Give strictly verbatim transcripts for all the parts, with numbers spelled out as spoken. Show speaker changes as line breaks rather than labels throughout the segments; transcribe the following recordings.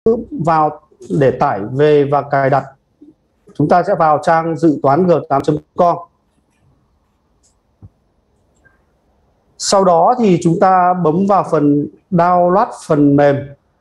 vào để tải về và cài đặt, chúng ta sẽ vào trang dự toán g tám chấm com. Sau đó thì chúng ta bấm vào phần download phần mềm.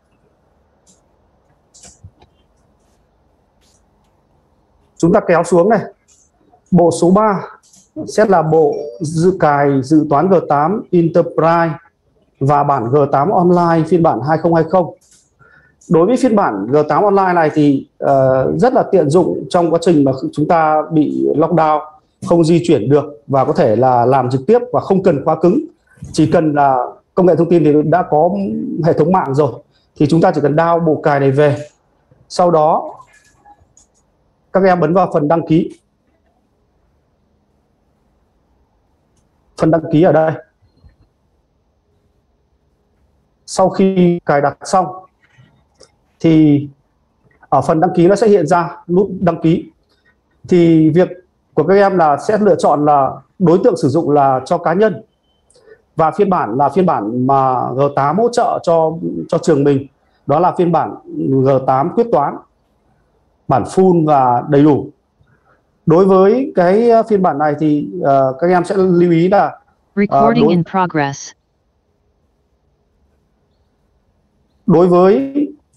Chúng ta kéo xuống này. Bộ số ba sẽ là bộ dự cài dự toán G tám Enterprise và bản G tám Online phiên bản hai không hai không. Đối với phiên bản G tám Online này thì uh, rất là tiện dụng trong quá trình mà chúng ta bị lockdown, không di chuyển được và có thể là làm trực tiếp và không cần khóa cứng. Chỉ cần là công nghệ thông tin thì đã có hệ thống mạng rồi, thì chúng ta chỉ cần download bộ cài này về. Sau đó các em bấm vào phần đăng ký. Phần đăng ký ở đây. Sau khi cài đặt xong thì ở phần đăng ký nó sẽ hiện ra nút đăng ký. Thì việc của các em là sẽ lựa chọn là đối tượng sử dụng là cho cá nhân, và phiên bản là phiên bản mà G tám hỗ trợ cho cho trường mình, đó là phiên bản G tám quyết toán, bản full và đầy đủ. Đối với cái phiên bản này thì uh, các em sẽ lưu ý là
Recording
uh, đối,
in progress.
đối với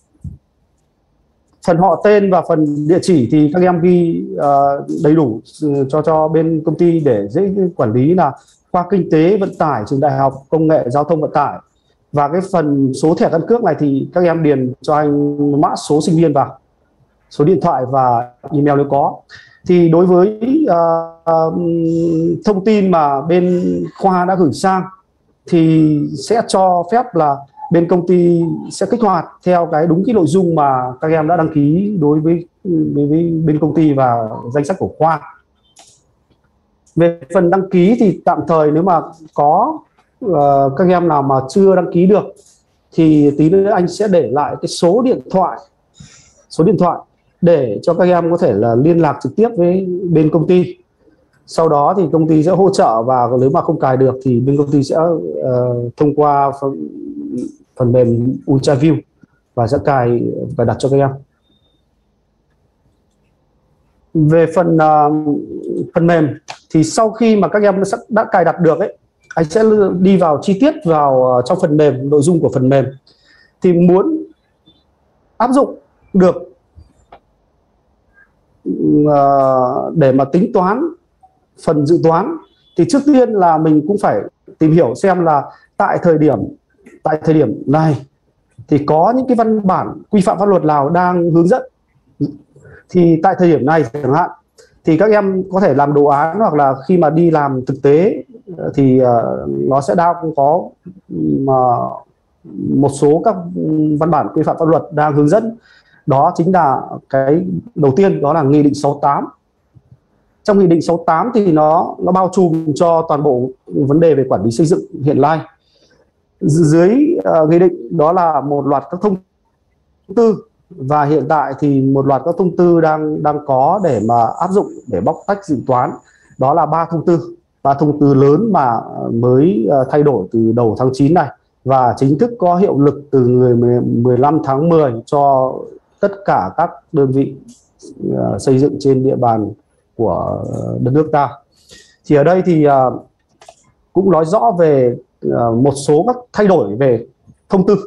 phần họ tên và phần địa chỉ thì các em ghi uh, đầy đủ cho cho bên công ty để dễ quản lý, là khoa kinh tế vận tải, trường đại học công nghệ giao thông vận tải. Và cái phần số thẻ căn cước này thì các em điền cho anh mã số sinh viên vào, số điện thoại và email nếu có. Thì đối với uh, thông tin mà bên khoa đã gửi sang thì sẽ cho phép là bên công ty sẽ kích hoạt theo cái đúng cái nội dung mà các em đã đăng ký đối với, đối với bên công ty và danh sách của khoa. Về phần đăng ký thì tạm thời nếu mà có uh, các em nào mà chưa đăng ký được thì tí nữa anh sẽ để lại cái số điện thoại, số điện thoại để cho các em có thể là liên lạc trực tiếp với bên công ty. Sau đó thì công ty sẽ hỗ trợ, và nếu mà không cài được thì bên công ty sẽ uh, thông qua phần, phần mềm UltraView và sẽ cài cài đặt cho các em. Về phần uh, phần mềm thì sau khi mà các em đã cài đặt được ấy, anh sẽ đi vào chi tiết vào uh, trong phần mềm, nội dung của phần mềm. Thì muốn áp dụng được uh, để mà tính toán phần dự toán thì trước tiên là mình cũng phải tìm hiểu xem là tại thời điểm tại thời điểm này thì có những cái văn bản quy phạm pháp luật nào đang hướng dẫn. Thì tại thời điểm này chẳng hạn thì các em có thể làm đồ án, hoặc là khi mà đi làm thực tế thì uh, nó sẽ đang có uh, một số các văn bản quy phạm pháp luật đang hướng dẫn. Đó chính là cái đầu tiên, đó là Nghị định sáu mươi tám. Trong Nghị định sáu mươi tám thì nó nó bao trùm cho toàn bộ vấn đề về quản lý xây dựng hiện nay. Dưới uh, nghị định đó là một loạt các thông tư, và hiện tại thì một loạt các thông tư đang đang có để mà áp dụng để bóc tách dự toán. Đó là ba thông tư, ba thông tư lớn mà mới uh, thay đổi từ đầu tháng chín này, và chính thức có hiệu lực từ ngày mười lăm tháng mười cho tất cả các đơn vị uh, xây dựng trên địa bàn của đất nước ta. Thì ở đây thì uh, cũng nói rõ về uh, một số các thay đổi về thông tư.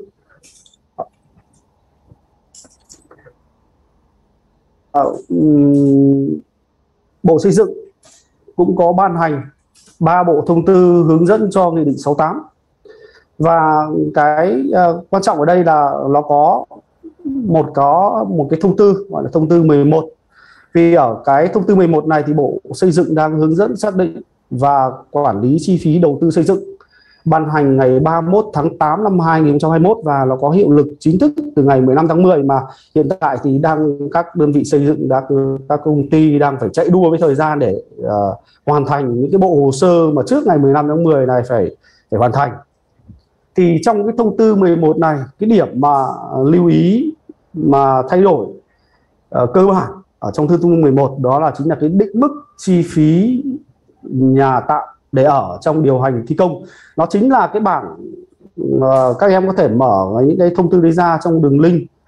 Uh, um, Bộ Xây dựng cũng có ban hành ba bộ thông tư hướng dẫn cho Nghị định sáu mươi tám. Và cái uh, quan trọng ở đây là nó có một có một cái thông tư gọi là thông tư mười một. Vì ở cái thông tư mười một này thì Bộ Xây dựng đang hướng dẫn xác định và quản lý chi phí đầu tư xây dựng, ban hành ngày ba mươi mốt tháng tám năm hai nghìn không trăm hai mươi mốt, và nó có hiệu lực chính thức từ ngày mười lăm tháng mười. Mà hiện tại thì đang các đơn vị xây dựng, đang, các công ty đang phải chạy đua với thời gian để uh, hoàn thành những cái bộ hồ sơ mà trước ngày mười lăm tháng mười này phải phải hoàn thành. Thì trong cái thông tư mười một này, cái điểm mà lưu ý mà thay đổi uh, cơ bản ở trong thông tư mười một đó là chính là cái định mức chi phí nhà tạm để ở trong điều hành thi công. Nó chính là cái bảng uh, các em có thể mở những cái thông tư đấy ra trong đường link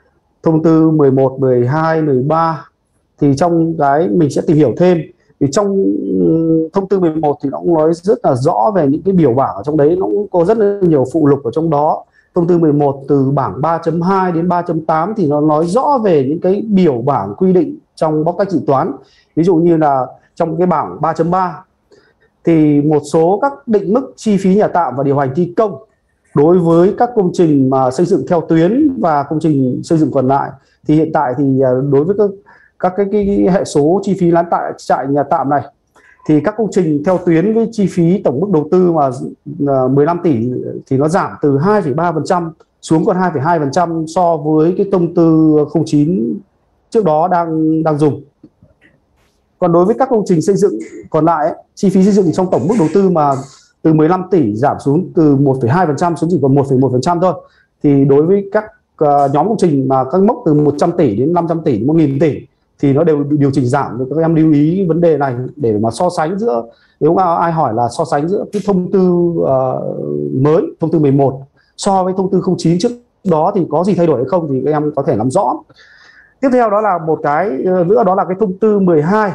thông tư mười một, mười hai, mười ba thì trong cái mình sẽ tìm hiểu thêm. Thì trong thông tư mười một thì nó cũng nói rất là rõ về những cái biểu bảng ở trong đấy, nó cũng có rất là nhiều phụ lục ở trong đó. Thông tư mười một từ bảng ba chấm hai đến ba chấm tám thì nó nói rõ về những cái biểu bảng quy định trong bóc tách dự toán. Ví dụ như là trong cái bảng ba chấm ba thì một số các định mức chi phí nhà tạm và điều hành thi công đối với các công trình mà xây dựng theo tuyến và công trình xây dựng còn lại, thì hiện tại thì đối với các các cái, cái, cái hệ số chi phí lán tại trại nhà tạm này thì các công trình theo tuyến với chi phí tổng mức đầu tư mà mười lăm tỷ thì nó giảm từ hai phẩy ba phần trăm xuống còn hai phẩy hai phần trăm so với cái thông tư không chín trước đó đang đang dùng. Còn đối với các công trình xây dựng còn lại ấy, chi phí xây dựng trong tổng mức đầu tư mà từ mười lăm tỷ giảm xuống từ một phẩy hai phần trăm xuống chỉ còn một phẩy một phần trăm thôi. Thì đối với các uh, nhóm công trình mà các mốc từ một trăm tỷ đến năm trăm tỷ đến một nghìn tỷ thì nó đều điều chỉnh giảm. Thì các em lưu ý vấn đề này để mà so sánh giữa, nếu mà ai hỏi là so sánh giữa cái thông tư uh, mới, thông tư mười một so với thông tư không chín trước đó thì có gì thay đổi hay không thì các em có thể nắm rõ. Tiếp theo đó là một cái nữa, đó là cái thông tư mười hai.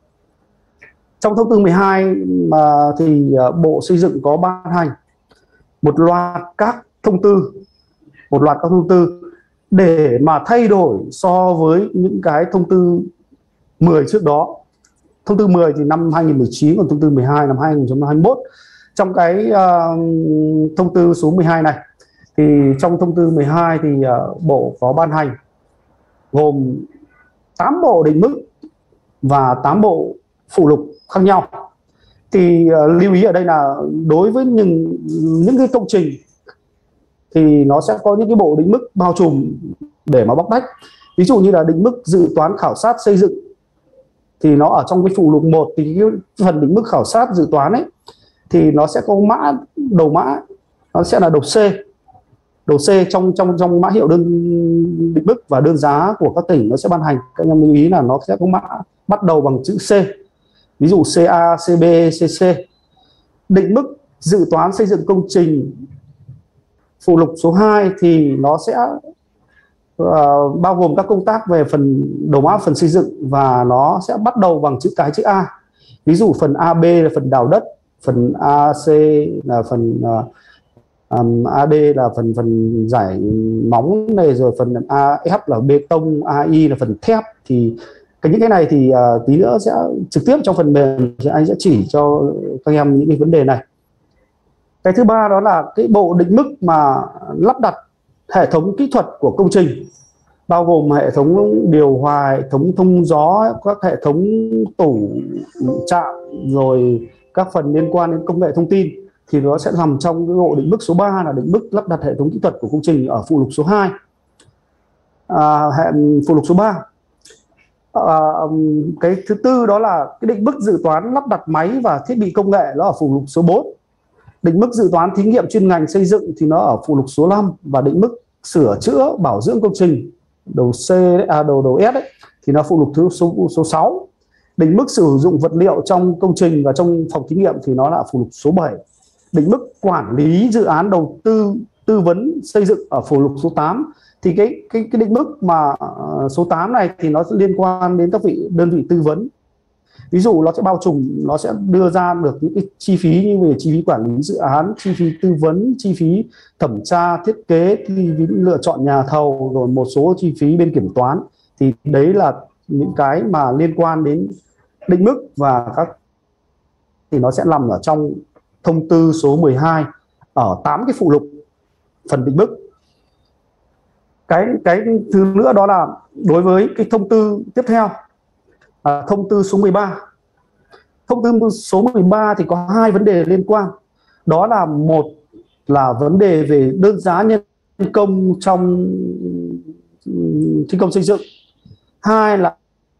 Trong thông tư mười hai mà thì Bộ Xây dựng có ban hành một loạt các thông tư, một loạt các thông tư để mà thay đổi so với những cái thông tư mười trước đó. Thông tư mười thì năm hai nghìn không trăm mười chín, còn thông tư mười hai năm hai nghìn không trăm hai mươi mốt. Trong cái uh, thông tư số mười hai này thì trong thông tư mười hai thì uh, Bộ có ban hành gồm tám bộ định mức và tám bộ phụ lục khác nhau. Thì uh, lưu ý ở đây là đối với những những cái công trình thì nó sẽ có những cái bộ định mức bao trùm để mà bóc tách. Ví dụ như là định mức dự toán khảo sát xây dựng thì nó ở trong cái phụ lục một, thì cái phần định mức khảo sát dự toán ấy thì nó sẽ có mã đầu mã, nó sẽ là đầu C. Đầu C trong trong trong mã hiệu đơn định mức và đơn giá của các tỉnh nó sẽ ban hành. Các em lưu ý là nó sẽ có mã bắt đầu bằng chữ C. Ví dụ xê a, xê bê, xê xê. Định mức dự toán xây dựng công trình phụ lục số hai thì nó sẽ uh, bao gồm các công tác về phần đầu mã phần xây dựng và nó sẽ bắt đầu bằng chữ cái chữ A. Ví dụ phần a bê là phần đào đất, phần a xê là phần uh, um, a đê là phần phần giải móng này, rồi phần a ép là bê tông, a i là phần thép. Thì cái những cái này thì uh, tí nữa sẽ trực tiếp trong phần mềm thì anh sẽ chỉ cho các em những cái vấn đề này. Cái thứ ba đó là cái bộ định mức mà lắp đặt hệ thống kỹ thuật của công trình, bao gồm hệ thống điều hòa, hệ thống thông gió, các hệ thống tủ chạm, rồi các phần liên quan đến công nghệ thông tin, thì nó sẽ nằm trong cái bộ định mức số ba là định mức lắp đặt hệ thống kỹ thuật của công trình ở phụ lục số hai. À, hệ phụ lục số ba. À, cái thứ tư đó là cái định mức dự toán lắp đặt máy và thiết bị công nghệ, nó ở phụ lục số bốn. Định mức dự toán thí nghiệm chuyên ngành xây dựng thì nó ở phụ lục số năm, và định mức sửa chữa bảo dưỡng công trình đầu C à, đầu đầu S ấy, thì nó phụ lục thứ số số sáu. Định mức sử dụng vật liệu trong công trình và trong phòng thí nghiệm thì nó là phụ lục số bảy. Định mức quản lý dự án đầu tư tư vấn xây dựng ở phụ lục số tám. Thì cái cái cái định mức mà uh, số tám này thì nó sẽ liên quan đến các vị đơn vị tư vấn. Ví dụ nó sẽ bao trùm, nó sẽ đưa ra được những cái chi phí như về chi phí quản lý dự án, chi phí tư vấn, chi phí thẩm tra thiết kế, chi phí lựa chọn nhà thầu, rồi một số chi phí bên kiểm toán. Thì đấy là những cái mà liên quan đến định mức, và các thì nó sẽ nằm ở trong thông tư số mười hai ở tám cái phụ lục phần định mức. Cái cái thứ nữa đó là đối với cái thông tư tiếp theo, à, thông tư số mười ba. Thông tư số mười ba thì có hai vấn đề liên quan. Đó là một là vấn đề về đơn giá nhân công trong thi công xây dựng. Hai là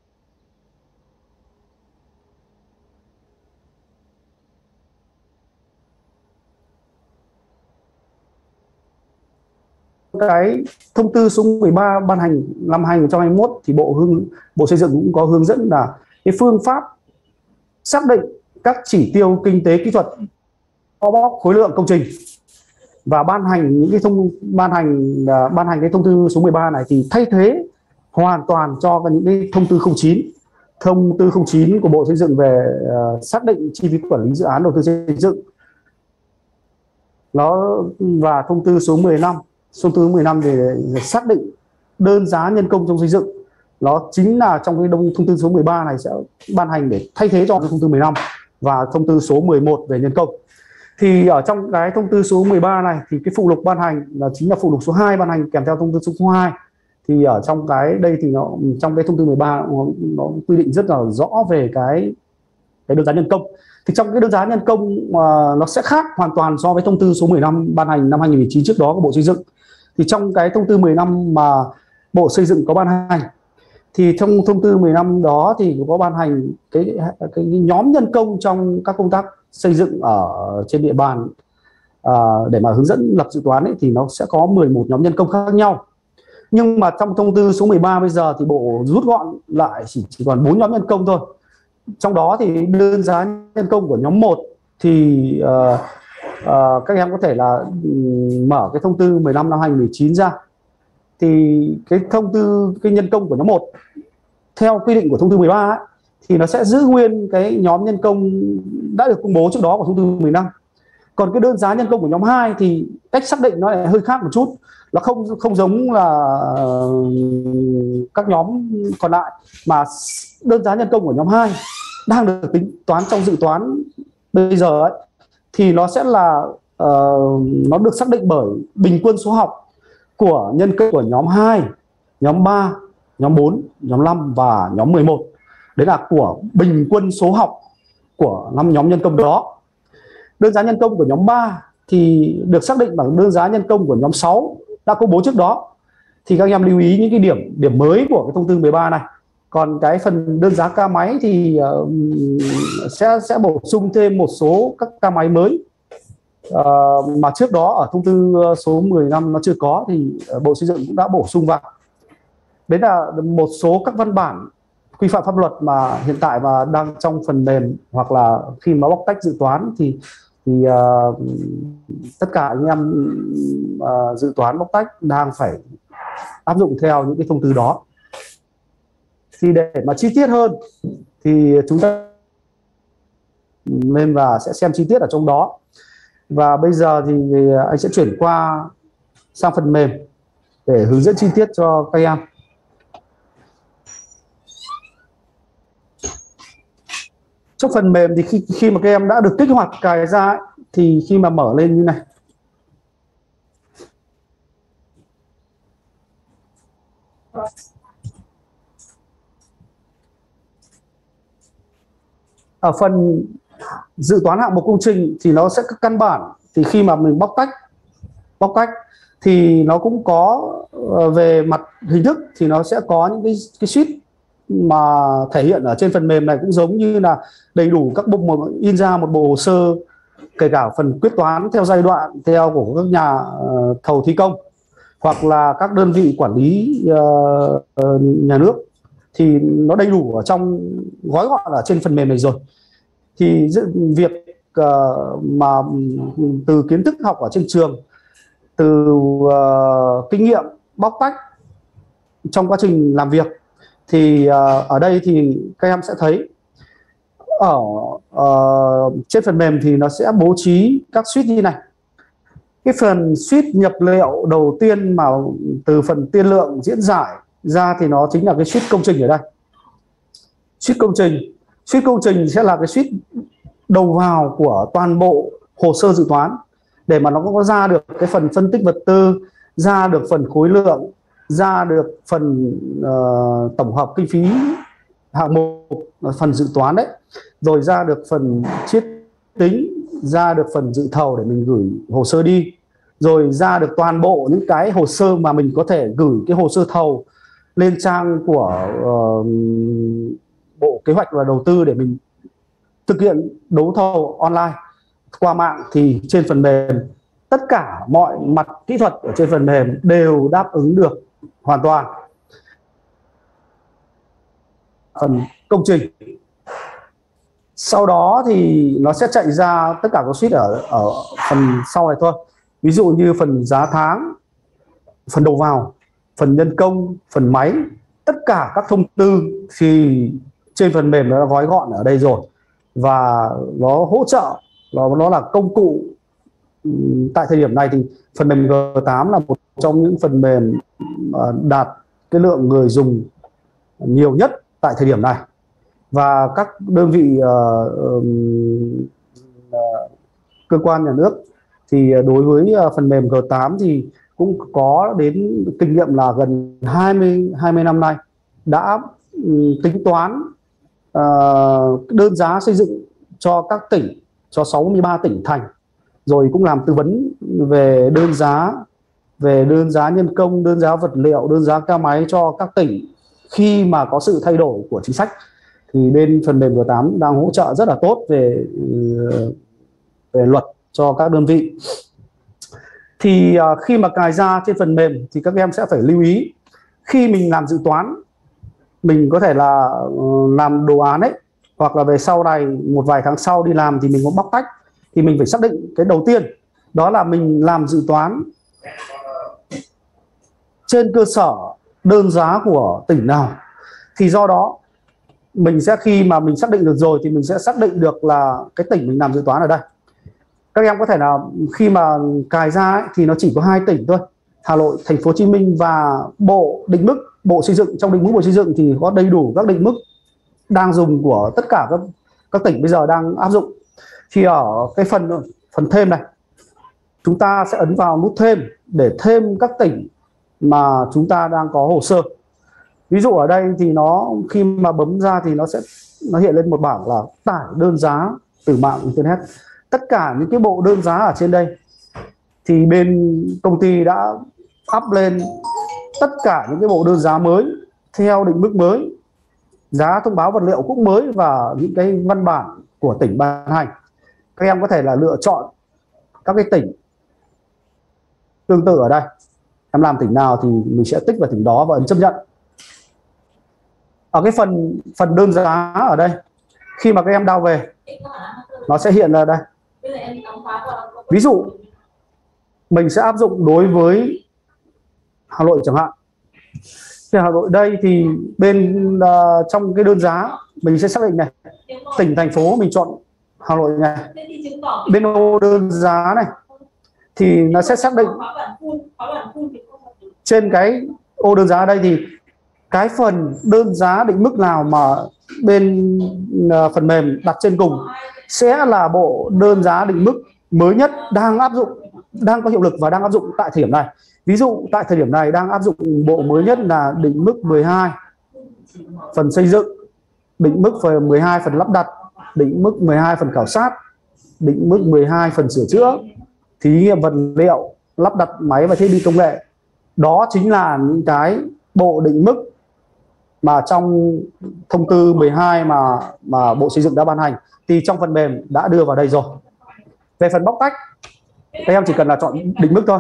cái thông tư số mười ba ban hành năm hai nghìn không trăm hai mươi mốt thì Bộ hướng Bộ Xây dựng cũng có hướng dẫn là cái phương pháp xác định các chỉ tiêu kinh tế kỹ thuật kho bóc khối lượng công trình. và ban hành những cái thông ban hành uh, ban hành cái thông tư số mười ba này thì thay thế hoàn toàn cho những cái thông tư không chín. Thông tư không chín của Bộ Xây dựng về uh, xác định chi phí quản lý dự án đầu tư xây dựng nó, và thông tư số mười lăm, thông tư mười lăm về xác định đơn giá nhân công trong xây dựng, nó chính là trong cái đông thông tư số mười ba này sẽ ban hành để thay thế cho thông tư mười lăm và thông tư số mười một về nhân công. Thì ở trong cái thông tư số mười ba này thì cái phụ lục ban hành là chính là phụ lục số hai ban hành kèm theo thông tư số hai. Thì ở trong cái đây thì nó trong cái thông tư mười ba nó, nó quy định rất là rõ về cái cái đơn giá nhân công. Thì trong cái đơn giá nhân công uh, nó sẽ khác hoàn toàn so với thông tư số mười lăm ban hành năm hai nghìn không trăm mười chín trước đó của Bộ Xây dựng. Thì trong cái thông tư mười lăm mà Bộ Xây dựng có ban hành thì trong thông tư mười lăm đó thì có ban hành cái, cái nhóm nhân công trong các công tác xây dựng ở trên địa bàn uh, để mà hướng dẫn lập dự toán ấy, thì nó sẽ có mười một nhóm nhân công khác nhau. Nhưng mà trong thông tư số mười ba bây giờ thì Bộ rút gọn lại chỉ, chỉ còn bốn nhóm nhân công thôi. Trong đó thì đơn giá nhân công của nhóm một thì uh, uh, các em có thể là um, mở cái thông tư mười lăm năm hai nghìn không trăm mười chín ra. Thì cái thông tư cái nhân công của nhóm một theo quy định của thông tư mười ba ấy, thì nó sẽ giữ nguyên cái nhóm nhân công đã được công bố trước đó của thông tư mười lăm. Còn cái đơn giá nhân công của nhóm hai thì cách xác định nó lại hơi khác một chút. Nó không không giống là các nhóm còn lại, mà đơn giá nhân công của nhóm hai đang được tính toán trong dự toán bây giờ ấy, thì nó sẽ là uh, nó được xác định bởi bình quân số học của nhân công của nhóm hai, nhóm ba, nhóm bốn, nhóm năm và nhóm mười một. Đấy là của bình quân số học của năm nhóm nhân công đó. Đơn giá nhân công của nhóm ba thì được xác định bằng đơn giá nhân công của nhóm sáu đã công bố trước đó. Thì các em lưu ý những cái điểm điểm mới của cái thông tư mười ba này. Còn cái phần đơn giá ca máy thì uh, sẽ sẽ bổ sung thêm một số các ca máy mới uh, mà trước đó ở thông tư số mười lăm nó chưa có, thì Bộ Xây dựng cũng đã bổ sung vào. Đấy là một số các văn bản quy phạm pháp luật mà hiện tại và đang trong phần mềm, hoặc là khi mà bóc tách dự toán thì thì uh, tất cả anh em uh, dự toán bóc tách đang phải áp dụng theo những cái thông tư đó. Thì để mà chi tiết hơn thì chúng ta lên và sẽ xem chi tiết ở trong đó. Và bây giờ thì anh sẽ chuyển qua sang phần mềm để hướng dẫn chi tiết cho các em. Trong phần mềm thì khi khi mà các em đã được kích hoạt cài ra ấy, thì khi mà mở lên như này, ở phần dự toán hạng mục công trình thì nó sẽ căn bản thì khi mà mình bóc tách bóc tách thì nó cũng có về mặt hình thức thì nó sẽ có những cái cái sheet mà thể hiện ở trên phần mềm này, cũng giống như là đầy đủ các bộ in ra một bộ hồ sơ, kể cả phần quyết toán theo giai đoạn theo của các nhà uh, thầu thi công hoặc là các đơn vị quản lý uh, uh, nhà nước, thì nó đầy đủ ở trong gói gọn ở trên phần mềm này rồi. Thì việc uh, mà từ kiến thức học ở trên trường, từ uh, kinh nghiệm bóc tách trong quá trình làm việc, thì uh, ở đây thì các em sẽ thấy ở uh, trên phần mềm thì nó sẽ bố trí các suite như này. Cái phần suite nhập liệu đầu tiên mà từ phần tiên lượng diễn giải ra thì nó chính là cái suite công trình ở đây. Suite công trình, suite công trình sẽ là cái suite đầu vào của toàn bộ hồ sơ dự toán, để mà nó có ra được cái phần phân tích vật tư, ra được phần khối lượng, ra được phần uh, tổng hợp kinh phí hạng mục, phần dự toán đấy, rồi ra được phần chiết tính, ra được phần dự thầu để mình gửi hồ sơ đi, rồi ra được toàn bộ những cái hồ sơ mà mình có thể gửi cái hồ sơ thầu lên trang của uh, Bộ Kế hoạch và Đầu tư để mình thực hiện đấu thầu online qua mạng. Thì trên phần mềm tất cả mọi mặt kỹ thuật ở trên phần mềm đều đáp ứng được hoàn toàn. Phần công trình sau đó thì nó sẽ chạy ra tất cả các suite ở ở phần sau này thôi. ví dụ như phần giá tháng, phần đầu vào, phần nhân công, phần máy, tất cả các thông tư thì trên phần mềm nó đã gói gọn ở đây rồi, và nó hỗ trợ, nó, nó là công cụ. Tại thời điểm này thì phần mềm G tám là một trong những phần mềm đạt cái lượng người dùng nhiều nhất tại thời điểm này, và các đơn vị uh, uh, cơ quan nhà nước thì đối với phần mềm G tám thì cũng có đến kinh nghiệm là gần hai mươi năm nay, đã um, tính toán uh, đơn giá xây dựng cho các tỉnh, cho sáu mươi ba tỉnh thành, rồi cũng làm tư vấn về đơn giá, về đơn giá nhân công, đơn giá vật liệu, đơn giá ca máy cho các tỉnh khi mà có sự thay đổi của chính sách. Thì bên phần mềm G tám đang hỗ trợ rất là tốt về về luật cho các đơn vị. Thì uh, khi mà cài ra trên phần mềm thì các em sẽ phải lưu ý, khi mình làm dự toán, mình có thể là uh, làm đồ án ấy, hoặc là về sau này một vài tháng sau đi làm thì mình muốn bóc tách, thì mình phải xác định cái đầu tiên đó là mình làm dự toán trên cơ sở đơn giá của tỉnh nào. Thì do đó mình sẽ, khi mà mình xác định được rồi thì mình sẽ xác định được là cái tỉnh mình làm dự toán ở đây. Các em có thể là khi mà cài ra ấy, thì nó chỉ có hai tỉnh thôi, Hà Nội, Thành phố Hồ Chí Minh, và bộ định mức, bộ xây dựng. Trong định mức bộ xây dựng thì có đầy đủ các định mức đang dùng của tất cả các các tỉnh bây giờ đang áp dụng. Thì ở cái phần phần thêm này, chúng ta sẽ ấn vào nút thêm để thêm các tỉnh mà chúng ta đang có hồ sơ. Ví dụ ở đây thì nó, khi mà bấm ra thì nó sẽ nó hiện lên một bảng là tải đơn giá từ mạng internet. Tất cả những cái bộ đơn giá ở trên đây thì bên công ty đã up lên tất cả những cái bộ đơn giá mới theo định mức mới, giá thông báo vật liệu cũng mới, và những cái văn bản của tỉnh ban hành. Các em có thể là lựa chọn các cái tỉnh tương tự ở đây, em làm tỉnh nào thì mình sẽ tích vào tỉnh đó và ấn chấp nhận. Ở cái phần phần đơn giá ở đây, khi mà các em download về, nó sẽ hiện ra đây. Ví dụ mình sẽ áp dụng đối với Hà Nội chẳng hạn. Thì Hà Nội đây thì bên uh, trong cái đơn giá mình sẽ xác định này, tỉnh thành phố mình chọn Hà Nội này. Bên ô đơn giá này thì nó sẽ xác định trên cái ô đơn giá đây thì cái phần đơn giá định mức nào mà bên uh, phần mềm đặt trên cùng sẽ là bộ đơn giá định mức mới nhất đang áp dụng, đang có hiệu lực và đang áp dụng tại thời điểm này. Ví dụ tại thời điểm này đang áp dụng bộ mới nhất là định mức mười hai phần xây dựng, định mức phần mười hai phần lắp đặt, định mức mười hai phần khảo sát, định mức mười hai phần sửa chữa, thí nghiệm vật liệu, lắp đặt máy và thiết bị công nghệ. Đó chính là những cái bộ định mức mà trong thông tư mười hai mà mà Bộ Xây dựng đã ban hành, thì trong phần mềm đã đưa vào đây rồi. Về phần bóc tách, các em chỉ cần là chọn định mức thôi.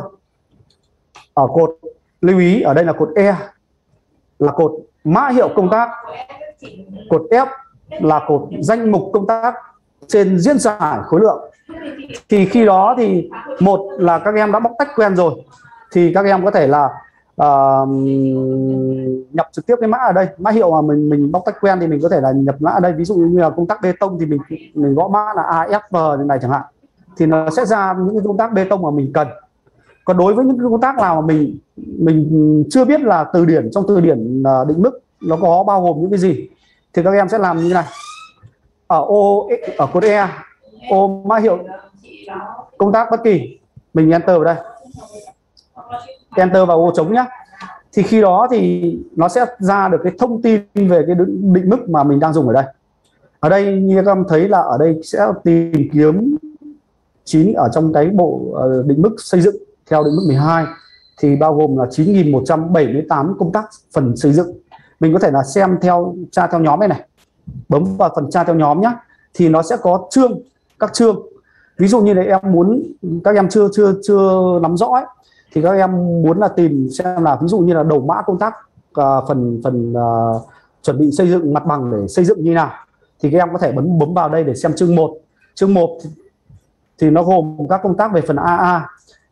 Ở cột lưu ý ở đây là cột E là cột mã hiệu công tác, cột F là cột danh mục công tác trên diễn giải khối lượng. Thì khi đó thì một là các em đã bóc tách quen rồi, thì các em có thể là uh, nhập trực tiếp cái mã ở đây, mã hiệu mà mình mình bóc tách quen thì mình có thể là nhập mã ở đây. Ví dụ như là công tác bê tông thì mình mình gõ mã là a ép vê như này chẳng hạn, thì nó sẽ ra những cái công tác bê tông mà mình cần. Còn đối với những cái công tác nào mà mình mình chưa biết là từ điển, trong từ điển định mức nó có bao gồm những cái gì, thì các em sẽ làm như thế này. Ở ô, ở cột E, ô mã hiệu công tác bất kỳ, mình enter vào đây, enter vào ô trống nhé. Thì khi đó thì nó sẽ ra được cái thông tin về cái định mức mà mình đang dùng ở đây. Ở đây như các em thấy là ở đây sẽ tìm kiếm chín ở trong cái bộ định mức xây dựng theo định mức mười hai thì bao gồm là chín nghìn một trăm bảy mươi tám công tác phần xây dựng. Mình có thể là xem theo tra theo nhóm này này, bấm vào phần tra theo nhóm nhé, thì nó sẽ có chương, các chương. Ví dụ như là em muốn, các em chưa chưa chưa nắm rõ ấy, thì các em muốn là tìm xem là ví dụ như là đầu mã công tác uh, phần phần uh, chuẩn bị xây dựng mặt bằng để xây dựng như nào, thì các em có thể bấm bấm vào đây để xem chương một. Chương một thì nó gồm các công tác về phần a a,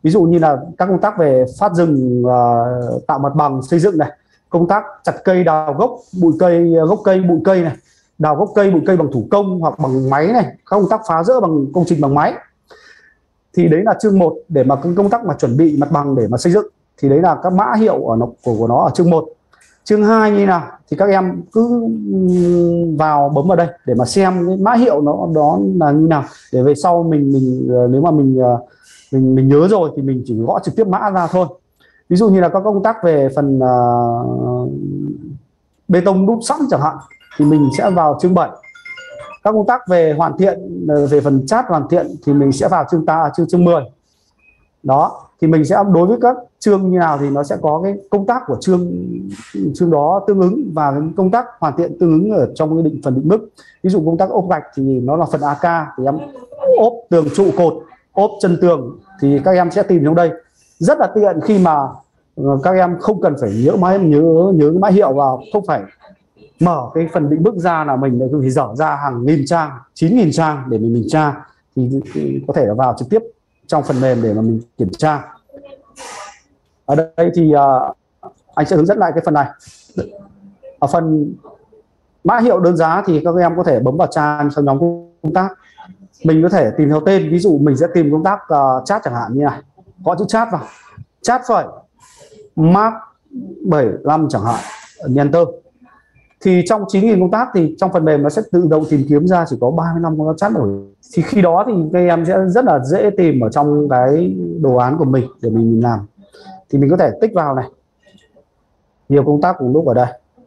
ví dụ như là các công tác về phát rừng, uh, tạo mặt bằng xây dựng này, công tác chặt cây, đào gốc bụi cây, gốc cây bụi cây này, đào gốc cây bụi cây bằng thủ công hoặc bằng máy này, các công tác phá rỡ bằng công trình bằng máy. Thì đấy là chương một để mà công tác mà chuẩn bị mặt bằng để mà xây dựng, thì đấy là các mã hiệu ở nó, của, của nó ở chương một. Chương hai như nào thì các em cứ vào bấm vào đây để mà xem cái mã hiệu nó đó là như nào, để về sau mình mình nếu mà mình mình mình nhớ rồi thì mình chỉ gõ trực tiếp mã ra thôi. Ví dụ như là các công tác về phần uh, bê tông đúc sẵn chẳng hạn thì mình sẽ vào chương bảy. Các công tác về hoàn thiện, về phần chát hoàn thiện thì mình sẽ vào chương ta chương chương mười. Đó, thì mình sẽ đối với các chương như nào thì nó sẽ có cái công tác của chương chương đó tương ứng và cái công tác hoàn thiện tương ứng ở trong cái định phần định mức. Ví dụ công tác ốp gạch thì nó là phần a ca, thì em ốp tường trụ cột, ốp chân tường thì các em sẽ tìm trong đây. Rất là tiện khi mà các em không cần phải nhớ mã nhớ nhớ cái mã hiệu vào, không phải mở cái phần định mức ra là mình thì dở ra hàng nghìn trang, chín nghìn trang để mình mình tra, thì, thì có thể là vào trực tiếp trong phần mềm để mà mình kiểm tra. Ở đây thì uh, anh sẽ hướng dẫn lại cái phần này. Ở phần mã hiệu đơn giá thì các em có thể bấm vào trang trong nhóm công tác, mình có thể tìm theo tên. Ví dụ mình sẽ tìm công tác uh, chat chẳng hạn như này, gõ chữ chat vào, chat phẩy mark bảy lăm chẳng hạn, enter. Thì trong chín nghìn công tác thì trong phần mềm nó sẽ tự động tìm kiếm ra chỉ có ba mươi lăm công tác chat rồi. Thì khi đó thì các em sẽ rất là dễ tìm ở trong cái đồ án của mình để mình làm. Thì mình có thể tích vào này, nhiều công tác cùng lúc ở đây.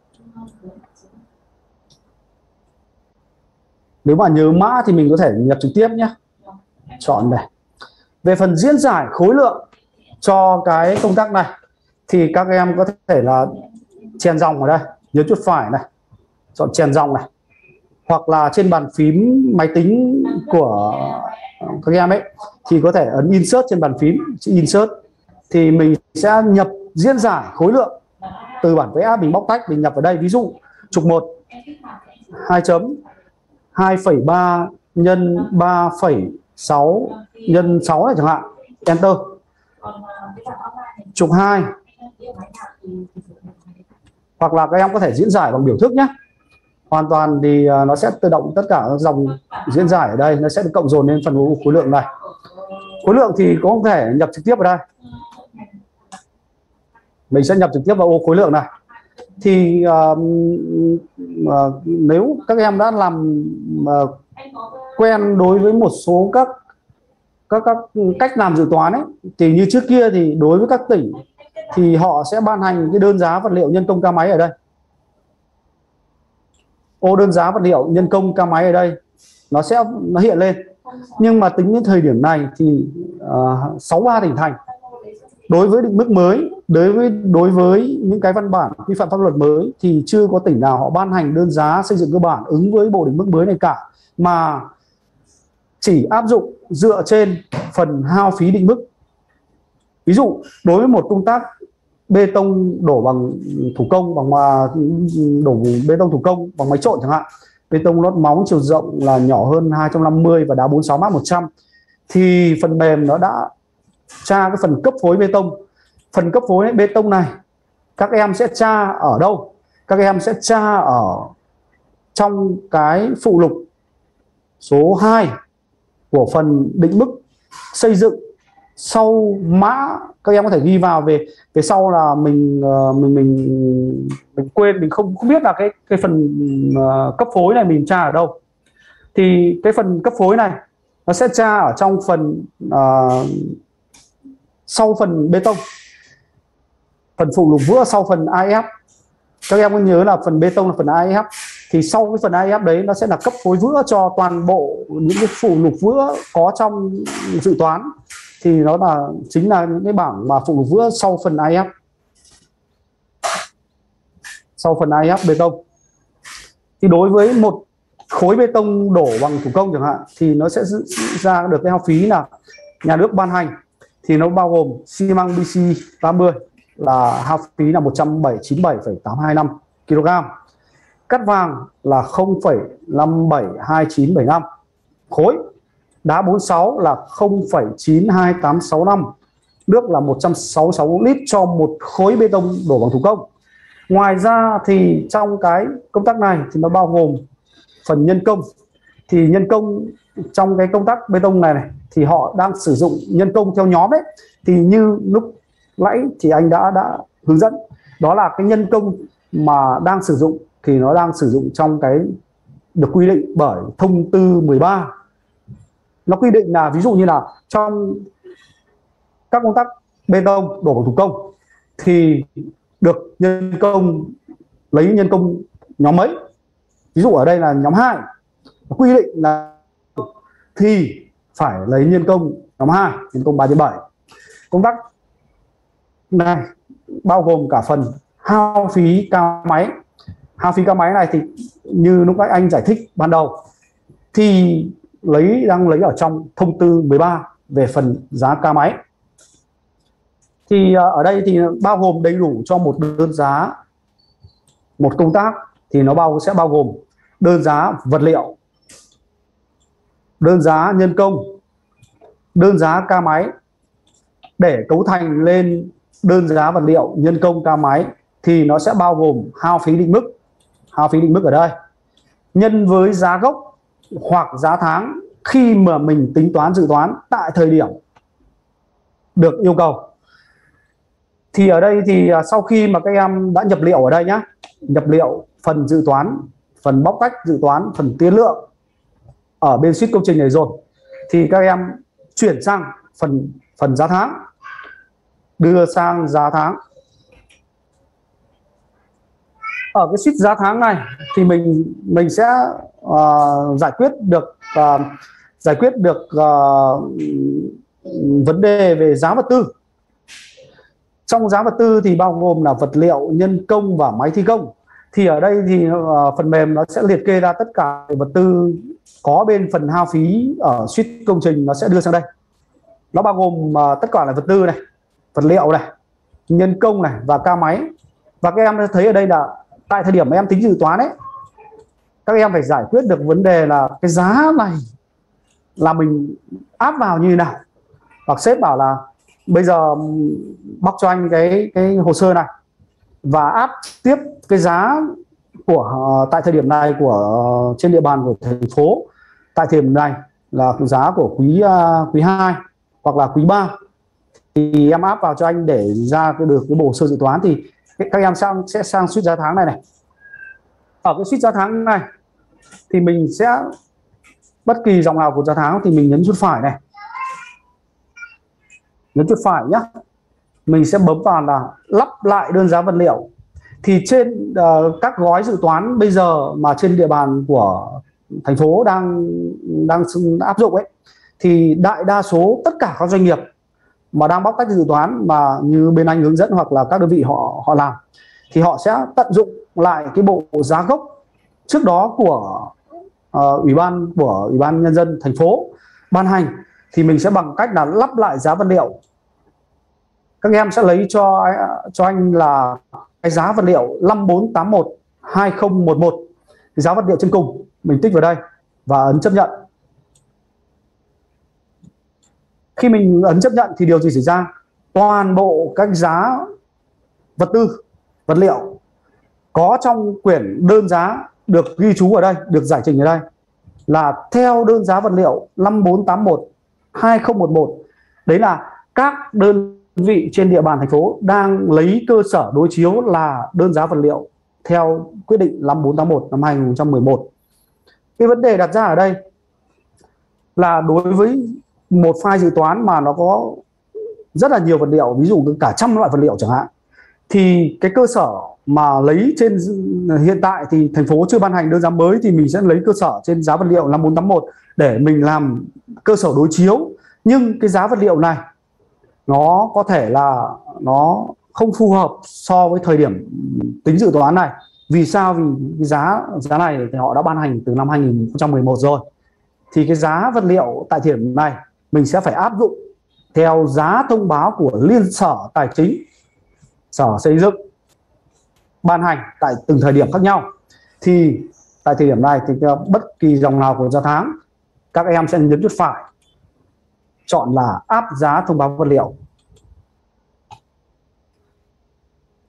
Nếu mà nhớ mã thì mình có thể nhập trực tiếp nhé, chọn này. Về phần diễn giải khối lượng cho cái công tác này thì các em có thể là chèn dòng ở đây, nhớ chuột phải này, chọn chèn dòng này, hoặc là trên bàn phím máy tính của các em ấy thì có thể ấn insert trên bàn phím, chữ insert thì mình sẽ nhập diễn giải khối lượng từ bản vẽ mình bóc tách mình nhập vào đây. Ví dụ trục một hai chấm hai phẩy ba nhân ba phẩy sáu nhân sáu này chẳng hạn, enter. Trục hai, hoặc là các em có thể diễn giải bằng biểu thức nhé. Hoàn toàn thì nó sẽ tự động tất cả các dòng diễn giải ở đây nó sẽ được cộng dồn lên phần khối lượng này. Khối lượng thì có thể nhập trực tiếp vào đây. Mình sẽ nhập trực tiếp vào ô khối lượng này. Thì uh, uh, nếu các em đã làm uh, quen đối với một số các các các cách làm dự toán ấy, thì như trước kia thì đối với các tỉnh thì họ sẽ ban hành cái đơn giá vật liệu nhân công ca máy ở đây. Ô đơn giá vật liệu nhân công ca máy ở đây nó sẽ nó hiện lên. Nhưng mà tính đến thời điểm này thì uh, sáu mươi ba tỉnh thành đối với định mức mới, đối với đối với những cái văn bản quy phạm pháp luật mới thì chưa có tỉnh nào họ ban hành đơn giá xây dựng cơ bản ứng với bộ định mức mới này cả, mà chỉ áp dụng dựa trên phần hao phí định mức. Ví dụ đối với một công tác bê tông đổ bằng thủ công, bằng đổ bê tông thủ công bằng máy trộn chẳng hạn, bê tông lót móng chiều rộng là nhỏ hơn hai trăm năm mươi và đá bốn mươi sáu mác một trăm, thì phần mềm nó đã tra cái phần cấp phối bê tông. Phần cấp phối bê tông này các em sẽ tra ở đâu? Các em sẽ tra ở trong cái phụ lục số hai của phần định mức xây dựng. Sau mã các em có thể ghi vào, về về sau là mình mình mình mình quên, mình không không biết là cái cái phần uh, cấp phối này mình tra ở đâu. Thì cái phần cấp phối này nó sẽ tra ở trong phần uh, sau phần bê tông, phần phụ lục vữa sau phần a ép. Các em có nhớ là phần bê tông là phần a ép, thì sau cái phần a ép đấy nó sẽ là cấp phối vữa cho toàn bộ những cái phụ lục vữa có trong dự toán, thì nó là chính là những cái bảng mà phụ lục vữa sau phần a ép, sau phần a ép bê tông. Thì đối với một khối bê tông đổ bằng thủ công chẳng hạn thì nó sẽ ra được cái hao phí là nhà nước ban hành, thì nó bao gồm xi măng bê xê tám mươi là hao phí là một trăm chín mươi bảy phẩy tám hai năm ki lô gam, cát vàng là không phẩy năm bảy hai chín bảy năm khối, đá bốn mươi sáu là không phẩy chín hai tám sáu năm nước là một trăm sáu mươi sáu lít cho một khối bê tông đổ bằng thủ công. Ngoài ra thì trong cái công tác này thì nó bao gồm phần nhân công. Thì nhân công trong cái công tác bê tông này, này thì họ đang sử dụng nhân công theo nhóm đấy. Thì như lúc nãy thì anh đã đã hướng dẫn, đó là cái nhân công mà đang sử dụng thì nó đang sử dụng trong cái được quy định bởi thông tư mười ba. Nó quy định là ví dụ như là trong các công tác bê tông đổ bằng thủ công thì được nhân công lấy nhân công nhóm mấy. Ví dụ ở đây là nhóm hai, quy định là thì phải lấy nhân công nhóm hai, nhân công ba trên bảy. Công tác này bao gồm cả phần hao phí ca máy. Hao phí ca máy này thì như lúc nãy anh giải thích ban đầu thì lấy đang lấy ở trong thông tư mười ba về phần giá ca máy. Thì ở đây thì bao gồm đầy đủ cho một đơn giá, một công tác thì nó bao sẽ bao gồm đơn giá vật liệu, đơn giá nhân công, đơn giá ca máy. Để cấu thành lên đơn giá vật liệu, nhân công, ca máy thì nó sẽ bao gồm hao phí định mức. Hao phí định mức ở đây nhân với giá gốc hoặc giá tháng khi mà mình tính toán dự toán tại thời điểm được yêu cầu. Thì ở đây thì sau khi mà các em đã nhập liệu ở đây nhá, nhập liệu phần dự toán, phần bóc tách dự toán, phần tiến lượng ở bên sheet công trình này rồi, thì các em chuyển sang phần phần giá tháng, đưa sang giá tháng. Ở cái sheet giá tháng này thì mình mình sẽ uh, giải quyết được uh, giải quyết được uh, vấn đề về giá vật tư. Trong giá vật tư thì bao gồm là vật liệu, nhân công và máy thi công. Thì ở đây thì uh, phần mềm nó sẽ liệt kê ra tất cả vật tư có bên phần hao phí ở sheet công trình, nó sẽ đưa sang đây. Nó bao gồm uh, tất cả là vật tư này, vật liệu này, nhân công này và ca máy. Và các em thấy ở đây là tại thời điểm mà em tính dự toán ấy, các em phải giải quyết được vấn đề là cái giá này là mình áp vào như thế nào. Hoặc sếp bảo là bây giờ bóc cho anh cái cái hồ sơ này và áp tiếp cái giá của uh, tại thời điểm này của uh, trên địa bàn của thành phố tại thời điểm này là giá của quý uh, quý hai hoặc là quý ba, thì em áp vào cho anh để ra cái được cái bộ hồ sơ dự toán. Thì các em sang sẽ sang sheet giá tháng này này. Ở cái sheet giá tháng này thì mình sẽ bất kỳ dòng nào của giá tháng thì mình nhấn chuột phải này, nhấn chuột phải nhá, mình sẽ bấm vào là lắp lại đơn giá vật liệu. Thì trên uh, các gói dự toán bây giờ mà trên địa bàn của thành phố đang đang áp dụng ấy, thì đại đa số tất cả các doanh nghiệp mà đang bóc tách dự toán mà như bên anh hướng dẫn hoặc là các đơn vị họ họ làm thì họ sẽ tận dụng lại cái bộ giá gốc trước đó của uh, ủy ban của ủy ban nhân dân thành phố ban hành. Thì mình sẽ bằng cách là lắp lại giá vật liệu. Các em sẽ lấy cho cho anh là cái giá vật liệu năm bốn tám một hai không một một, cái giá vật liệu trên cùng mình tích vào đây và ấn chấp nhận. Khi mình ấn chấp nhận thì điều gì xảy ra? Toàn bộ các giá vật tư, vật liệu có trong quyển đơn giá được ghi chú ở đây, được giải trình ở đây là theo đơn giá vật liệu năm bốn tám một hai không một một. Đấy là các đơn vị trên địa bàn thành phố đang lấy cơ sở đối chiếu là đơn giá vật liệu theo quyết định năm bốn tám một năm hai nghìn không trăm mười một. Cái vấn đề đặt ra ở đây là đối với một file dự toán mà nó có rất là nhiều vật liệu, ví dụ cả trăm loại vật liệu chẳng hạn, thì cái cơ sở mà lấy trên hiện tại thì thành phố chưa ban hành đơn giá mới, thì mình sẽ lấy cơ sở trên giá vật liệu năm bốn tám một để mình làm cơ sở đối chiếu. Nhưng cái giá vật liệu này nó có thể là nó không phù hợp so với thời điểm tính dự toán này. Vì sao? Vì cái giá giá này thì họ đã ban hành từ năm hai nghìn không trăm mười một rồi. Thì cái giá vật liệu tại thời điểm này mình sẽ phải áp dụng theo giá thông báo của Liên Sở Tài chính, Sở Xây dựng ban hành tại từng thời điểm khác nhau. Thì tại thời điểm này thì bất kỳ dòng nào của giá tháng, các em sẽ nhấn chuột phải chọn là áp giá thông báo vật liệu.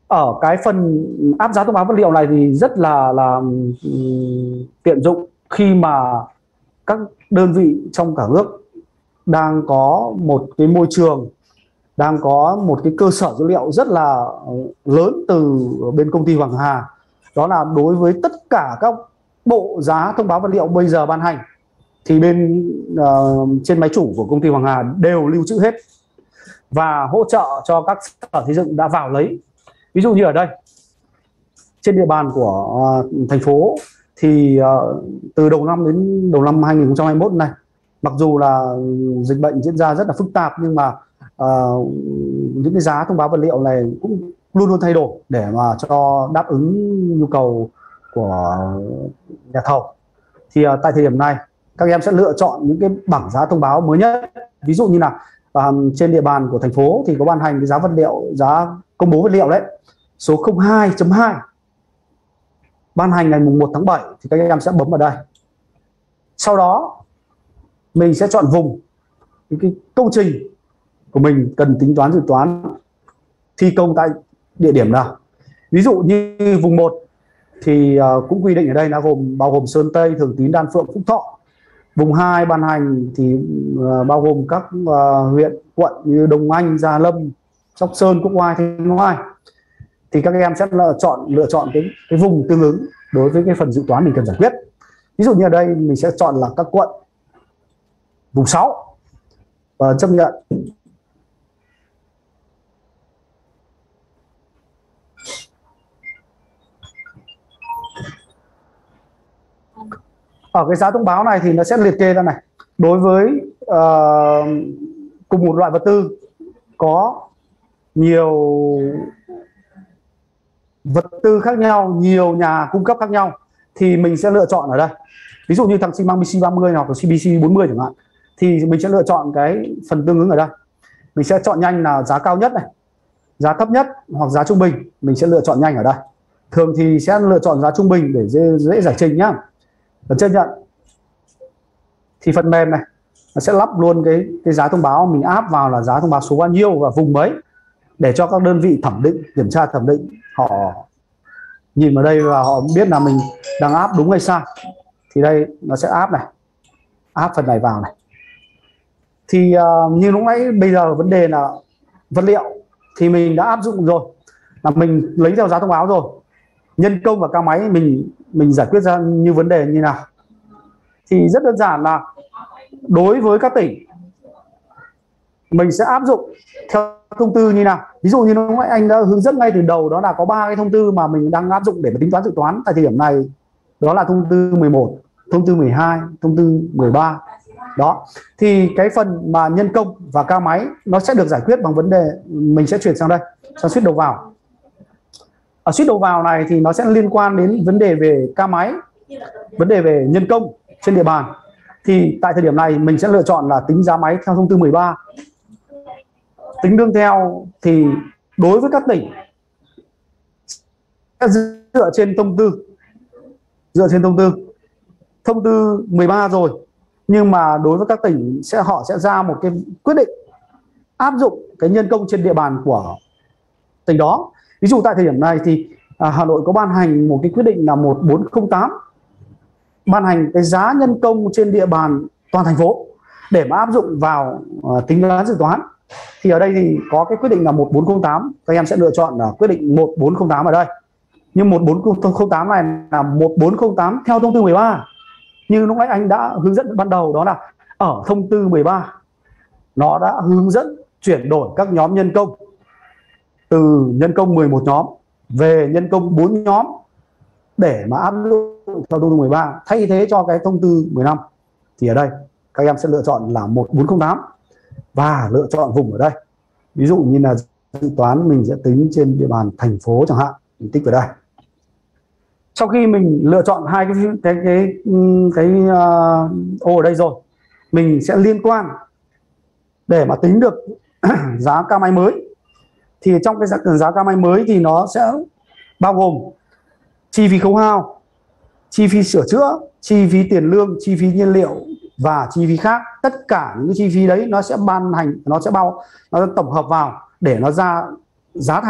ở cái phần áp giá thông báo vật liệu này thì rất là là um, tiện dụng khi mà các đơn vị trong cả nước đang có một cái môi trường, đang có một cái cơ sở dữ liệu rất là lớn từ bên công ty Hoàng Hà. Đó là đối với tất cả các bộ giá thông báo vật liệu bây giờ ban hành thì bên uh, trên máy chủ của công ty Hoàng Hà đều lưu trữ hết và hỗ trợ cho các sở xây dựng đã vào lấy. Ví dụ như ở đây trên địa bàn của uh, thành phố thì uh, từ đầu năm đến đầu năm hai nghìn không trăm hai mươi mốt này, mặc dù là dịch bệnh diễn ra rất là phức tạp nhưng mà uh, những cái giá thông báo vật liệu này cũng luôn luôn thay đổi để mà cho đáp ứng nhu cầu của nhà thầu. Thì uh, tại thời điểm này các em sẽ lựa chọn những cái bảng giá thông báo mới nhất. Ví dụ như là uh, trên địa bàn của thành phố thì có ban hành cái giá vật liệu, giá công bố vật liệu đấy, số không hai chấm hai, ban hành ngày mùng một tháng bảy thì các em sẽ bấm vào đây. Sau đó mình sẽ chọn vùng những cái công trình của mình cần tính toán dự toán thi công tại địa điểm nào. Ví dụ như vùng một thì uh, cũng quy định ở đây là gồm bao gồm Sơn Tây, Thường Tín, Đan Phượng, Phúc Thọ. Vùng hai ban hành thì uh, bao gồm các uh, huyện, quận như Đông Anh, Gia Lâm, Sóc Sơn, Quốc Oai, Thanh Oai. Thì các em sẽ lựa chọn lựa chọn cái cái vùng tương ứng đối với cái phần dự toán mình cần giải quyết. Ví dụ như ở đây mình sẽ chọn là các quận vùng sáu và chấp nhận. Ở cái giá thông báo này thì nó sẽ liệt kê ra này, đối với uh, cùng một loại vật tư có nhiều vật tư khác nhau, nhiều nhà cung cấp khác nhau thì mình sẽ lựa chọn ở đây. Ví dụ như thằng xi măng bê xê ba mươi hoặc là xê bê xê bốn mươi chẳng hạn, thì mình sẽ lựa chọn cái phần tương ứng ở đây. Mình sẽ chọn nhanh là giá cao nhất này, giá thấp nhất hoặc giá trung bình, mình sẽ lựa chọn nhanh ở đây. Thường thì sẽ lựa chọn giá trung bình để dễ, dễ giải trình nhá. Và chấp nhận thì phần mềm này nó sẽ lắp luôn cái cái giá thông báo mình áp vào là giá thông báo số bao nhiêu và vùng mấy, để cho các đơn vị thẩm định, kiểm tra thẩm định họ nhìn vào đây và họ biết là mình đang áp đúng hay sai. Thì đây nó sẽ áp này, áp phần này vào này. Thì uh, như lúc nãy bây giờ vấn đề là vật liệu thì mình đã áp dụng rồi, là mình lấy theo giá thông báo rồi. Nhân công và ca máy mình mình giải quyết ra như vấn đề như nào. Thì rất đơn giản là đối với các tỉnh mình sẽ áp dụng theo thông tư như nào. Ví dụ như lúc nãy anh đã hướng dẫn ngay từ đầu, đó là có ba cái thông tư mà mình đang áp dụng để mà tính toán dự toán tại thời điểm này. Đó là thông tư mười một, thông tư mười hai, thông tư mười ba. Đó. Thì cái phần mà nhân công và ca máy nó sẽ được giải quyết bằng vấn đề, mình sẽ chuyển sang đây, sang suýt đầu vào. Ở suýt đầu vào này thì nó sẽ liên quan đến vấn đề về ca máy, vấn đề về nhân công trên địa bàn. Thì tại thời điểm này mình sẽ lựa chọn là tính giá máy theo thông tư mười ba. Tính đương theo thì đối với các tỉnh dựa trên thông tư, dựa trên thông tư thông tư mười ba rồi, nhưng mà đối với các tỉnh sẽ họ sẽ ra một cái quyết định áp dụng cái nhân công trên địa bàn của tỉnh đó. Ví dụ tại thời điểm này thì à, Hà Nội có ban hành một cái quyết định là một bốn không tám, ban hành cái giá nhân công trên địa bàn toàn thành phố để mà áp dụng vào uh, tính toán dự toán. Thì ở đây thì có cái quyết định là một bốn không tám, các em sẽ lựa chọn là quyết định một bốn không tám ở đây. Nhưng một bốn không tám này là một bốn không tám theo thông tư mười ba. Như lúc nãy anh đã hướng dẫn ban đầu, đó là ở thông tư mười ba nó đã hướng dẫn chuyển đổi các nhóm nhân công từ nhân công mười một nhóm về nhân công bốn nhóm để mà áp dụng theo thông tư mười ba thay thế cho cái thông tư mười lăm. Thì ở đây các em sẽ lựa chọn là một bốn không tám và lựa chọn vùng ở đây. Ví dụ như là dự toán mình sẽ tính trên địa bàn thành phố chẳng hạn, mình tích vào đây. Sau khi mình lựa chọn hai cái cái cái cái uh, ô ở đây rồi, mình sẽ liên quan để mà tính được giá ca máy mới. Thì trong cái giá, giá ca máy mới thì nó sẽ bao gồm chi phí khấu hao, chi phí sửa chữa, chi phí tiền lương, chi phí nhiên liệu và chi phí khác. Tất cả những cái chi phí đấy nó sẽ ban hành, nó sẽ bao, nó sẽ tổng hợp vào để nó ra giá thành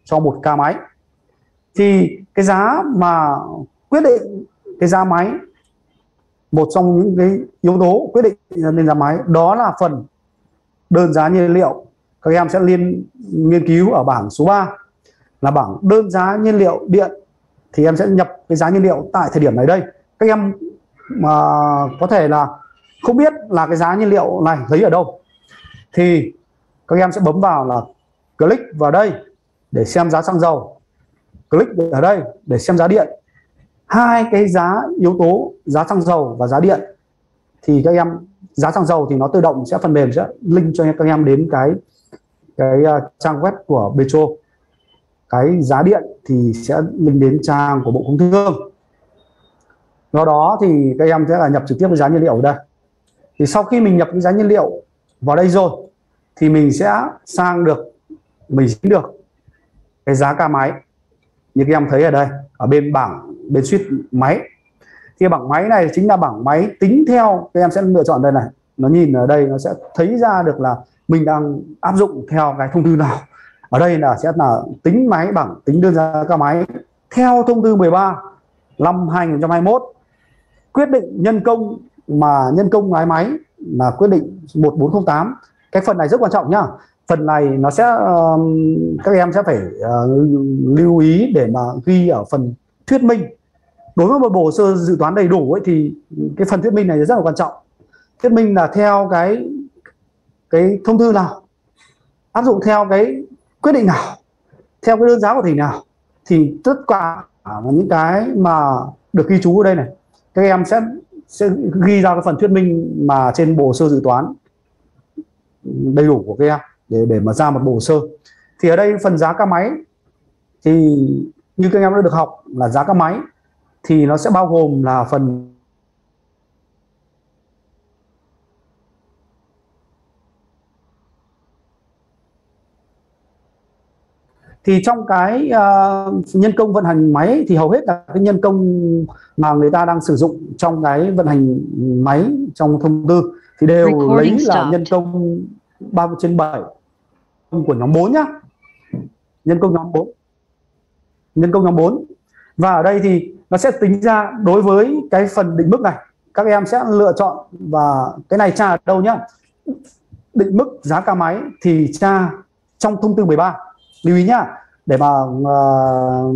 cho một ca máy. Thì cái giá mà quyết định cái giá máy, một trong những cái yếu tố quyết định nên giá máy đó là phần đơn giá nhiên liệu. Các em sẽ liên nghiên cứu ở bảng số ba là bảng đơn giá nhiên liệu điện, thì em sẽ nhập cái giá nhiên liệu tại thời điểm này đây. Các em mà có thể là không biết là cái giá nhiên liệu này lấy ở đâu, thì các em sẽ bấm vào là click vào đây để xem giá xăng dầu, click ở đây để xem giá điện. Hai cái giá yếu tố giá xăng dầu và giá điện thì các em, giá xăng dầu thì nó tự động sẽ, phần mềm sẽ link cho các em đến cái cái uh, trang web của Petro. Cái giá điện thì sẽ link đến trang của Bộ Công Thương. Do đó thì các em sẽ là nhập trực tiếp cái giá nhiên liệu ở đây. Thì sau khi mình nhập cái giá nhiên liệu vào đây rồi thì mình sẽ sang được, mình dính được cái giá ca máy như các em thấy ở đây, ở bên bảng bên suýt máy. Thì bảng máy này chính là bảng máy tính theo, các em sẽ lựa chọn đây này, nó nhìn ở đây nó sẽ thấy ra được là mình đang áp dụng theo cái thông tư nào. Ở đây là sẽ là tính máy bảng tính đơn giá ca máy theo thông tư mười ba năm hai nghìn không trăm hai mươi mốt. Quyết định nhân công mà nhân công lái máy là quyết định một bốn không tám. Cái phần này rất quan trọng nhá. Phần này nó sẽ uh, các em sẽ phải uh, lưu ý để mà ghi ở phần thuyết minh. Đối với một bộ sơ dự toán đầy đủ ấy, thì cái phần thuyết minh này rất là quan trọng. Thuyết minh là theo cái cái thông tư nào, áp dụng theo cái quyết định nào, theo cái đơn giá của tỉnh nào, thì tất cả những cái mà được ghi chú ở đây này, các em sẽ sẽ ghi ra cái phần thuyết minh mà trên bộ sơ dự toán đầy đủ của các em để để mà ra một bộ sơ. Thì ở đây phần giá ca máy thì như các em đã được học là giá ca máy thì nó sẽ bao gồm là phần thì trong cái uh, nhân công vận hành máy thì hầu hết là cái nhân công mà người ta đang sử dụng trong cái vận hành máy trong thông tư thì đều
Recording
lấy là
stopped.
nhân công ba trên bảy của nhóm bốn nhá, nhân công nhóm bốn, nhân công nhóm bốn. Và ở đây thì nó sẽ tính ra đối với cái phần định mức này, các em sẽ lựa chọn, và cái này tra ở đâu nhá, định mức giá ca máy thì tra trong thông tư mười ba. Lưu ý nhá, để mà uh,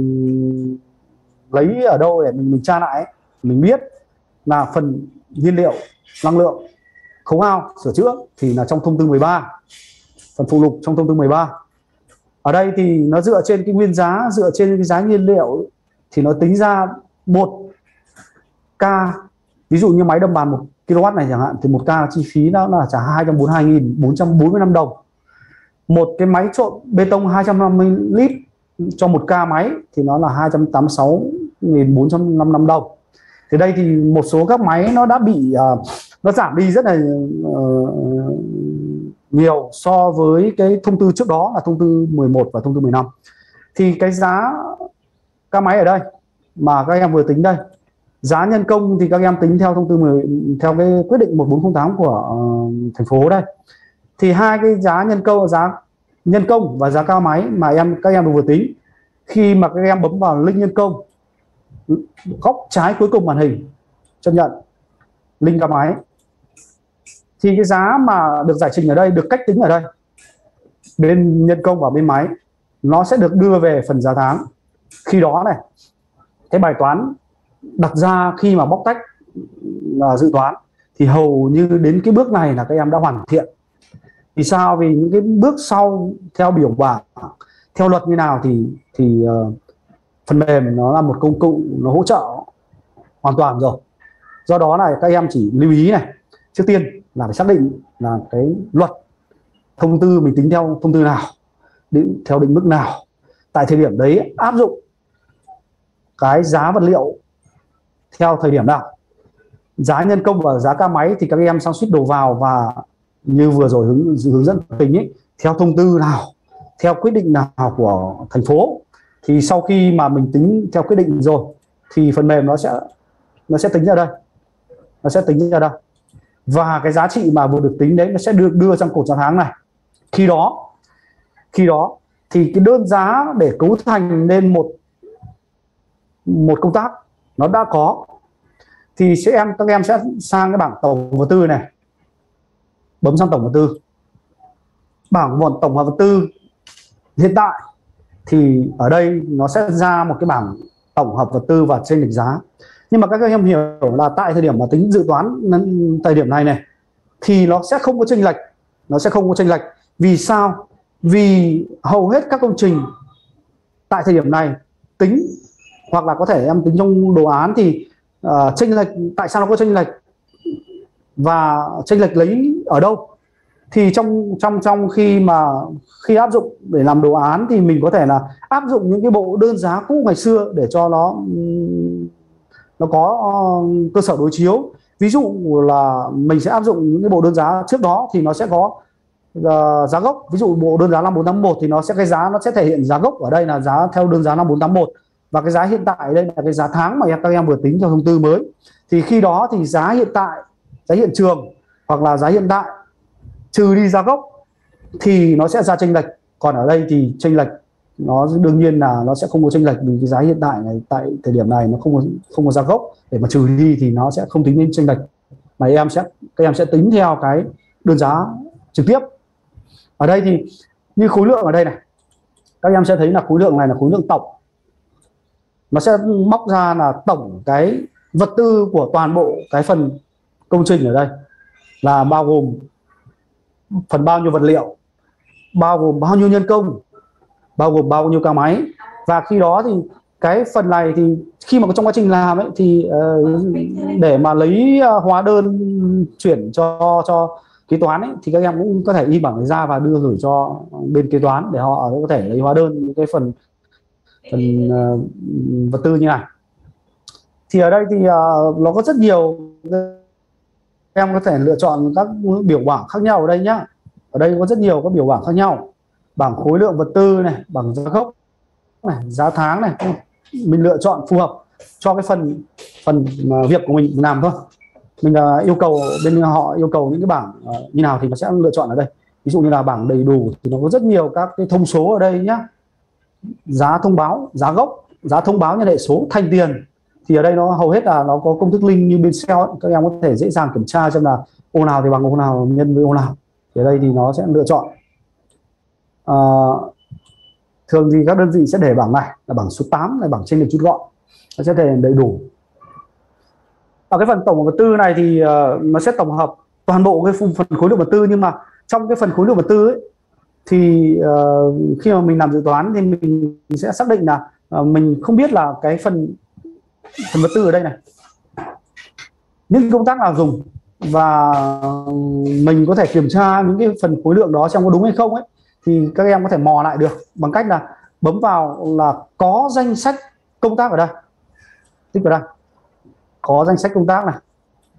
lấy ở đâu để mình, mình tra lại ấy, mình biết là phần nhiên liệu, năng lượng, khấu hao, sửa chữa thì là trong thông tư mười ba, phần phụ lục trong thông tư mười ba. Ở đây thì nó dựa trên cái nguyên giá, dựa trên cái giá nhiên liệu thì nó tính ra một ca, ví dụ như máy đâm bàn một ki lô oát này chẳng hạn, thì một ca chi phí nó là trả hai trăm bốn mươi hai nghìn bốn trăm bốn mươi lăm đồng. Một cái máy trộn bê tông hai trăm năm mươi lít cho một ca máy thì nó là hai trăm tám mươi sáu nghìn bốn trăm năm mươi lăm đồng. Thì đây thì một số các máy nó đã bị uh, nó giảm đi rất là uh, nhiều so với cái thông tư trước đó là thông tư mười một và thông tư mười lăm. Thì cái giá ca máy ở đây mà các em vừa tính đây, giá nhân công thì các em tính theo thông tư mười, theo cái quyết định một bốn không tám của uh, thành phố đây. Thì hai cái giá nhân công, giá nhân công và giá ca máy mà em các em vừa tính, khi mà các em bấm vào link nhân công góc trái cuối cùng màn hình chấp nhận link ca máy, thì cái giá mà được giải trình ở đây, được cách tính ở đây bên nhân công và bên máy, nó sẽ được đưa về phần giá tháng. Khi đó này, cái bài toán đặt ra khi mà bóc tách uh, dự toán thì hầu như đến cái bước này là các em đã hoàn thiện. Vì sao? Vì những cái bước sau theo biểu bảng, theo luật như nào thì thì uh, phần mềm nó là một công cụ, nó hỗ trợ hoàn toàn rồi. Do đó là các em chỉ lưu ý này, trước tiên là phải xác định là cái luật thông tư mình tính theo thông tư nào, định theo định mức nào, tại thời điểm đấy áp dụng cái giá vật liệu theo thời điểm nào, giá nhân công và giá ca máy thì các em sang suýt đầu vào, và như vừa rồi hướng, hướng dẫn tính ấy, theo thông tư nào, theo quyết định nào của thành phố. Thì sau khi mà mình tính theo quyết định rồi thì phần mềm nó sẽ nó sẽ tính ra đây, nó sẽ tính ra đây, và cái giá trị mà vừa được tính đấy nó sẽ được đưa sang cột giá tháng này. Khi đó khi đó thì cái đơn giá để cấu thành nên một một công tác nó đã có, thì sẽ em các em sẽ sang cái bảng tổng vật tư này, bấm sang tổng vật tư. Bảng một tổng hợp vật tư hiện tại thì ở đây nó sẽ ra một cái bảng tổng hợp vật tư và chênh lệch giá. Nhưng mà các em hiểu là tại thời điểm mà tính dự toán thời điểm này này thì nó sẽ không có chênh lệch, nó sẽ không có chênh lệch. Vì sao? Vì hầu hết các công trình tại thời điểm này tính, hoặc là có thể em tính trong đồ án thì uh, chênh lệch, tại sao nó có chênh lệch và chênh lệch lấy ở đâu? Thì trong trong trong khi mà khi áp dụng để làm đồ án thì mình có thể là áp dụng những cái bộ đơn giá cũ ngày xưa để cho nó nó có uh, cơ sở đối chiếu. Ví dụ là mình sẽ áp dụng những cái bộ đơn giá trước đó thì nó sẽ có uh, giá gốc. Ví dụ bộ đơn giá năm bốn tám một thì nó sẽ cái giá nó sẽ thể hiện giá gốc ở đây là giá theo đơn giá năm bốn tám một, và cái giá hiện tại đây là cái giá tháng mà các em vừa tính theo thông tư mới. Thì khi đó thì giá hiện tại, giá hiện trường hoặc là giá hiện tại trừ đi giá gốc thì nó sẽ ra chênh lệch. Còn ở đây thì chênh lệch nó đương nhiên là nó sẽ không có chênh lệch, vì cái giá hiện tại này tại thời điểm này nó không có không có giá gốc để mà trừ đi thì nó sẽ không tính lên chênh lệch, mà em sẽ các em sẽ tính theo cái đơn giá trực tiếp. Ở đây thì như khối lượng ở đây này, các em sẽ thấy là khối lượng này là khối lượng tổng, nó sẽ móc ra là tổng cái vật tư của toàn bộ cái phần công trình ở đây là bao gồm phần bao nhiêu vật liệu, bao gồm bao nhiêu nhân công, bao gồm bao nhiêu ca máy. Và khi đó thì cái phần này thì khi mà trong quá trình làm ấy thì uh, để mà lấy uh, hóa đơn chuyển cho cho kế toán ấy, thì các em cũng có thể in bảng này ra và đưa gửi cho bên kế toán để họ có thể lấy hóa đơn những cái phần phần uh, vật tư như này. Thì ở đây thì uh, nó có rất nhiều, em có thể lựa chọn các biểu bảng khác nhau ở đây nhá. Ở đây có rất nhiều các biểu bảng khác nhau, bảng khối lượng vật tư này, bảng giá gốc này, giá tháng này. Mình lựa chọn phù hợp cho cái phần phần việc của mình làm thôi. Mình uh, yêu cầu bên họ yêu cầu những cái bảng uh, như nào thì nó sẽ lựa chọn ở đây. Ví dụ như là bảng đầy đủ thì nó có rất nhiều các cái thông số ở đây nhá. Giá thông báo, giá gốc, giá thông báo nhân hệ số, thành tiền. Thì ở đây nó hầu hết là nó có công thức link như bên Excel ấy. Các em có thể dễ dàng kiểm tra xem là ô nào thì bằng ô nào nhân với ô nào. Thì ở đây thì nó sẽ lựa chọn. À, thường thì các đơn vị sẽ để bảng này là bảng số tám, là bảng chênh lệch rút gọn, nó sẽ thể đầy đủ. Ở cái phần tổng vật tư này thì uh, nó sẽ tổng hợp toàn bộ cái phần khối lượng vật tư, nhưng mà trong cái phần khối lượng vật tư ấy, thì uh, khi mà mình làm dự toán thì mình sẽ xác định là uh, mình không biết là cái phần phần vật tư ở đây này những công tác nào dùng, và mình có thể kiểm tra những cái phần khối lượng đó xem có đúng hay không ấy, thì các em có thể mò lại được bằng cách là bấm vào là có danh sách công tác ở đây, tích vào đây có danh sách công tác này,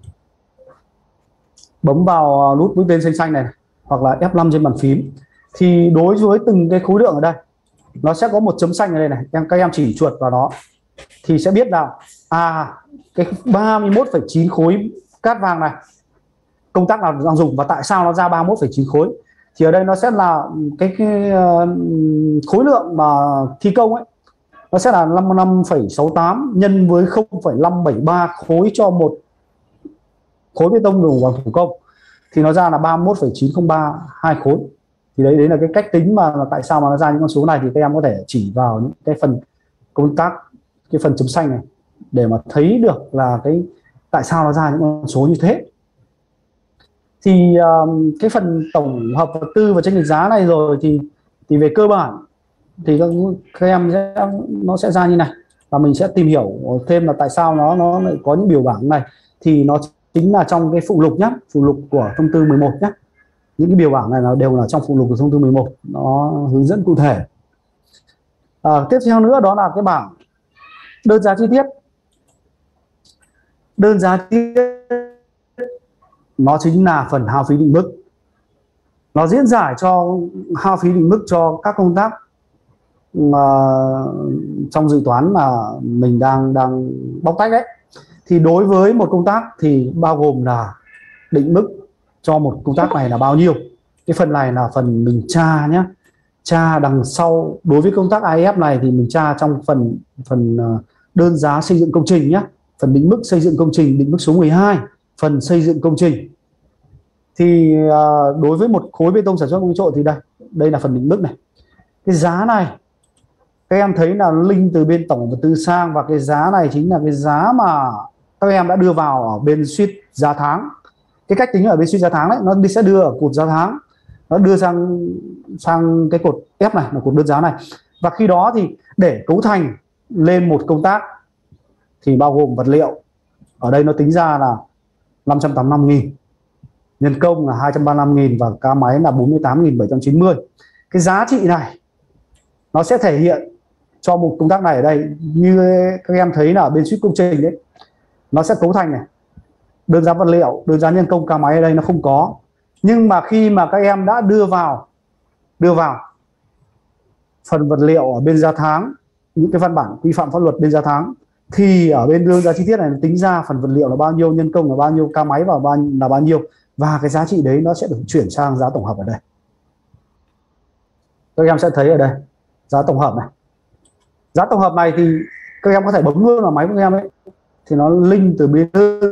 bấm vào nút mũi tên xanh xanh này hoặc là F năm trên bàn phím, thì đối với từng cái khối lượng ở đây nó sẽ có một chấm xanh ở đây này, em các em chỉ chuột vào đó thì sẽ biết là à cái ba mươi mốt phẩy chín khối cát vàng này công tác nào đang dùng và tại sao nó ra ba mươi mốt phẩy chín khối. Thì ở đây nó sẽ là cái, cái uh, khối lượng mà thi công ấy, nó sẽ là năm mươi lăm phẩy sáu tám nhân với không phẩy năm bảy ba khối cho một khối bê tông dùng bằng thủ công, thì nó ra là ba mươi mốt phẩy chín không ba hai khối. Thì đấy đấy là cái cách tính mà tại sao mà nó ra những con số này, thì các em có thể chỉ vào những cái phần công tác, cái phần chấm xanh này để mà thấy được là cái tại sao nó ra những con số như thế. Thì um, cái phần tổng hợp vật tư và chênh lệch giá này rồi thì thì về cơ bản thì các, các em sẽ nó sẽ ra như này, và mình sẽ tìm hiểu thêm là tại sao nó nó lại có những biểu bảng này. Thì nó chính là trong cái phụ lục nhé, phụ lục của thông tư mười một nhé. Những cái biểu bảng này nó đều là trong phụ lục của thông tư mười một, nó hướng dẫn cụ thể. À, tiếp theo nữa đó là cái bảng đơn giá chi tiết. Đơn giá chi tiết nó chính là phần hao phí định mức, nó diễn giải cho hao phí định mức cho các công tác mà trong dự toán mà mình đang đang bóc tách đấy. Thì đối với một công tác thì bao gồm là định mức cho một công tác này là bao nhiêu. Cái phần này là phần mình tra nhé, tra đằng sau. Đối với công tác a i ép này thì mình tra trong phần phần đơn giá xây dựng công trình nhé, phần định mức xây dựng công trình, định mức số mười hai, phần xây dựng công trình. Thì đối với một khối bê tông sản xuất công trộn thì đây, đây là phần định mức này. Cái giá này các em thấy là link từ bên tổng vật tư sang, và cái giá này chính là cái giá mà các em đã đưa vào ở bên suýt giá tháng. Cái cách tính ở bên suýt giá tháng đấy, nó sẽ đưa ở cột giá tháng, nó đưa sang sang cái cột F này là cột đơn giá này. Và khi đó thì để cấu thành lên một công tác thì bao gồm vật liệu, ở đây nó tính ra là năm trăm tám mươi lăm nghìn, nhân công là hai trăm ba mươi lăm nghìn và ca máy là bốn mươi tám nghìn bảy trăm chín mươi. Cái giá trị này nó sẽ thể hiện cho một công tác này ở đây, như các em thấy là ở bên suýt công trình đấy, nó sẽ cấu thành này, đơn giá vật liệu, đơn giá nhân công, ca máy ở đây nó không có. Nhưng mà khi mà các em đã đưa vào đưa vào phần vật liệu ở bên giá tháng, những cái văn bản quy phạm pháp luật bên giá tháng, thì ở bên đơn giá chi tiết này nó tính ra phần vật liệu là bao nhiêu, nhân công là bao nhiêu, ca máy vào bao là bao nhiêu, và cái giá trị đấy nó sẽ được chuyển sang giá tổng hợp ở đây. Các em sẽ thấy ở đây giá tổng hợp này. Giá tổng hợp này thì các em có thể bấm luôn vào máy của các em ấy, thì nó link từ bên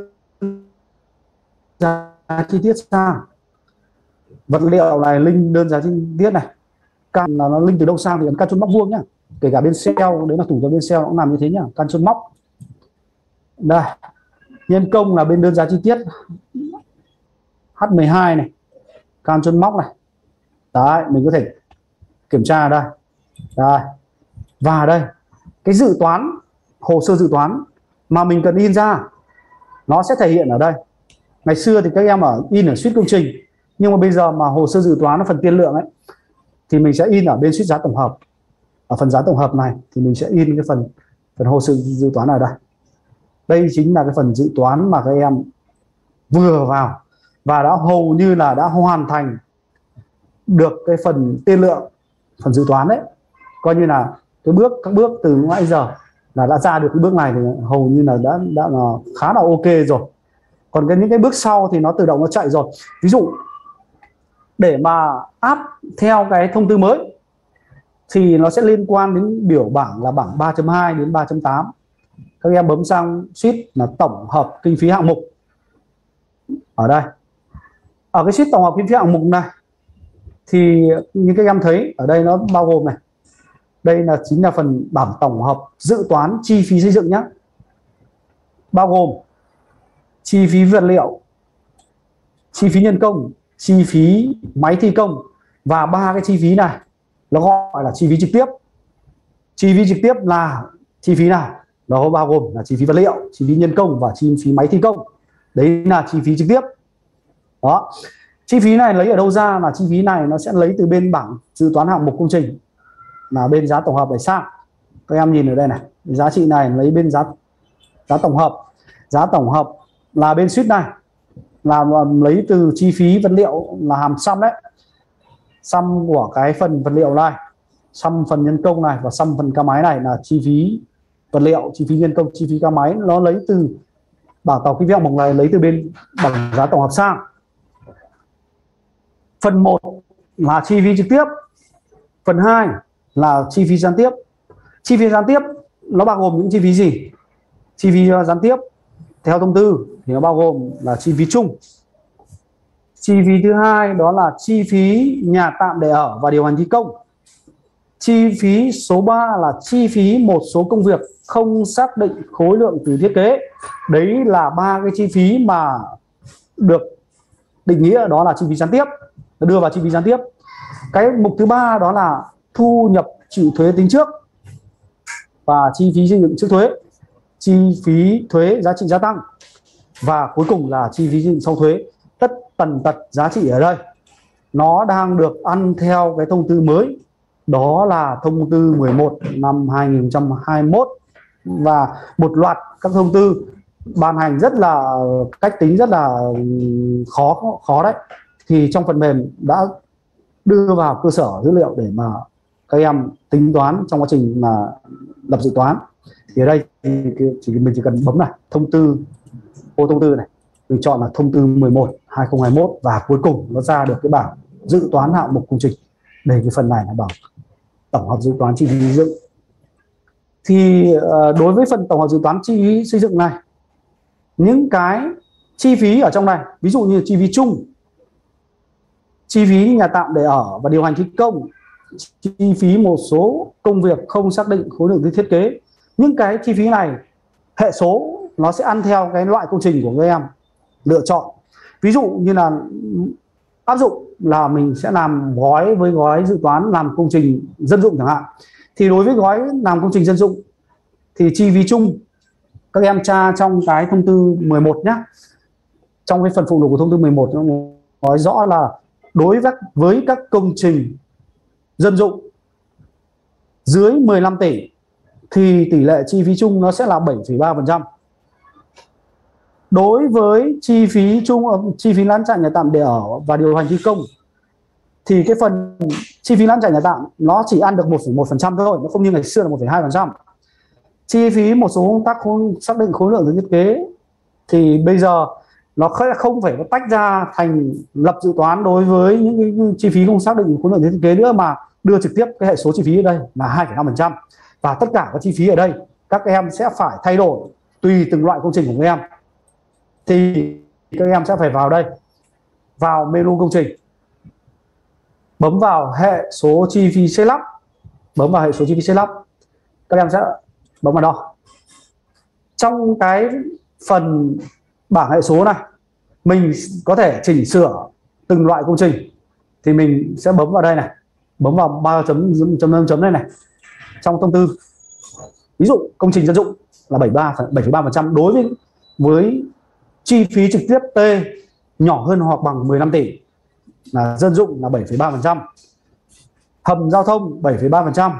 giá chi tiết sang. Vật liệu này link đơn giá chi tiết này, can là nó link từ đâu sang thì ấn can chốt móc vuông nhá, kể cả bên sale, đấy là tủ cho bên sale nó cũng làm như thế nhá, can chốt móc. Đây, nhân công là bên đơn giá chi tiết H mười hai này, can chốt móc này. Đấy, mình có thể kiểm tra ở đây. Đây. Và đây, cái dự toán, hồ sơ dự toán mà mình cần in ra nó sẽ thể hiện ở đây. Ngày xưa thì các em ở in ở suýt công trình, nhưng mà bây giờ mà hồ sơ dự toán nó phần tiên lượng ấy thì mình sẽ in ở bên suýt giá tổng hợp. Ở phần giá tổng hợp này thì mình sẽ in cái phần phần hồ sơ dự toán ở đây. Đây chính là cái phần dự toán mà các em vừa vào và đã hầu như là đã hoàn thành được cái phần tiên lượng, phần dự toán đấy. Coi như là cái bước các bước từ nãy giờ là đã ra được cái bước này thì hầu như là đã đã là khá là ok rồi. Còn cái những cái bước sau thì nó tự động nó chạy rồi. Ví dụ để mà áp theo cái thông tư mới thì nó sẽ liên quan đến biểu bảng là bảng ba chấm hai đến ba chấm tám. Các em bấm sang sheet là tổng hợp kinh phí hạng mục. Ở đây, ở cái sheet tổng hợp kinh phí hạng mục này thì như các em thấy ở đây nó bao gồm này, đây là chính là phần bảng tổng hợp dự toán chi phí xây dựng nhé, bao gồm chi phí vật liệu, chi phí nhân công, chi phí máy thi công, và ba cái chi phí này nó gọi là chi phí trực tiếp. Chi phí trực tiếp là chi phí nào? Nó bao gồm là chi phí vật liệu, chi phí nhân công và chi phí máy thi công. Đấy là chi phí trực tiếp. Đó. Chi phí này lấy ở đâu ra? Là chi phí này nó sẽ lấy từ bên bảng dự toán hạng mục công trình, là bên giá tổng hợp để sang. Các em nhìn ở đây này, giá trị này lấy bên giá giá tổng hợp. Giá tổng hợp là bên sheet này, là lấy từ chi phí vật liệu là hàm sum đấy, sum của cái phần vật liệu này, sum phần nhân công này và sum phần ca máy này là chi phí vật liệu, chi phí nhân công, chi phí ca máy. Nó lấy từ bảng tổng kinh phí hạng mục này, lấy từ bên bảng giá tổng hợp sang. Phần một là chi phí trực tiếp, phần hai là chi phí gián tiếp. Chi phí gián tiếp nó bao gồm những chi phí gì? Chi phí gián tiếp theo thông tư thì nó bao gồm là chi phí chung. Chi phí thứ hai đó là chi phí nhà tạm để ở và điều hành thi công. Chi phí số ba là chi phí một số công việc không xác định khối lượng từ thiết kế. Đấy là ba cái chi phí mà được định nghĩa đó là chi phí gián tiếp, đưa vào chi phí gián tiếp. Cái mục thứ ba đó là thu nhập chịu thuế tính trước và chi phí xây dựng trước thuế, chi phí thuế giá trị gia tăng, và cuối cùng là chi phí xây dựng sau thuế. Tất tần tật giá trị ở đây nó đang được ăn theo cái thông tư mới, đó là thông tư mười một năm hai nghìn không trăm hai mươi mốt, và một loạt các thông tư ban hành rất là cách tính rất là khó khó đấy. Thì trong phần mềm đã đưa vào cơ sở dữ liệu để mà các em tính toán trong quá trình mà lập dự toán. Thì ở đây thì chỉ mình chỉ cần bấm này thông tư, ô thông tư này, mình chọn là thông tư mười một hai nghìn không trăm hai mươi mốt, và cuối cùng nó ra được cái bảng dự toán hạng mục công trình. Đây cái phần này là bằng tổng hợp dự toán chi phí xây dựng. Thì uh, đối với phần tổng hợp dự toán chi phí xây dựng này, những cái chi phí ở trong này, ví dụ như chi phí chung, chi phí nhà tạm để ở và điều hành thi công, chi phí một số công việc không xác định khối lượng thiết kế, những cái chi phí này hệ số nó sẽ ăn theo cái loại công trình của các em lựa chọn. Ví dụ như là áp dụng là mình sẽ làm gói với gói dự toán làm công trình dân dụng chẳng hạn, thì đối với gói làm công trình dân dụng thì chi phí chung các em tra trong cái thông tư mười một nhé, trong cái phần phụ lục của thông tư mười một nó nói rõ là đối với các công trình dân dụng dưới mười lăm tỷ thì tỷ lệ chi phí chung nó sẽ là bảy phẩy ba phần trăm. Đối với chi phí chung, chi phí lán trại nhà tạm để ở và điều hành thi công thì cái phần chi phí lán trại nhà tạm nó chỉ ăn được một phẩy một phần trăm thôi, nó không như ngày xưa là một phẩy hai phần trăm. Chi phí một số công tác xác định khối lượng thiết kế thì bây giờ nó không phải tách ra thành lập dự toán đối với những cái chi phí không xác định khối lượng thiết kế nữa, mà đưa trực tiếp cái hệ số chi phí ở đây là hai phẩy năm phần trăm. Và tất cả các chi phí ở đây các em sẽ phải thay đổi tùy từng loại công trình của các em. Thì các em sẽ phải vào đây, vào menu công trình, bấm vào hệ số chi phí xây lắp, bấm vào hệ số chi phí xây lắp, các em sẽ bấm vào đó. Trong cái phần bảng hệ số này mình có thể chỉnh sửa từng loại công trình thì mình sẽ bấm vào đây này, bấm vào ba chấm chấm chấm này này. Trong thông tư ví dụ công trình dân dụng là bảy phẩy ba phần trăm đối với với chi phí trực tiếp T nhỏ hơn hoặc bằng mười lăm tỷ, là dân dụng là bảy phẩy ba phần trăm, hầm giao thông bảy phẩy ba phần trăm,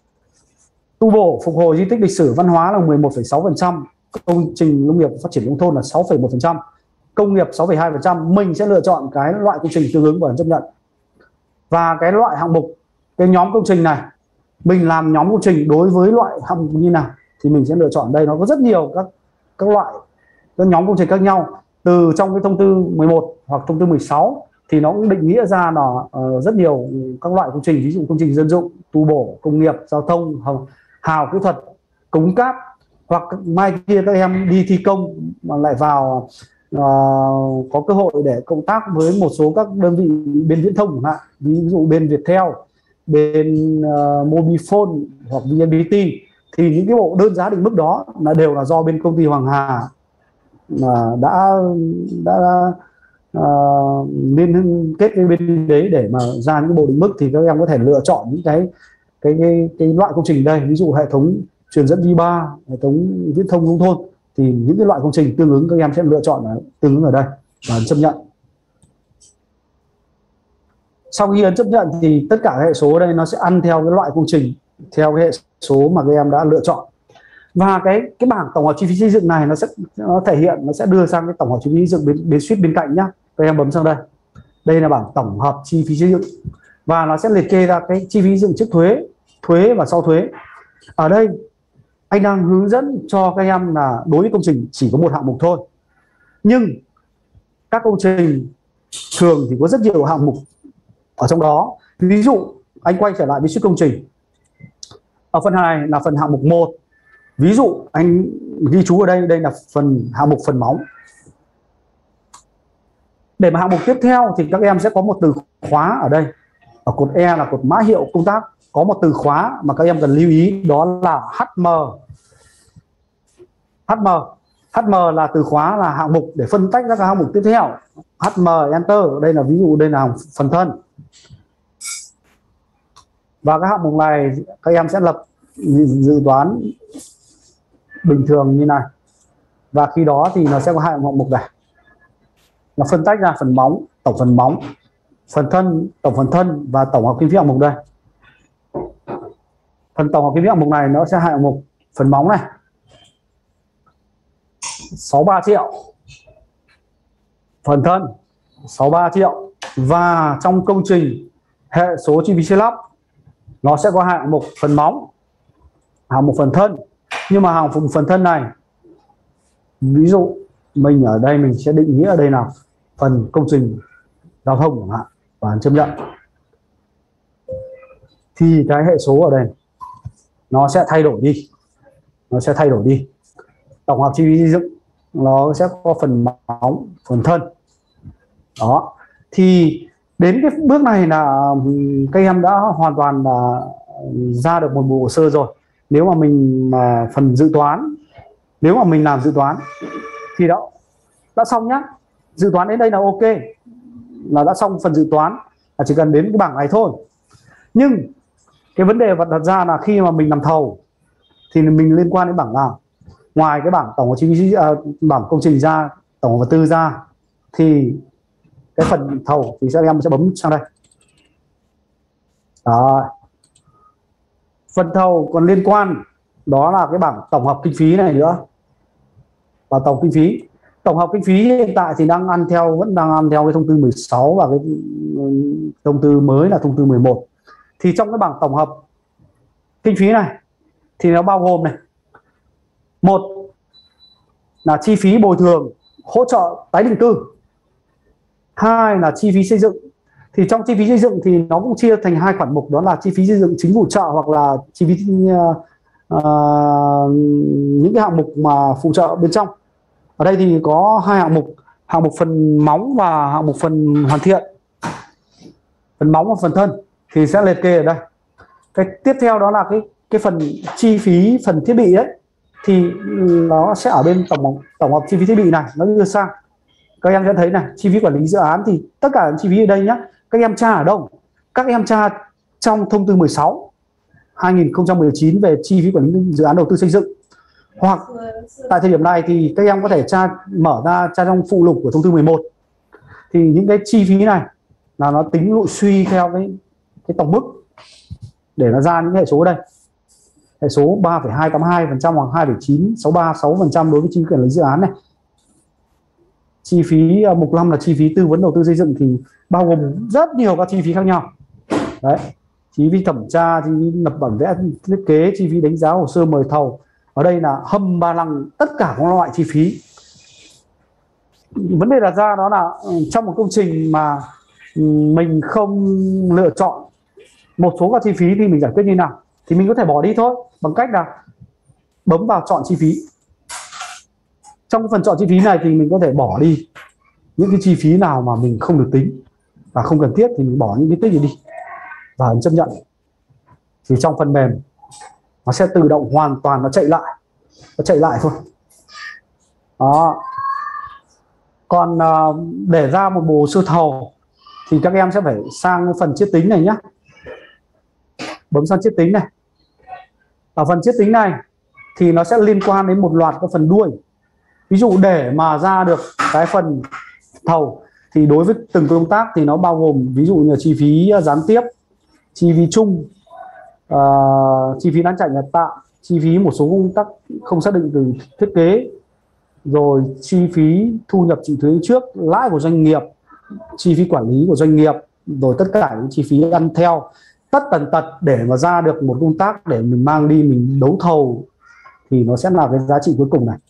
tu bổ phục hồi di tích lịch sử văn hóa là mười một phẩy sáu phần trăm, công trình nông nghiệp phát triển nông thôn là sáu phẩy một phần trăm, công nghiệp sáu phẩy hai phần trăm. Mình sẽ lựa chọn cái loại công trình tương ứng và chấp nhận. Và cái loại hạng mục, cái nhóm công trình này mình làm nhóm công trình đối với loại hạng mục như nào thì mình sẽ lựa chọn. Đây nó có rất nhiều các các loại các nhóm công trình khác nhau, từ trong cái thông tư mười một hoặc thông tư mười sáu thì nó cũng định nghĩa ra là uh, rất nhiều các loại công trình, ví dụ công trình dân dụng, tu bổ, công nghiệp, giao thông, hào, hào kỹ thuật, cống cáp, hoặc mai kia các em đi thi công mà lại vào uh, có cơ hội để công tác với một số các đơn vị bên viễn thông, ví dụ bên Viettel, bên uh, Mobifone hoặc vê en pê tê, thì những cái bộ đơn giá định mức đó là đều là do bên công ty Hoàng Hà mà đã đã uh, liên kết với bên đấy để mà ra những bộ định mức. Thì các em có thể lựa chọn những cái cái cái, cái loại công trình đây, ví dụ hệ thống truyền dẫn V ba, hệ thống viễn thông nông thôn, thì những cái loại công trình tương ứng các em sẽ lựa chọn tương ứng ở đây và chấp nhận. Sau khi ấn chấp nhận thì tất cả hệ số ở đây nó sẽ ăn theo cái loại công trình, theo cái hệ số mà các em đã lựa chọn. Và cái cái bảng tổng hợp chi phí xây dựng này nó sẽ nó thể hiện, nó sẽ đưa sang cái tổng hợp chi phí xây dựng bên, bên suýt bên cạnh nhá. Các em bấm sang đây, đây là bảng tổng hợp chi phí xây dựng và nó sẽ liệt kê ra cái chi phí xây dựng trước thuế, thuế và sau thuế. Ở đây anh đang hướng dẫn cho các em là đối với công trình chỉ có một hạng mục thôi, nhưng các công trình thường thì có rất nhiều hạng mục ở trong đó. Ví dụ anh quay trở lại với suýt công trình, ở phần này là phần hạng mục một. Ví dụ anh ghi chú ở đây, đây là phần hạng mục phần móng. Để mà hạng mục tiếp theo thì các em sẽ có một từ khóa ở đây, ở cột E là cột mã hiệu công tác, có một từ khóa mà các em cần lưu ý, đó là hát em. hát em hát em là từ khóa, là hạng mục để phân tách ra các hạng mục tiếp theo. hát em enter, đây là ví dụ, đây là phần thân. Và các hạng mục này các em sẽ lập dự toán bình thường như này, và khi đó thì nó sẽ có hai hạng mục này, là phân tách ra phần móng, tổng phần móng, phần thân, tổng phần thân và tổng hợp kinh phí hạng mục. Đây phần tổng hợp kinh phí hạng mục này nó sẽ hai hạng mục, phần móng này sáu mươi ba triệu, phần thân sáu mươi ba triệu, và trong công trình hệ số chi phí xây lắp nó sẽ có hai hạng mục, phần móng, hạng mục phần thân. Nhưng mà hạng mục phần thân này, ví dụ mình ở đây mình sẽ định nghĩa ở đây là phần công trình giao thông chẳng hạn, và chấp nhận. thì cái hệ số ở đây nó sẽ thay đổi đi, nó sẽ thay đổi đi. Tổng hợp chi phí xây dựng nó sẽ có phần móng, phần thân. Đó. Thì đến cái bước này là các em đã hoàn toàn là ra được một bộ hồ sơ rồi. Nếu mà mình mà phần dự toán, nếu mà mình làm dự toán thì đó đã xong nhá. Dự toán đến đây là ok, là đã xong phần dự toán, là chỉ cần đến cái bảng này thôi. Nhưng cái vấn đề vật đặt ra là khi mà mình làm thầu thì mình liên quan đến bảng nào? Ngoài cái bảng tổng hợp chi phí, à, bảng công trình ra, tổng hợp vật tư ra, thì cái phần thầu thì các em sẽ bấm sang đây. Đó. Phần thầu còn liên quan đó là cái bảng tổng hợp kinh phí này nữa, và tổng kinh phí. Tổng hợp kinh phí hiện tại thì đang ăn theo, vẫn đang ăn theo cái thông tư mười sáu và cái thông tư mới là thông tư mười một. Thì trong cái bảng tổng hợp kinh phí này thì nó bao gồm này: một là chi phí bồi thường hỗ trợ tái định cư, hai là chi phí xây dựng. Thì trong chi phí xây dựng thì nó cũng chia thành hai khoản mục, đó là chi phí xây dựng chính phụ trợ hoặc là chi phí uh, uh, những cái hạng mục mà phụ trợ bên trong. Ở đây thì có hai hạng mục, hạng mục phần móng và hạng mục phần hoàn thiện. Phần móng và phần thân thì sẽ liệt kê ở đây. Cái tiếp theo đó là cái cái phần chi phí phần thiết bị ấy, thì nó sẽ ở bên tổng tổng hợp chi phí thiết bị này, nó đưa sang. Các em sẽ thấy này, chi phí quản lý dự án thì tất cả chi phí ở đây nhé. Các em tra ở đâu? Các em tra trong thông tư mười sáu hai nghìn không trăm mười chín về chi phí quản lý dự án đầu tư xây dựng. Hoặc tại thời điểm này thì các em có thể tra mở ra tra trong phụ lục của thông tư mười một. Thì những cái chi phí này là nó tính nội suy theo cái cái tổng mức để nó ra những hệ số ở đây. Hệ số ba phẩy hai tám hai phần trăm hoặc hai phẩy chín sáu ba sáu phần trăm đối với chi phí quản lý dự án này. Chi phí mục năm là chi phí tư vấn đầu tư xây dựng thì bao gồm rất nhiều các chi phí khác nhau. Đấy, chi phí thẩm tra, chi phí lập bản vẽ thiết kế, chi phí đánh giá hồ sơ mời thầu. Ở đây là hầm ba lăng tất cả các loại chi phí. Vấn đề đặt ra đó là trong một công trình mà mình không lựa chọn một số các chi phí thì mình giải quyết như nào? Thì mình có thể bỏ đi thôi, bằng cách là bấm vào chọn chi phí. Trong phần chọn chi phí này thì mình có thể bỏ đi những cái chi phí nào mà mình không được tính và không cần thiết thì mình bỏ những cái tích này đi và ấn chấp nhận. Thì trong phần mềm nó sẽ tự động hoàn toàn nó chạy lại, nó chạy lại thôi. Đó. Còn uh, để ra một bộ hồ sơ thầu thì các em sẽ phải sang phần chiết tính này nhé. Bấm sang chiết tính này. Ở phần chiết tính này thì nó sẽ liên quan đến một loạt các phần đuôi. Ví dụ để mà ra được cái phần thầu thì đối với từng công tác thì nó bao gồm ví dụ như chi phí gián tiếp, chi phí chung, uh, chi phí lán chạy nhà tạm, chi phí một số công tác không xác định từ thiết kế, rồi chi phí thu nhập chịu thuế trước, lãi của doanh nghiệp, chi phí quản lý của doanh nghiệp, rồi tất cả những chi phí ăn theo tất tần tật để mà ra được một công tác để mình mang đi mình đấu thầu thì nó sẽ là cái giá trị cuối cùng này.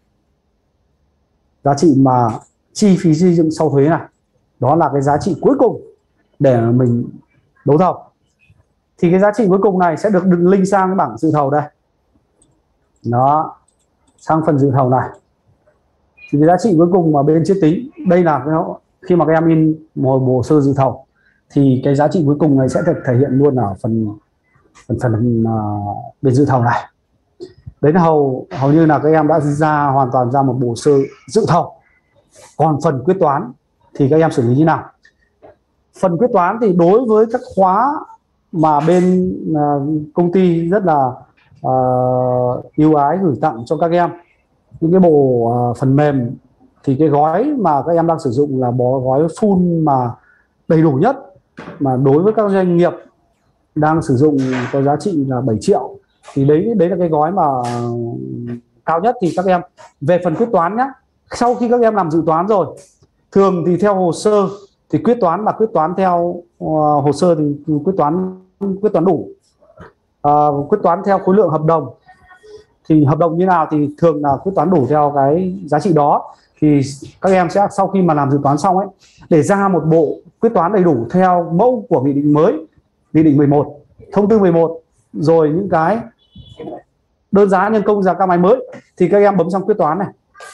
Giá trị mà chi phí xây dựng sau thuế này, đó là cái giá trị cuối cùng để mình đấu thầu. Thì cái giá trị cuối cùng này sẽ được đựng link sang cái bảng dự thầu đây. Đó, sang phần dự thầu này. Thì cái giá trị cuối cùng mà bên chiết tính, đây là cái, khi mà các em in một hồ sơ dự thầu thì cái giá trị cuối cùng này sẽ được thể hiện luôn ở phần phần phần uh, bên dự thầu này. Đấy là hầu hầu như là các em đã ra hoàn toàn ra một bộ hồ sơ dự thầu. Còn phần quyết toán thì các em xử lý như nào? Phần quyết toán thì đối với các khóa mà bên uh, công ty rất là uh, ưu ái gửi tặng cho các em những cái bộ uh, phần mềm, thì cái gói mà các em đang sử dụng là bó gói full mà đầy đủ nhất, mà đối với các doanh nghiệp đang sử dụng có giá trị là bảy triệu, thì đấy đấy là cái gói mà cao nhất. Thì các em về phần quyết toán nhé, sau khi các em làm dự toán rồi, thường thì theo hồ sơ thì quyết toán là quyết toán theo uh, hồ sơ thì quyết toán quyết toán đủ, uh, quyết toán theo khối lượng hợp đồng thì hợp đồng như nào thì thường là quyết toán đủ theo cái giá trị đó. Thì các em sẽ sau khi mà làm dự toán xong ấy, để ra một bộ quyết toán đầy đủ theo mẫu của nghị định mới, nghị định mười một, thông tư mười một, rồi những cái đơn giá nhân công giá ca máy mới thì các em bấm sang quyết toán này.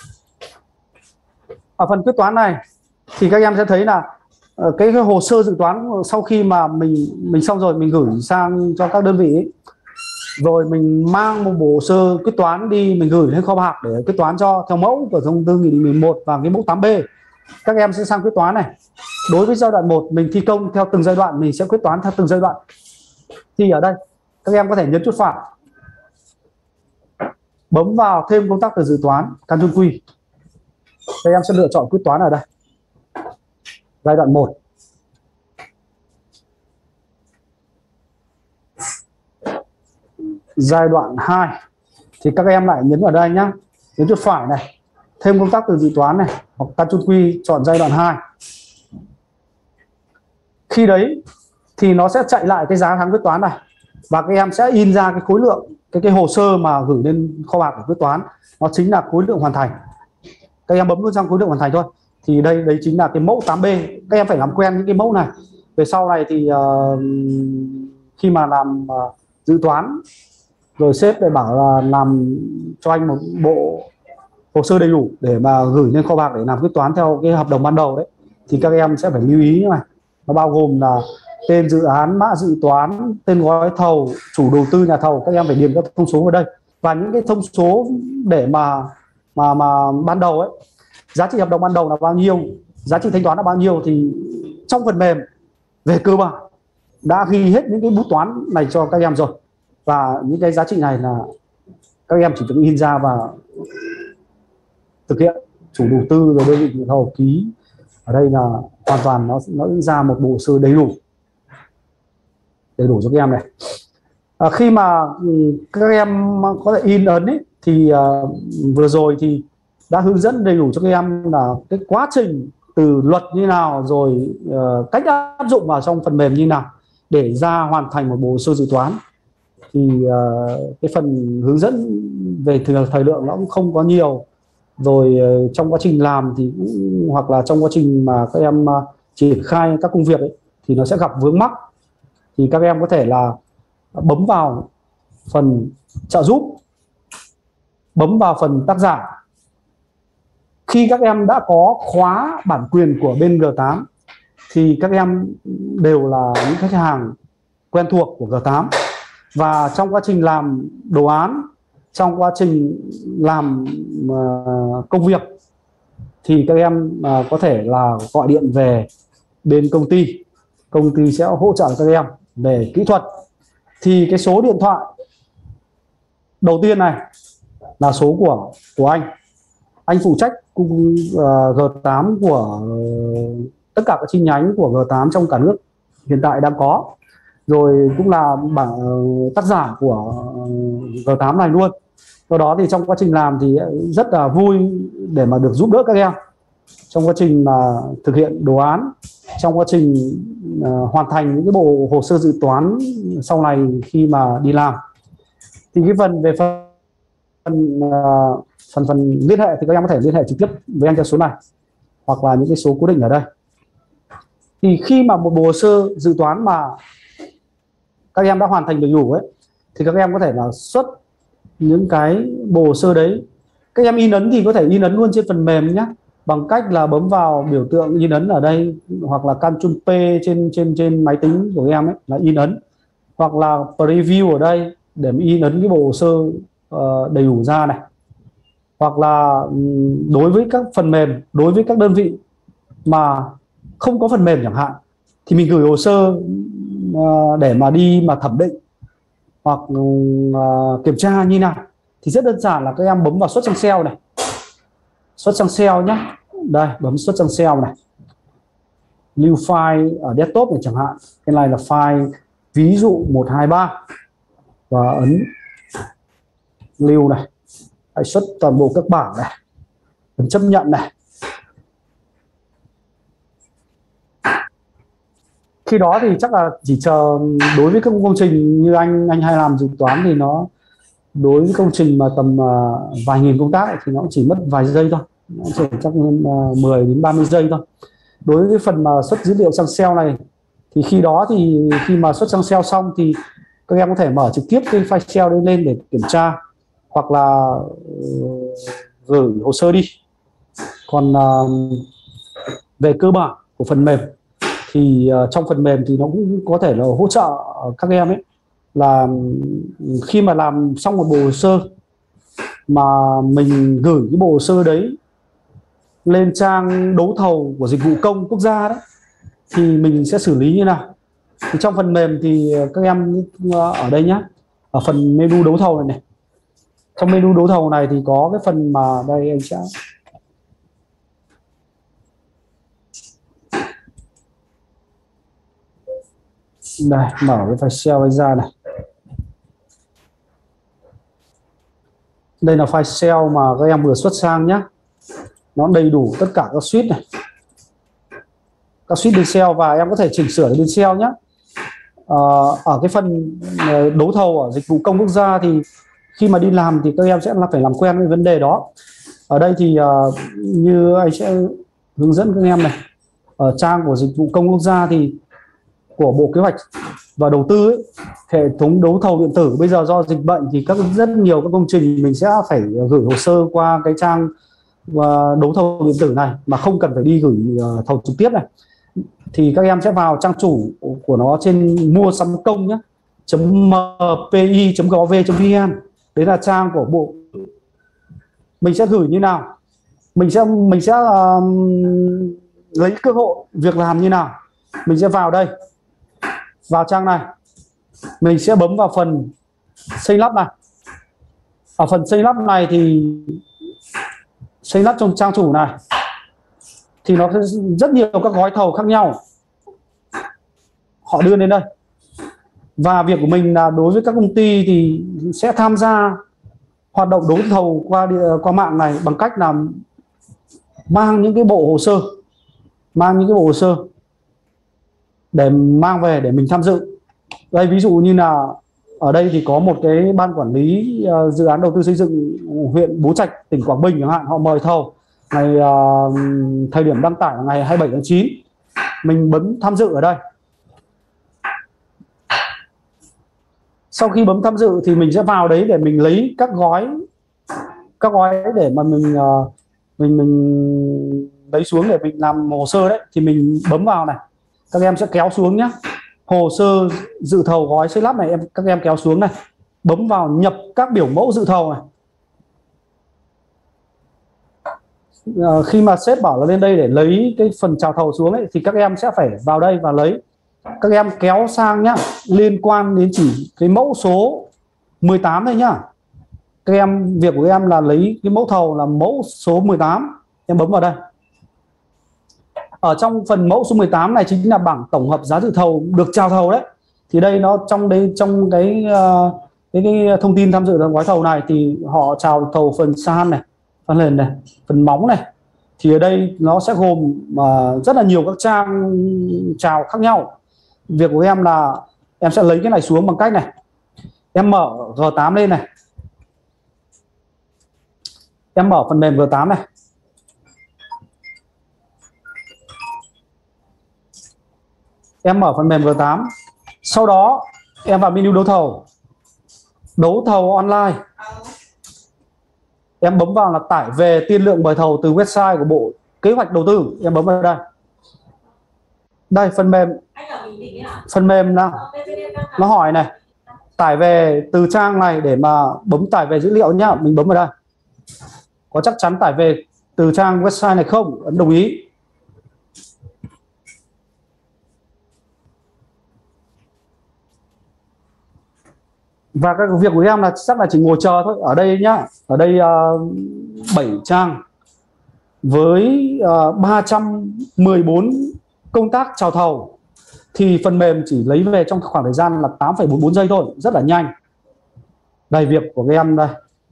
Ở phần quyết toán này thì các em sẽ thấy là cái, cái hồ sơ dự toán sau khi mà mình mình xong rồi mình gửi sang cho các đơn vị ấy, rồi mình mang một bộ hồ sơ quyết toán đi mình gửi lên kho bạc để quyết toán cho theo mẫu của thông tư nghị định mười một và cái mẫu tám B. Các em sẽ sang quyết toán này. Đối với giai đoạn một mình thi công theo từng giai đoạn, mình sẽ quyết toán theo từng giai đoạn. Thì ở đây các em có thể nhấn chuột phải, bấm vào thêm công tác từ dự toán Ctrl Q. Các em sẽ lựa chọn quyết toán ở đây. Giai đoạn một. Giai đoạn hai thì các em lại nhấn vào đây nhá, nhấn chuột phải này, thêm công tác từ dự toán này, hoặc Ctrl Q chọn giai đoạn hai. Khi đấy thì nó sẽ chạy lại cái giá tháng quyết toán này và các em sẽ in ra cái khối lượng, cái cái hồ sơ mà gửi lên kho bạc của quyết toán, nó chính là khối lượng hoàn thành. Các em bấm luôn sang khối lượng hoàn thành thôi. Thì đây đấy chính là cái mẫu tám B. Các em phải làm quen những cái mẫu này. Về sau này thì uh, khi mà làm uh, dự toán rồi sếp lại bảo là làm cho anh một bộ hồ sơ đầy đủ để mà gửi lên kho bạc để làm quyết toán theo cái hợp đồng ban đầu đấy, thì các em sẽ phải lưu ý như này. Nó bao gồm là tên dự án, mã dự toán, tên gói thầu, chủ đầu tư nhà thầu. Các em phải điền các thông số vào đây và những cái thông số để mà mà mà ban đầu ấy, giá trị hợp đồng ban đầu là bao nhiêu, giá trị thanh toán là bao nhiêu, thì trong phần mềm về cơ bản đã ghi hết những cái bút toán này cho các em rồi. Và những cái giá trị này là các em chỉ cần in ra và thực hiện. Chủ đầu tư rồi đơn vị nhà thầu ký ở đây là hoàn toàn nó nó ra một bộ sơ đầy đủ đầy đủ cho các em này. À, khi mà các em có thể in ấn ấy, thì uh, vừa rồi thì đã hướng dẫn đầy đủ cho các em là cái quá trình từ luật như nào, rồi uh, cách áp dụng vào trong phần mềm như nào để ra hoàn thành một bộ sơ dự toán. Thì uh, cái phần hướng dẫn về thời, thời lượng nó cũng không có nhiều. Rồi uh, trong quá trình làm thì cũng, hoặc là trong quá trình mà các em uh, triển khai các công việc ấy, thì nó sẽ gặp vướng mắc. Thì các em có thể là bấm vào phần trợ giúp, bấm vào phần tác giả. Khi các em đã có khóa bản quyền của bên G tám thì các em đều là những khách hàng quen thuộc của G tám. Và trong quá trình làm đồ án, trong quá trình làm uh, công việc thì các em uh, có thể là gọi điện về bên công ty. Công ty sẽ hỗ trợ các em về kỹ thuật. Thì cái số điện thoại đầu tiên này là số của của anh. Anh phụ trách cung uh, G tám của uh, tất cả các chi nhánh của G tám trong cả nước hiện tại đang có. Rồi cũng là bảng uh, tác giả của uh, G tám này luôn. Do đó thì trong quá trình làm thì rất là vui để mà được giúp đỡ các em trong quá trình mà thực hiện đồ án, trong quá trình uh, hoàn thành những cái bộ hồ sơ dự toán sau này khi mà đi làm. Thì cái phần về phần phần, uh, phần phần liên hệ thì các em có thể liên hệ trực tiếp với anh theo số này hoặc là những cái số cố định ở đây. Thì khi mà một bộ hồ sơ dự toán mà các em đã hoàn thành đầy đủ ấy, thì các em có thể là xuất những cái bộ hồ sơ đấy. Các em in ấn thì có thể in ấn luôn trên phần mềm nhé, bằng cách là bấm vào biểu tượng in ấn ở đây, hoặc là Ctrl P trên trên trên máy tính của em ấy là in ấn, hoặc là preview ở đây để in ấn cái bộ hồ sơ uh, đầy đủ ra này. Hoặc là đối với các phần mềm, đối với các đơn vị mà không có phần mềm chẳng hạn, thì mình gửi hồ sơ uh, để mà đi mà thẩm định hoặc uh, kiểm tra như nào, thì rất đơn giản là các em bấm vào xuất sang Excel này, xuất sang Excel nhé. Đây, bấm xuất sang Excel này, lưu file ở desktop này chẳng hạn. Cái này là file ví dụ một hai ba và ấn lưu này. Hãy xuất toàn bộ các bảng này, ấn chấp nhận này. Khi đó thì chắc là chỉ chờ, đối với các công trình như anh anh hay làm dự toán thì nó đối với công trình mà tầm uh, vài nghìn công tác ấy, thì nó chỉ mất vài giây thôi, nó chỉ chắc uh, mười đến ba mươi giây thôi. Đối với phần mà xuất dữ liệu sang Excel này thì khi đó thì khi mà xuất sang Excel xong thì các em có thể mở trực tiếp cái file Excel đây lên để kiểm tra, hoặc là uh, gửi hồ sơ đi. Còn uh, về cơ bản của phần mềm thì uh, trong phần mềm thì nó cũng có thể là hỗ trợ các em ấy, là khi mà làm xong một bộ hồ sơ mà mình gửi cái bộ hồ sơ đấy lên trang đấu thầu của dịch vụ công quốc gia đó, thì mình sẽ xử lý như nào. Thì trong phần mềm thì các em ở đây nhé, ở phần menu đấu thầu này này, trong menu đấu thầu này thì có cái phần mà đây anh sẽ đây mở cái file Excel ra này. Đây là file Excel mà các em vừa xuất sang nhé, nó đầy đủ tất cả các suite này, các suite bên Excel, và em có thể chỉnh sửa bên Excel nhé. À, ở cái phần đấu thầu ở dịch vụ công quốc gia thì khi mà đi làm thì các em sẽ là phải làm quen với vấn đề đó. Ở đây thì uh, như anh sẽ hướng dẫn các em này, ở trang của dịch vụ công quốc gia thì của Bộ Kế hoạch và Đầu tư ấy, hệ thống đấu thầu điện tử bây giờ do dịch bệnh thì các rất nhiều các công trình mình sẽ phải gửi hồ sơ qua cái trang và đấu thầu điện tử này mà không cần phải đi gửi uh, thầu trực tiếp này. Thì các em sẽ vào trang chủ của nó trên mua sắm công nhé, .mpi .gov .vn, đấy là trang của bộ. Mình sẽ gửi như nào, mình sẽ mình sẽ uh, lấy cơ hội việc làm như nào. Mình sẽ vào đây, vào trang này, mình sẽ bấm vào phần xây lắp này. Ở phần xây lắp này thì xây lắp trong trang chủ này thì nó rất nhiều các gói thầu khác nhau họ đưa lên đây. Và việc của mình là đối với các công ty thì sẽ tham gia hoạt động đấu thầu qua qua mạng này bằng cách là mang những cái bộ hồ sơ, mang những cái bộ hồ sơ để mang về để mình tham dự. Đây ví dụ như là ở đây thì có một cái ban quản lý uh, dự án đầu tư xây dựng huyện Bố Trạch, tỉnh Quảng Bình chẳng hạn, họ mời thầu ngày uh, thời điểm đăng tải là ngày hai mươi bảy tháng chín. Mình bấm tham dự ở đây. Sau khi bấm tham dự thì mình sẽ vào đấy để mình lấy các gói các gói để mà mình uh, mình mình lấy xuống để mình làm hồ sơ đấy, thì mình bấm vào này. Các em sẽ kéo xuống nhé. Hồ sơ dự thầu gói xây lắp này em các em kéo xuống này, bấm vào nhập các biểu mẫu dự thầu này. À, khi mà sếp bảo là lên đây để lấy cái phần chào thầu xuống ấy, thì các em sẽ phải vào đây và lấy. Các em kéo sang nhá, liên quan đến chỉ cái mẫu số mười tám thôi nhá. Các em việc của em là lấy cái mẫu thầu là mẫu số mười tám, em bấm vào đây. Ở trong phần mẫu số mười tám này chính là bảng tổng hợp giá dự thầu được chào thầu đấy. Thì đây nó trong đây trong cái cái, cái thông tin tham dự gói thầu này thì họ chào thầu phần san này, phần nền này, phần móng này. Thì ở đây nó sẽ gồm uh, rất là nhiều các trang chào khác nhau. Việc của em là em sẽ lấy cái này xuống bằng cách này, em mở G tám lên này, em mở phần mềm G tám này, em mở phần mềm G tám, sau đó em vào menu đấu thầu, đấu thầu online, em bấm vào là tải về tiên lượng mời thầu từ website của Bộ Kế hoạch Đầu tư, em bấm vào đây. Đây phần mềm, phần mềm nào nó hỏi này, tải về từ trang này để mà bấm tải về dữ liệu nhá, mình bấm vào đây. Có chắc chắn tải về từ trang website này không? Ấn đồng ý. Và các việc của em là chắc là chỉ ngồi chờ thôi. Ở đây nhá, ở đây uh, bảy trang với uh, ba trăm mười bốn công tác chào thầu, thì phần mềm chỉ lấy về trong khoảng thời gian là tám phẩy bốn mươi bốn giây thôi, rất là nhanh. Đây việc của các em đây.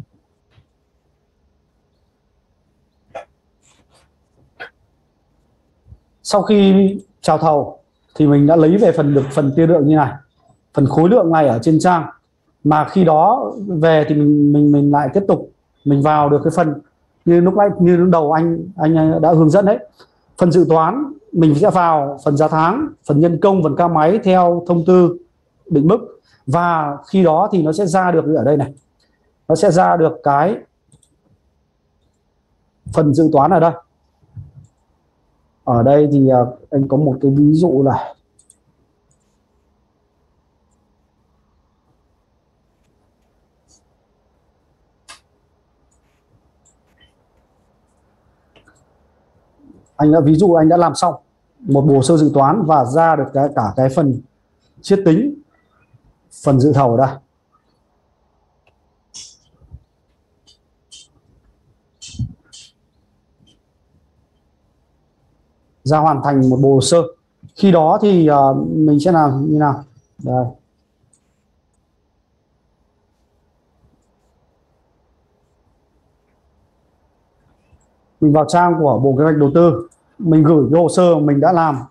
Sau khi chào thầu thì mình đã lấy về phần được phần tiên lượng như này, phần khối lượng này ở trên trang. Mà khi đó về thì mình mình mình lại tiếp tục mình vào được cái phần như lúc nãy, như lúc đầu anh anh đã hướng dẫn đấy, phần dự toán mình sẽ vào phần giá tháng, phần nhân công, phần ca máy theo thông tư định mức. Và khi đó thì nó sẽ ra được ở đây này, nó sẽ ra được cái phần dự toán ở đây. Ở đây thì anh có một cái ví dụ này. Anh đã ví dụ anh đã làm xong một bộ hồ sơ dự toán và ra được cái, cả cái phần chiết tính, phần dự thầu ở đây. Ra hoàn thành một bộ hồ sơ. Khi đó thì uh, mình sẽ làm như nào? Đây. Mình vào trang của Bộ Kế hoạch Đầu tư, mình gửi cái hồ sơ mình đã làm.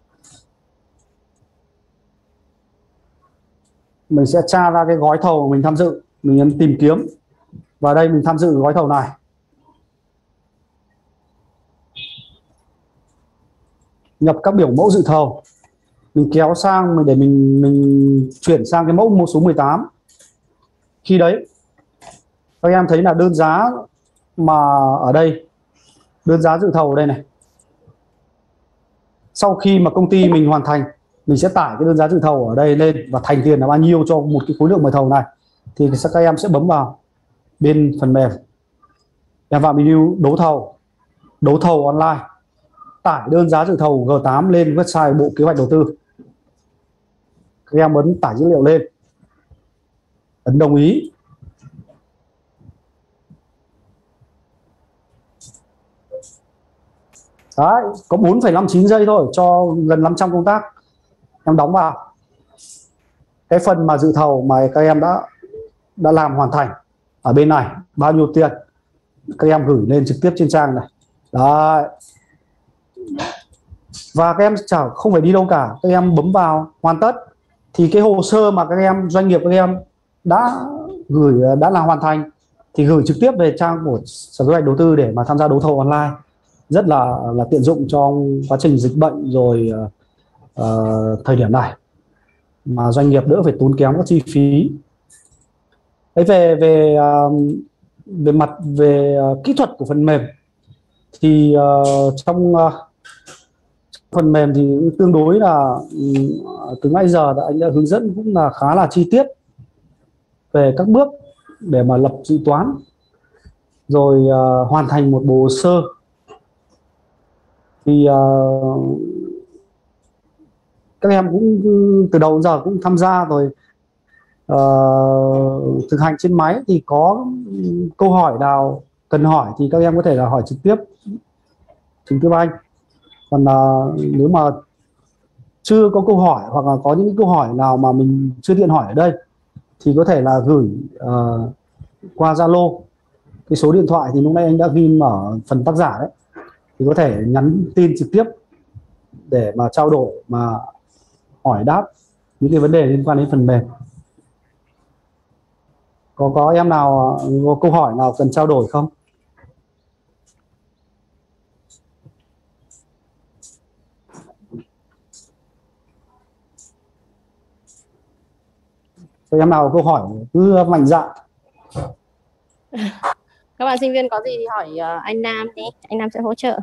Mình sẽ tra ra cái gói thầu mình tham dự, mình nhấn tìm kiếm. Và đây mình tham dự gói thầu này. Nhập các biểu mẫu dự thầu. Mình kéo sang để mình mình chuyển sang cái mẫu một số mười tám. Khi đấy các em thấy là đơn giá mà ở đây, đơn giá dự thầu ở đây này. Sau khi mà công ty mình hoàn thành, mình sẽ tải cái đơn giá dự thầu ở đây lên và thành tiền là bao nhiêu cho một cái khối lượng mời thầu này. Thì các em sẽ bấm vào bên phần mềm, em vào menu đấu thầu, đấu thầu online, tải đơn giá dự thầu G tám lên website Bộ Kế hoạch Đầu tư. Các em ấn tải dữ liệu lên, ấn đồng ý. Đấy, có bốn phẩy năm chín giây thôi cho gần năm trăm công tác. Em đóng vào cái phần mà dự thầu mà các em đã đã làm hoàn thành ở bên này, bao nhiêu tiền các em gửi lên trực tiếp trên trang này. Đấy. Và các em chả không phải đi đâu cả, các em bấm vào hoàn tất thì cái hồ sơ mà các em, doanh nghiệp các em đã gửi, đã là hoàn thành thì gửi trực tiếp về trang của Sở Kế hoạch Đầu tư để mà tham gia đấu thầu online. Rất là là tiện dụng trong quá trình dịch bệnh rồi uh, thời điểm này mà doanh nghiệp đỡ phải tốn kém các chi phí. Đấy, về về uh, về mặt về uh, kỹ thuật của phần mềm thì uh, trong uh, phần mềm thì tương đối là uh, từ nãy giờ anh đã hướng dẫn cũng là khá là chi tiết về các bước để mà lập dự toán rồi uh, hoàn thành một bộ hồ sơ. Thì uh, các em cũng từ đầu đến giờ cũng tham gia rồi uh, thực hành trên máy, thì có câu hỏi nào cần hỏi thì các em có thể là hỏi trực tiếp trực tiếp anh. Còn uh, nếu mà chưa có câu hỏi hoặc là có những câu hỏi nào mà mình chưa tiện hỏi ở đây thì có thể là gửi uh, qua Zalo. Cái số điện thoại thì lúc nãy anh đã ghi ở phần tác giả đấy, thì có thể nhắn tin trực tiếp để mà trao đổi, mà hỏi đáp những cái vấn đề liên quan đến phần mềm. Có có em nào có câu hỏi nào cần trao đổi không? Có em nào có câu hỏi cứ mạnh dạn.
Các bạn sinh viên có gì thì hỏi uh, anh Nam đi, anh Nam sẽ hỗ trợ.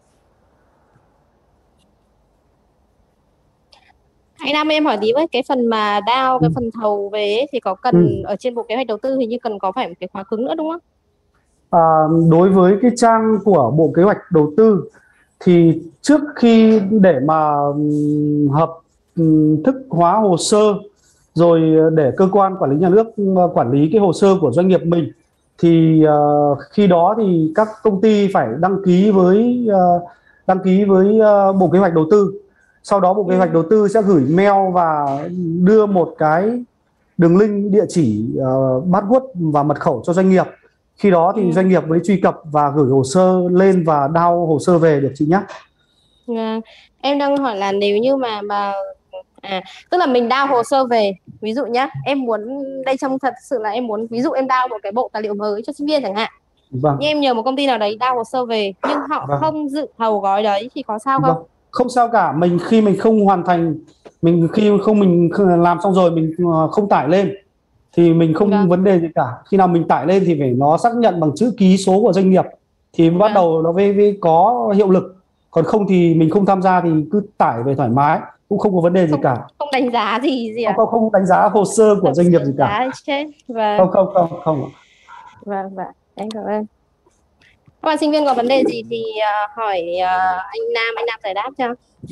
Anh Nam, em hỏi tí với cái phần mà đao cái
Ừ.
phần thầu về ấy, thì có cần
Ừ.
ở trên Bộ Kế hoạch Đầu tư hình như cần có phải một cái khóa cứng nữa đúng không?
À, đối với cái trang của Bộ Kế hoạch Đầu tư thì trước khi để mà hợp thức hóa hồ sơ rồi để cơ quan quản lý nhà nước quản lý cái hồ sơ của doanh nghiệp mình, thì uh, khi đó thì các công ty phải đăng ký với uh, đăng ký với uh, Bộ Kế hoạch Đầu tư. Sau đó Bộ Kế hoạch Đầu tư sẽ gửi mail và đưa một cái đường link, địa chỉ, uh, password và mật khẩu cho doanh nghiệp. Khi đó thì ừ. doanh nghiệp mới truy cập và gửi hồ sơ lên và download hồ sơ về được chị nhé.
À, em đang hỏi là nếu như mà mà à, tức là mình download hồ sơ về, ví dụ nhá, em muốn đây trong thật sự là em muốn ví dụ em download một cái bộ tài liệu mới cho sinh viên chẳng hạn.
Vâng.
Nhưng em nhờ một công ty nào đấy download hồ sơ về nhưng họ
Vâng.
không dự thầu gói đấy thì có sao không?
Vâng. Không sao cả, mình khi mình không hoàn thành Mình khi không mình làm xong rồi mình không tải lên thì mình không
Vâng.
vấn đề gì cả. Khi nào mình tải lên thì phải nó xác nhận bằng chữ ký số của doanh nghiệp thì bắt
Vâng.
đầu nó mới, mới có hiệu lực. Còn không thì mình không tham gia thì cứ tải về thoải mái, cũng không có vấn đề gì
Không
cả.
không đánh giá gì gì
Không
à?
không không đánh giá hồ sơ của
Không
doanh nghiệp gì
đánh
cả.
giá chết. Vâng.
Không không không không.
Vâng. Vâng. Em cảm ơn. Các bạn sinh viên có vấn đề gì thì uh, hỏi uh, anh Nam, anh Nam giải đáp cho.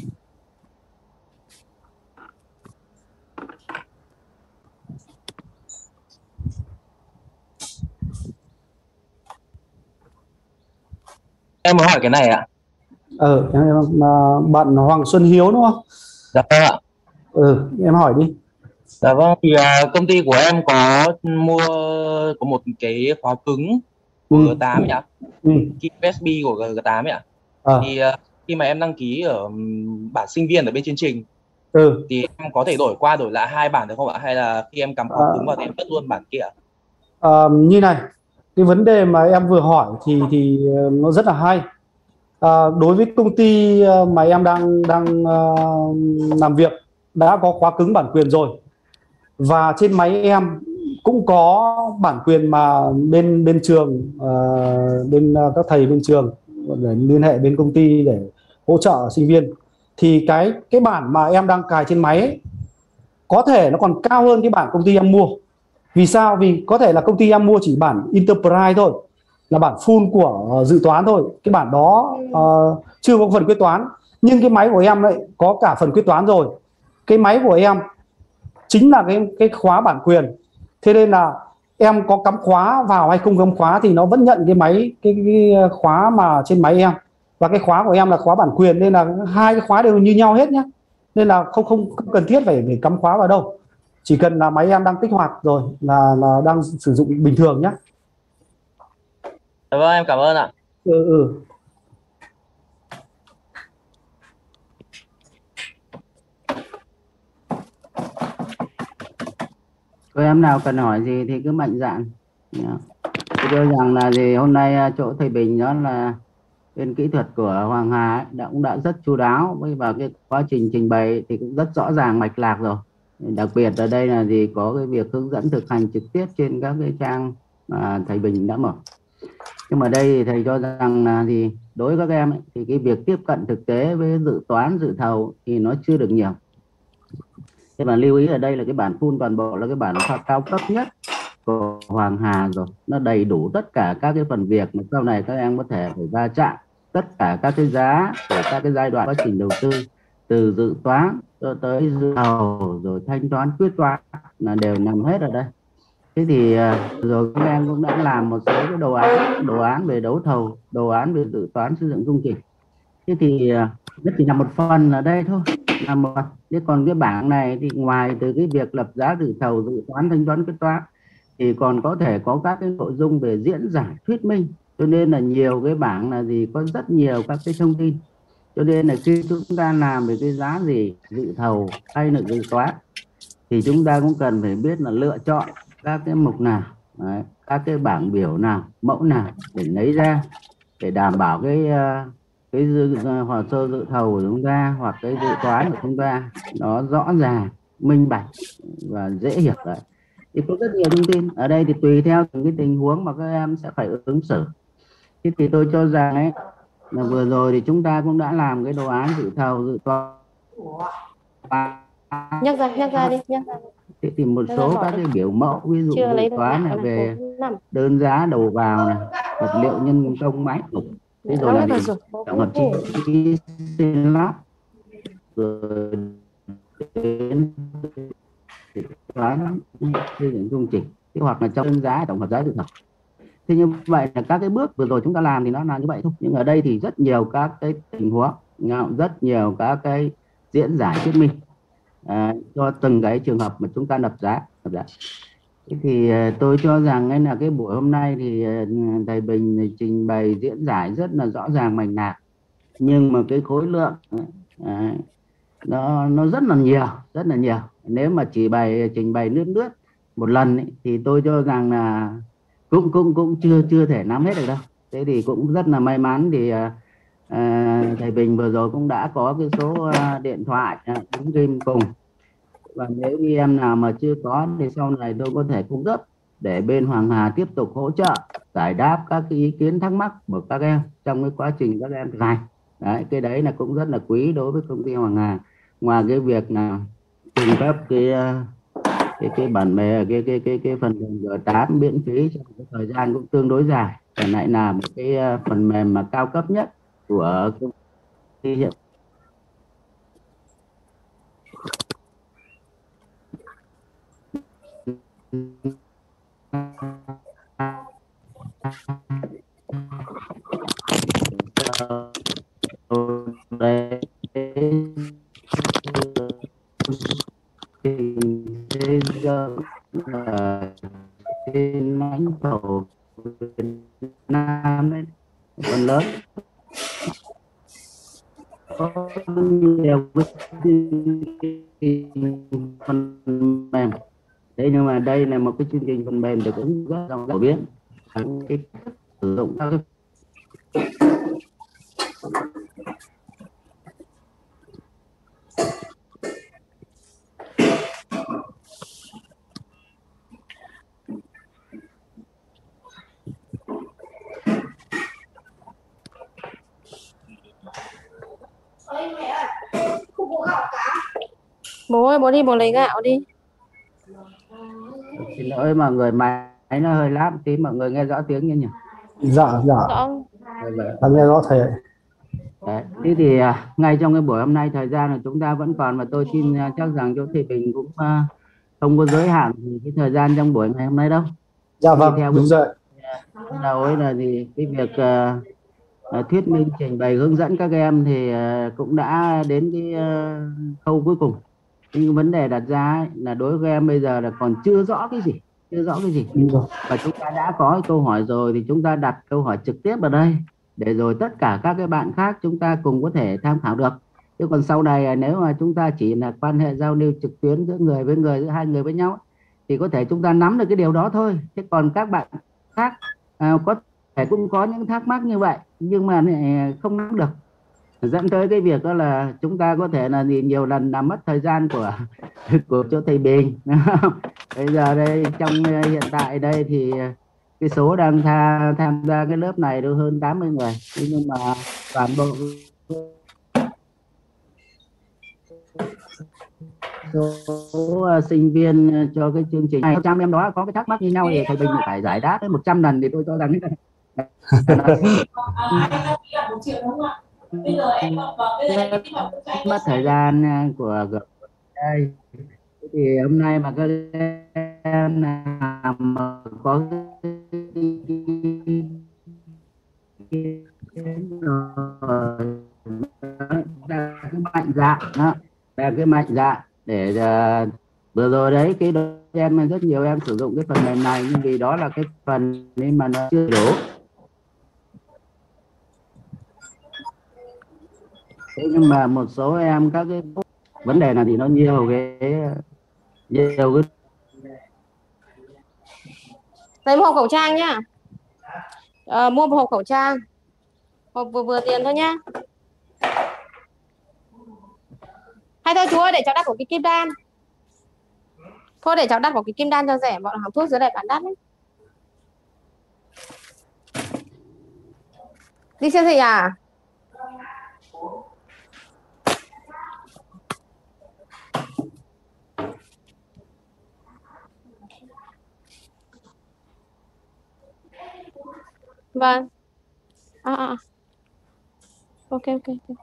Em muốn hỏi cái này ạ.
Ờ, em, em, à, bạn Hoàng Xuân Hiếu đúng không?
Dạ vâng ạ.
Ừ, em hỏi đi.
Dạ vâng, thì uh, công ty của em có mua có một cái khóa cứng của
Ừ.
G tám ấy ạ,
Ừ.
key u ét bê của G tám ấy ạ.
À.
Thì uh, khi mà em đăng ký ở um, bản sinh viên ở bên chương trình
Ừ.
thì em có thể đổi qua đổi lại hai bản được không ạ? Hay là khi em cắm khóa cứng vào thì em cất luôn bản kia ạ?
À, như này, cái vấn đề mà em vừa hỏi thì thì nó rất là hay. À, đối với công ty mà em đang đang uh, làm việc đã có khóa cứng bản quyền rồi, và trên máy em cũng có bản quyền mà bên bên trường, uh, bên uh, các thầy bên trường để liên hệ bên công ty để hỗ trợ sinh viên, thì cái cái bản mà em đang cài trên máy ấy, có thể nó còn cao hơn cái bản công ty em mua. Vì sao? Vì có thể là công ty em mua chỉ bản Enterprise thôi, là bản full của uh, dự toán thôi, cái bản đó uh, chưa có phần quyết toán. Nhưng cái máy của em lại có cả phần quyết toán rồi. Cái máy của em chính là cái cái khóa bản quyền, thế nên là em có cắm khóa vào hay không cắm khóa thì nó vẫn nhận cái máy cái, cái khóa mà trên máy em, và cái khóa của em là khóa bản quyền, nên là hai cái khóa đều như nhau hết nhé. Nên là không không, không cần thiết phải phải cắm khóa vào đâu, chỉ cần là máy em đang kích hoạt rồi là là đang sử dụng bình thường nhé.
Dạ vâng, em cảm ơn ạ.
Ừ, ừ.
Cô em nào cần hỏi gì thì cứ mạnh dạn. Tôi cho rằng là gì hôm nay chỗ thầy Bình đó là bên kỹ thuật của Hoàng Hà ấy, đã cũng đã rất chu đáo, với vào cái quá trình trình bày thì cũng rất rõ ràng mạch lạc rồi. Đặc biệt ở đây là gì có cái việc hướng dẫn thực hành trực tiếp trên các cái trang mà thầy Bình đã mở. Nhưng mà đây thì thầy cho rằng là gì đối với các em ấy, thì cái việc tiếp cận thực tế với dự toán dự thầu thì nó chưa được nhiều. Thế mà lưu ý ở đây là cái bản full toàn bộ là cái bản cao cấp nhất của Hoàng Hà rồi, nó đầy đủ tất cả các cái phần việc mà sau này các em có thể phải va chạm, tất cả các cái giá của các cái giai đoạn quá trình đầu tư, từ dự toán cho tới dự thầu rồi thanh toán quyết toán là đều nằm hết ở đây. Thế thì rồi các em cũng đã làm một số cái đồ án đồ án về đấu thầu, đồ án về dự toán xây dựng công trình. Thế thì nó chỉ là một phần ở đây thôi, là một. Thế còn cái bảng này thì ngoài từ cái việc lập giá dự thầu, dự toán, thanh toán, quyết toán thì còn có thể có các cái nội dung về diễn giải, thuyết minh. Cho nên là nhiều cái bảng là gì có rất nhiều các cái thông tin. Cho nên là khi chúng ta làm về cái giá gì, dự thầu hay là dự toán thì chúng ta cũng cần phải biết là lựa chọn các cái mục nào, đấy, các cái bảng biểu nào, mẫu nào để lấy ra để đảm bảo cái cái dự, hồ sơ dự thầu của chúng ta hoặc cái dự toán của chúng ta nó rõ ràng, minh bạch và dễ hiểu. Đấy. Thì có rất nhiều thông tin ở đây thì tùy theo những cái tình huống mà các em sẽ phải ứng xử. Thế thì tôi cho rằng ấy là vừa rồi thì chúng ta cũng đã làm cái đồ án dự thầu, dự toán.
Nhắc ra, nhắc ra đi, nhắc ra.
Thế thì một số các cái biểu mẫu, ví dụ
Chưa lấy
dự toán là
này
về đơn giá đầu vào này, vật liệu nhân công máy móc, thế rồi là gì tổng hợp chi phí xây lắp, rồi đến toán xây dựng công trình, thế hoặc là trong đơn giá tổng hợp giá dự thầu. Thế như vậy là các cái bước vừa rồi chúng ta làm thì nó là như vậy thôi. Nhưng ở đây thì rất nhiều các cái tình huống, rất nhiều các cái diễn giải thuyết minh à, cho từng cái trường hợp mà chúng ta lập giá. Lập giá. Thế thì tôi cho rằng ấy là cái buổi hôm nay thì thầy Bình trình bày diễn giải rất là rõ ràng mạch lạc, nhưng mà cái khối lượng à, nó nó rất là nhiều, rất là nhiều. Nếu mà chỉ bày trình bày lướt lướt một lần ấy, thì tôi cho rằng là cũng cũng cũng chưa chưa thể nắm hết được đâu. Thế thì cũng rất là may mắn thì uh, à, thầy Bình vừa rồi cũng đã có cái số à, điện thoại à, đứng ghim cùng, và nếu như em nào mà chưa có thì sau này tôi có thể cung cấp để bên Hoàng Hà tiếp tục hỗ trợ giải đáp các cái ý kiến thắc mắc của các em trong cái quá trình các em thực hành. Đấy, cái đấy là cũng rất là quý đối với công ty Hoàng Hà. Ngoài cái việc là cung cấp cái cái cái bản mềm cái cái cái cái phần mềm G tám miễn phí trong cái thời gian cũng tương đối dài, và lại là một cái phần mềm mà cao cấp nhất của công ty hiện. Đây xây dựng trên lãnh thổ Việt Nam đấy, phần lớn có nhiều cái phần mềm. Thế nhưng mà đây là một cái chương trình phần mềm được ứng rất là phổ biến, cái sử dụng các cái
Bố ơi, bố đi bố lấy gạo đi.
Xin lỗi mọi người, máy nó hơi lát tí, mọi người nghe rõ tiếng như nhỉ?
Dạ dạ.
Rõ.
Ta nghe rõ thầy ạ.
Đấy. Thế thì à, ngay trong cái buổi hôm nay thời gian là chúng ta vẫn còn, và tôi tin à, chắc rằng chỗ thầy Bình cũng à, không có giới hạn cái thời gian trong buổi ngày hôm nay đâu.
Dạ vâng,
theo
đúng rồi.
đầu ấy là gì cái việc à, à, thuyết minh trình bày hướng dẫn các em thì à, cũng đã đến cái à, khâu cuối cùng. Nhưng vấn đề đặt ra ấy, là đối với em bây giờ là còn chưa rõ cái gì, chưa rõ cái gì. Và chúng ta đã có câu hỏi rồi thì chúng ta đặt câu hỏi trực tiếp ở đây, để rồi tất cả các cái bạn khác chúng ta cùng có thể tham khảo được. Chứ còn sau này nếu mà chúng ta chỉ là quan hệ giao lưu trực tuyến giữa người với người, giữa hai người với nhau, thì có thể chúng ta nắm được cái điều đó thôi. Thế còn các bạn khác à, có thể cũng có những thắc mắc như vậy nhưng mà không nắm được, dẫn tới cái việc đó là chúng ta có thể là gì nhiều lần làm mất thời gian của của chỗ thầy Bình. Bây giờ đây trong hiện tại đây thì cái số đang tha, tham gia cái lớp này được hơn tám mươi người, nhưng mà toàn bộ số sinh viên cho cái chương trình này, trăm em đó có cái thắc mắc như nhau thì thầy Bình phải giải đáp đến một trăm lần, thì tôi cho rằng mất thời gian của đây. Thì hôm nay mà các em nào mà có cái mạnh dạn đó, cái mạnh dạn để uh, vừa rồi đấy cái em rất nhiều em sử dụng cái phần mềm này, nhưng vì đó là cái phần nên mà nó chưa đủ. Thế nhưng mà một số em các cái vấn đề này thì nó nhiều cái nhiều cái
Lấy một hộp khẩu trang nhá. À, mua một hộp khẩu trang, hộp vừa vừa tiền thôi nhá. Hay thôi chú ơi, để cháu đặt một cái kim đan. Thôi để cháu đặt một cái kim đan cho rẻ, bọn hàng thuốc dưới này bán đắt đấy. Đi siêu thị à? Vâng. À, à. Ok ok ok.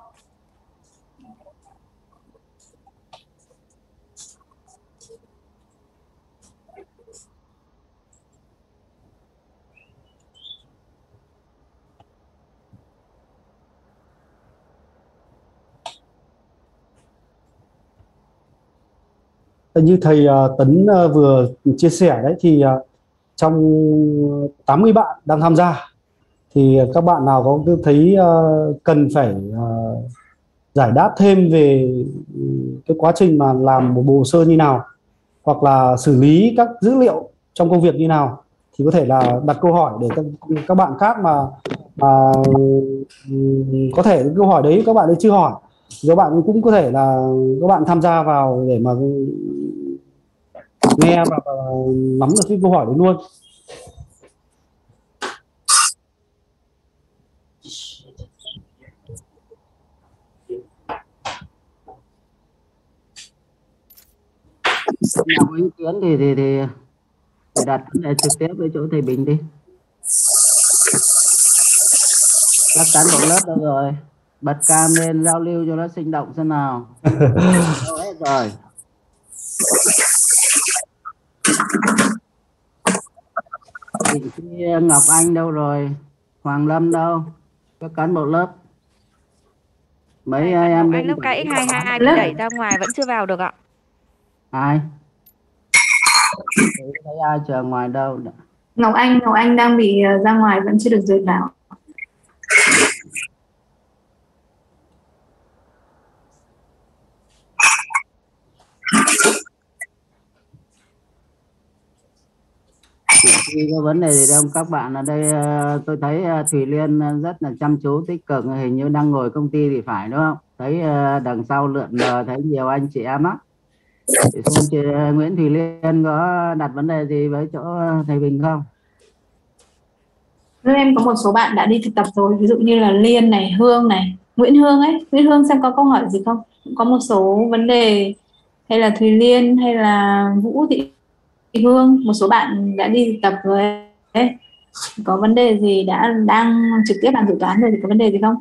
Như thầy uh, Tấn uh, vừa chia sẻ đấy, thì uh, trong tám mươi bạn đang tham gia thì các bạn nào có thấy uh, cần phải uh, giải đáp thêm về cái quá trình mà làm một bộ hồ sơ như nào, hoặc là xử lý các dữ liệu trong công việc như nào, thì có thể là đặt câu hỏi để các, các bạn khác mà mà ừm, có thể câu hỏi đấy các bạn ấy chưa hỏi, các bạn cũng có thể là các bạn tham gia vào để mà nghe và, và nắm được cái câu hỏi đấy luôn.
Nào có ý kiến thì thì thì, thì đặt vấn đề trực tiếp với chỗ thầy Bình đi. Các cán bộ lớp đâu rồi? Bật cam lên giao lưu cho nó sinh động xem nào. Đâu hết rồi? Chị Ngọc Anh đâu rồi? Hoàng Lâm đâu? Các cán bộ lớp. Mấy
Này,
em
Ngọc
bên
Anh lớp K X hai hai bị đẩy ra ngoài vẫn chưa vào được ạ.
ai? Thấy ai chờ ngoài đâu?
Ngọc Anh, Ngọc Anh đang bị ra ngoài vẫn chưa được duyệt vào.
Khi có vấn đề gì đâu các bạn ở đây, tôi thấy Thùy Liên rất là chăm chú tích cực, hình như đang ngồi công ty thì phải đúng không? Thấy đằng sau lượn lờ thấy nhiều anh chị em á. Thì xem chị Nguyễn Thùy Liên có đặt vấn đề gì với chỗ thầy Bình không?
Lúc em có một số bạn đã đi thực tập rồi, ví dụ như là Liên này, Hương này, Nguyễn Hương ấy, Nguyễn Hương xem có câu hỏi gì không? Có một số vấn đề, hay là Thùy Liên hay là Vũ Thị Hương, một số bạn đã đi thực tập rồi ấy. Có vấn đề gì đã đang trực tiếp làm dự toán rồi thì có vấn đề gì không?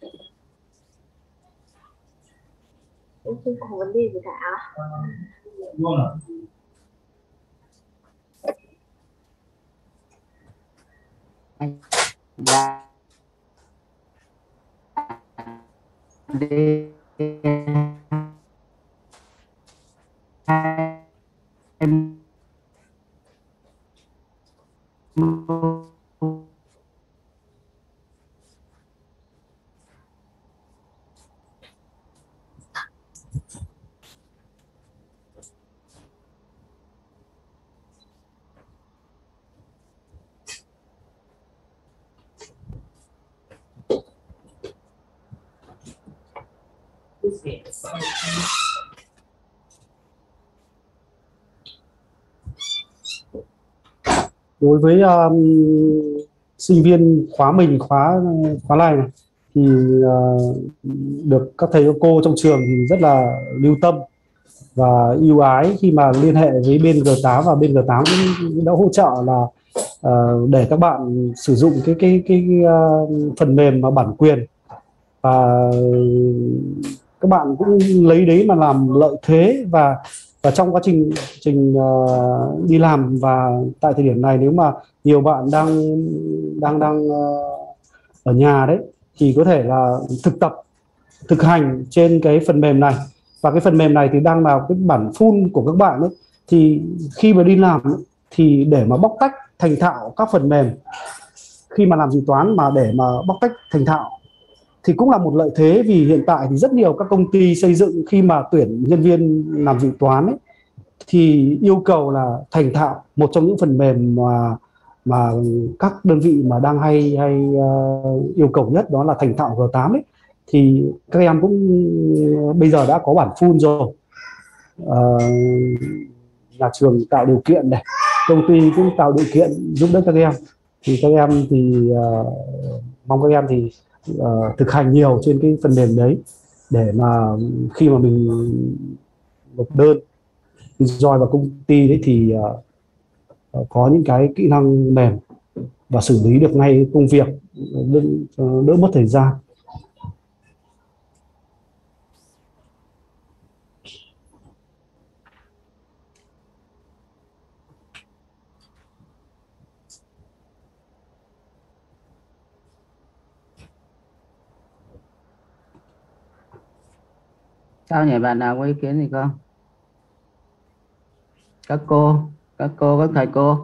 Em không có vấn đề gì cả.
Dạ. Đi. Em
Đối với um, sinh viên khóa mình khóa khóa này, này thì uh, được các thầy các cô trong trường thì rất là lưu tâm và ưu ái khi mà liên hệ với bên G tám, và bên G tám cũng đã hỗ trợ là uh, để các bạn sử dụng cái cái cái, cái uh, phần mềm mà bản quyền, và các bạn cũng lấy đấy mà làm lợi thế. và và trong quá trình trình uh, đi làm, và tại thời điểm này nếu mà nhiều bạn đang đang đang uh, ở nhà đấy thì có thể là thực tập thực hành trên cái phần mềm này, và cái phần mềm này thì đang là cái bản full của các bạn ấy. Thì khi mà đi làm ấy, thì để mà bóc tách thành thạo các phần mềm, khi mà làm dự toán mà để mà bóc tách thành thạo thì cũng là một lợi thế, vì hiện tại thì rất nhiều các công ty xây dựng khi mà tuyển nhân viên làm dự toán ấy, thì yêu cầu là thành thạo một trong những phần mềm mà mà các đơn vị mà đang hay hay uh, yêu cầu nhất, đó là thành thạo G tám ấy. Thì các em cũng bây giờ đã có bản full rồi. Uh, nhà trường tạo điều kiện này, công ty cũng tạo điều kiện giúp đỡ các em, thì các em thì uh, mong các em thì uh, thực hành nhiều trên cái phần mềm đấy, để mà khi mà mình nộp đơn join vào công ty đấy thì uh, có những cái kỹ năng mềm và xử lý được ngay công việc, đỡ, đỡ mất thời gian.
Sao nhỉ, bạn nào có ý kiến gì không? Các cô, các cô, các thầy cô.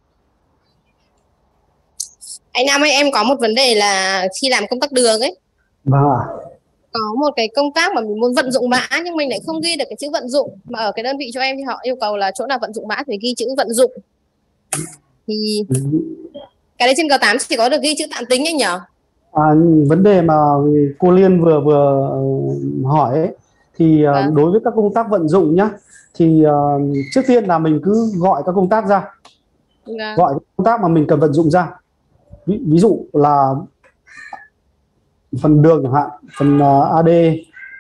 Anh Nam ơi, em có một vấn đề là khi làm công tác đường ấy,
Và
có một cái công tác mà mình muốn vận dụng mã nhưng mình lại không ghi được cái chữ vận dụng, mà ở cái đơn vị cho em thì họ yêu cầu là chỗ nào vận dụng mã thì ghi chữ vận dụng. Thì cái đấy trên G tám chỉ có được ghi chữ tạm tính anh nhở?
À, vấn đề mà cô Liên vừa vừa hỏi ấy, thì uh,
Vâng.
đối với các công tác vận dụng nhá, thì uh, trước tiên là mình cứ gọi các công tác ra,
Vâng.
gọi các công tác mà mình cần vận dụng ra. Ví, ví dụ là phần đường chẳng hạn, phần uh, a đê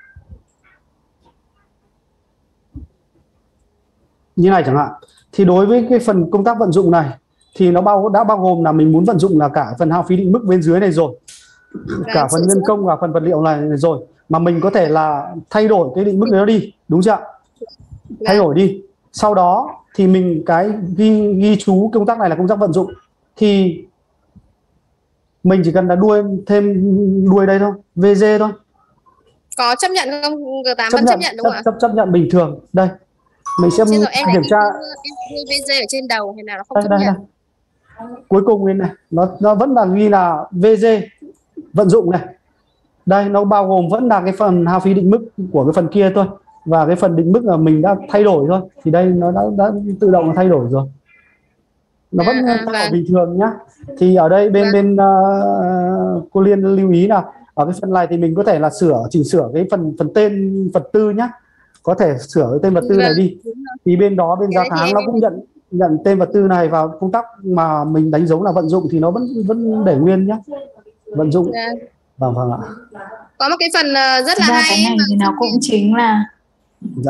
như này chẳng hạn. Thì đối với cái phần công tác vận dụng này thì nó bao đã bao gồm là mình muốn vận dụng là cả phần hao phí định mức bên dưới này rồi, cả phần nhân công và phần vật liệu này, này rồi, mà mình có thể là thay đổi cái định mức đó đi, đúng chưa ạ? Thay đổi đi. Sau đó thì mình cái ghi, ghi chú công tác này là công tác vận dụng, thì mình chỉ cần là đuôi thêm đuôi đây thôi, vê giê thôi.
Có chấp nhận không? G tám
Chấp
vẫn
nhận,
chấp nhận đúng
chấp,
không ạ?
chấp, chấp nhận bình thường. Đây mình sẽ
Xin lỗi, em
kiểm tra
vê giê ở trên đầu hay nào nó không
đây,
chấp
đây,
nhận.
đây. Cuối cùng này nó nó vẫn là ghi là vê giê vận dụng này. Đây nó bao gồm vẫn là cái phần hao phí định mức của cái phần kia thôi, và cái phần định mức là mình đã thay đổi thôi, thì đây nó đã, đã tự động thay đổi rồi, nó vẫn
À, à,
thay đổi
vâng.
bình thường nhá. Thì ở đây bên
Vâng.
bên uh, cô Liên lưu ý là ở cái phần này thì mình có thể là sửa chỉnh sửa cái phần phần tên vật tư nhá, có thể sửa cái tên vật tư này
Vâng.
đi. Thì bên đó bên
Cái
giá
đấy thì
tháng
em
nó
em
cũng nhận nhận tên vật tư này vào công tác mà mình đánh dấu là vận dụng thì nó vẫn vẫn để nguyên nhá, vận dụng.
Vâng.
Vâng vâng ạ.
Có một cái phần ờ, rất là
Ra
hay
cái này
mà
thì nó
sinh
cũng
viên-
chính là
Dạ.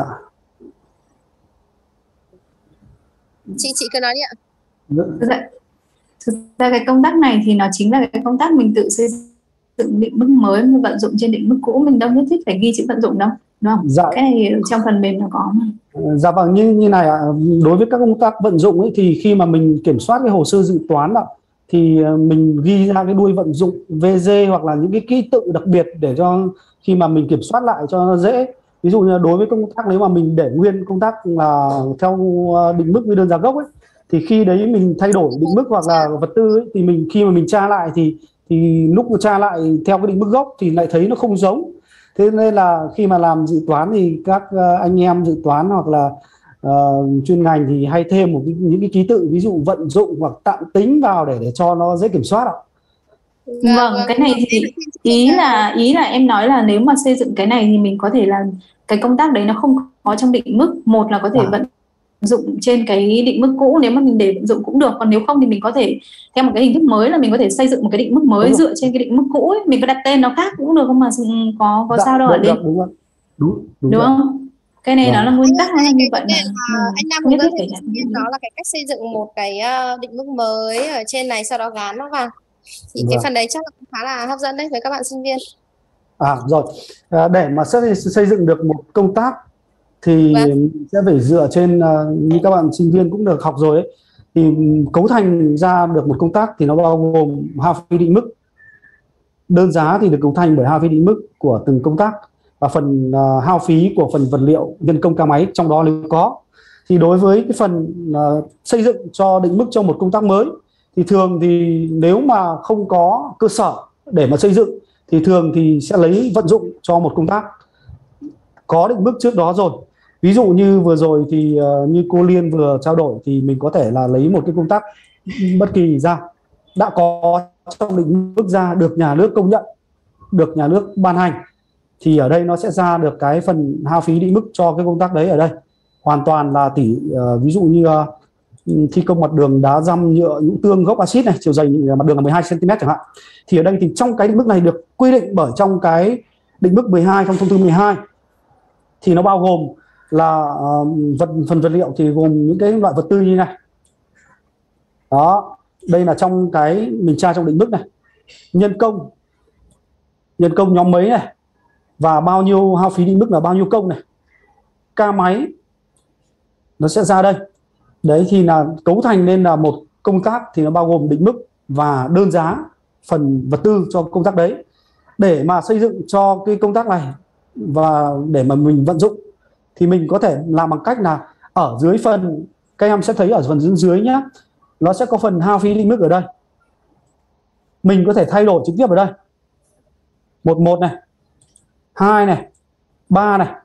chị chị cứ nói đi ạ.
thực ra, thực ra cái công tác này thì nó chính là cái công tác mình tự xây dựng định mức mới, mình vận dụng trên định mức cũ, mình đâu nhất thiết phải ghi chữ vận dụng đâu, đúng không?
Dạ.
Cái này ở trong phần mềm nó có mà.
Dạ vâng, như như này ạ, đối với các công tác vận dụng ấy thì khi mà mình kiểm soát cái hồ sơ dự toán ạ, thì mình ghi ra cái đuôi vận dụng vê giê hoặc là những cái ký tự đặc biệt để cho khi mà mình kiểm soát lại cho nó dễ. Ví dụ như đối với công tác nếu mà mình để nguyên công tác là theo định mức với đơn giá gốc ấy, thì khi đấy mình thay đổi định mức hoặc là vật tư ấy, thì mình khi mà mình tra lại thì thì lúc mà tra lại theo cái định mức gốc thì lại thấy nó không giống. Thế nên là khi mà làm dự toán thì các uh, anh em dự toán hoặc là uh, chuyên ngành thì hay thêm một cái, những cái ký tự ví dụ vận dụng hoặc tạm tính vào để để cho nó dễ kiểm soát ạ.
Vâng, cái này thì ý là ý là em nói là nếu mà xây dựng cái này thì mình có thể là cái công tác đấy nó không có trong định mức, một là có thể
À.
vận dụng trên cái định mức cũ, nếu mà mình để vận dụng cũng được, còn nếu không thì mình có thể theo một cái hình thức mới là mình có thể xây dựng một cái định mức mới
Đúng
dựa trên cái định mức cũ ấy. Mình có đặt tên nó khác cũng được không mà có có
Dạ,
sao đâu hả
được,
Linh?
được, đúng không? Đúng, đúng,
Đúng
rồi.
không? Cái này
Vâng.
nó là nguyên tắc nó là như vậy
Cái
mà.
mà
Ừ,
anh Nam
không
hướng
nhất
dẫn
thiết phải
cho
đặt
sinh viên đó là cái cách xây dựng một cái ờ, định mức mới ở trên này sau đó gán nó vào. Thì cái
Vâng.
phần đấy chắc là cũng khá là hấp dẫn đấy với các bạn sinh viên.
À rồi, à, để mà xây, xây dựng được một công tác thì
Vâng.
mình sẽ phải dựa trên uh, như các bạn sinh viên cũng được học rồi ấy, thì cấu thành ra được một công tác thì nó bao gồm hao phí định mức, đơn giá thì được cấu thành bởi hao phí định mức của từng công tác và phần uh, hao phí của phần vật liệu, nhân công, ca máy trong đó nếu có. Thì đối với cái phần uh, xây dựng cho định mức cho một công tác mới thì thường thì nếu mà không có cơ sở để mà xây dựng thì thường thì sẽ lấy vận dụng cho một công tác có định mức trước đó rồi. Ví dụ như vừa rồi thì uh, như cô Liên vừa trao đổi thì mình có thể là lấy một cái công tác bất kỳ ra đã có trong định mức ra, được nhà nước công nhận, được nhà nước ban hành, thì ở đây nó sẽ ra được cái phần hao phí định mức cho cái công tác đấy. Ở đây hoàn toàn là tỷ uh, ví dụ như uh, thi công mặt đường đá răm nhựa nhũ tương gốc axit này, chiều dày mặt đường là mười hai xăng ti mét chẳng hạn, thì ở đây thì trong cái định mức này được quy định bởi trong cái định mức mười hai trong thông tư mười hai thì nó bao gồm là uh, vật phần vật liệu thì gồm những cái loại vật tư như này đó. Đây là trong cái mình tra trong định mức này, nhân công nhân công nhóm mấy này, và bao nhiêu hao phí định mức là bao nhiêu công này, ca máy nó sẽ ra đây. Đấy thì là cấu thành nên là một công tác thì nó bao gồm định mức và đơn giá phần vật tư cho công tác đấy. Để mà xây dựng cho cái công tác này và để mà mình vận dụng thì mình có thể làm bằng cách là ở dưới phần, các em sẽ thấy ở phần dưới dưới nhé, nó sẽ có phần hao phí định mức ở đây, mình có thể thay đổi trực tiếp ở đây, một một này, hai này, ba này,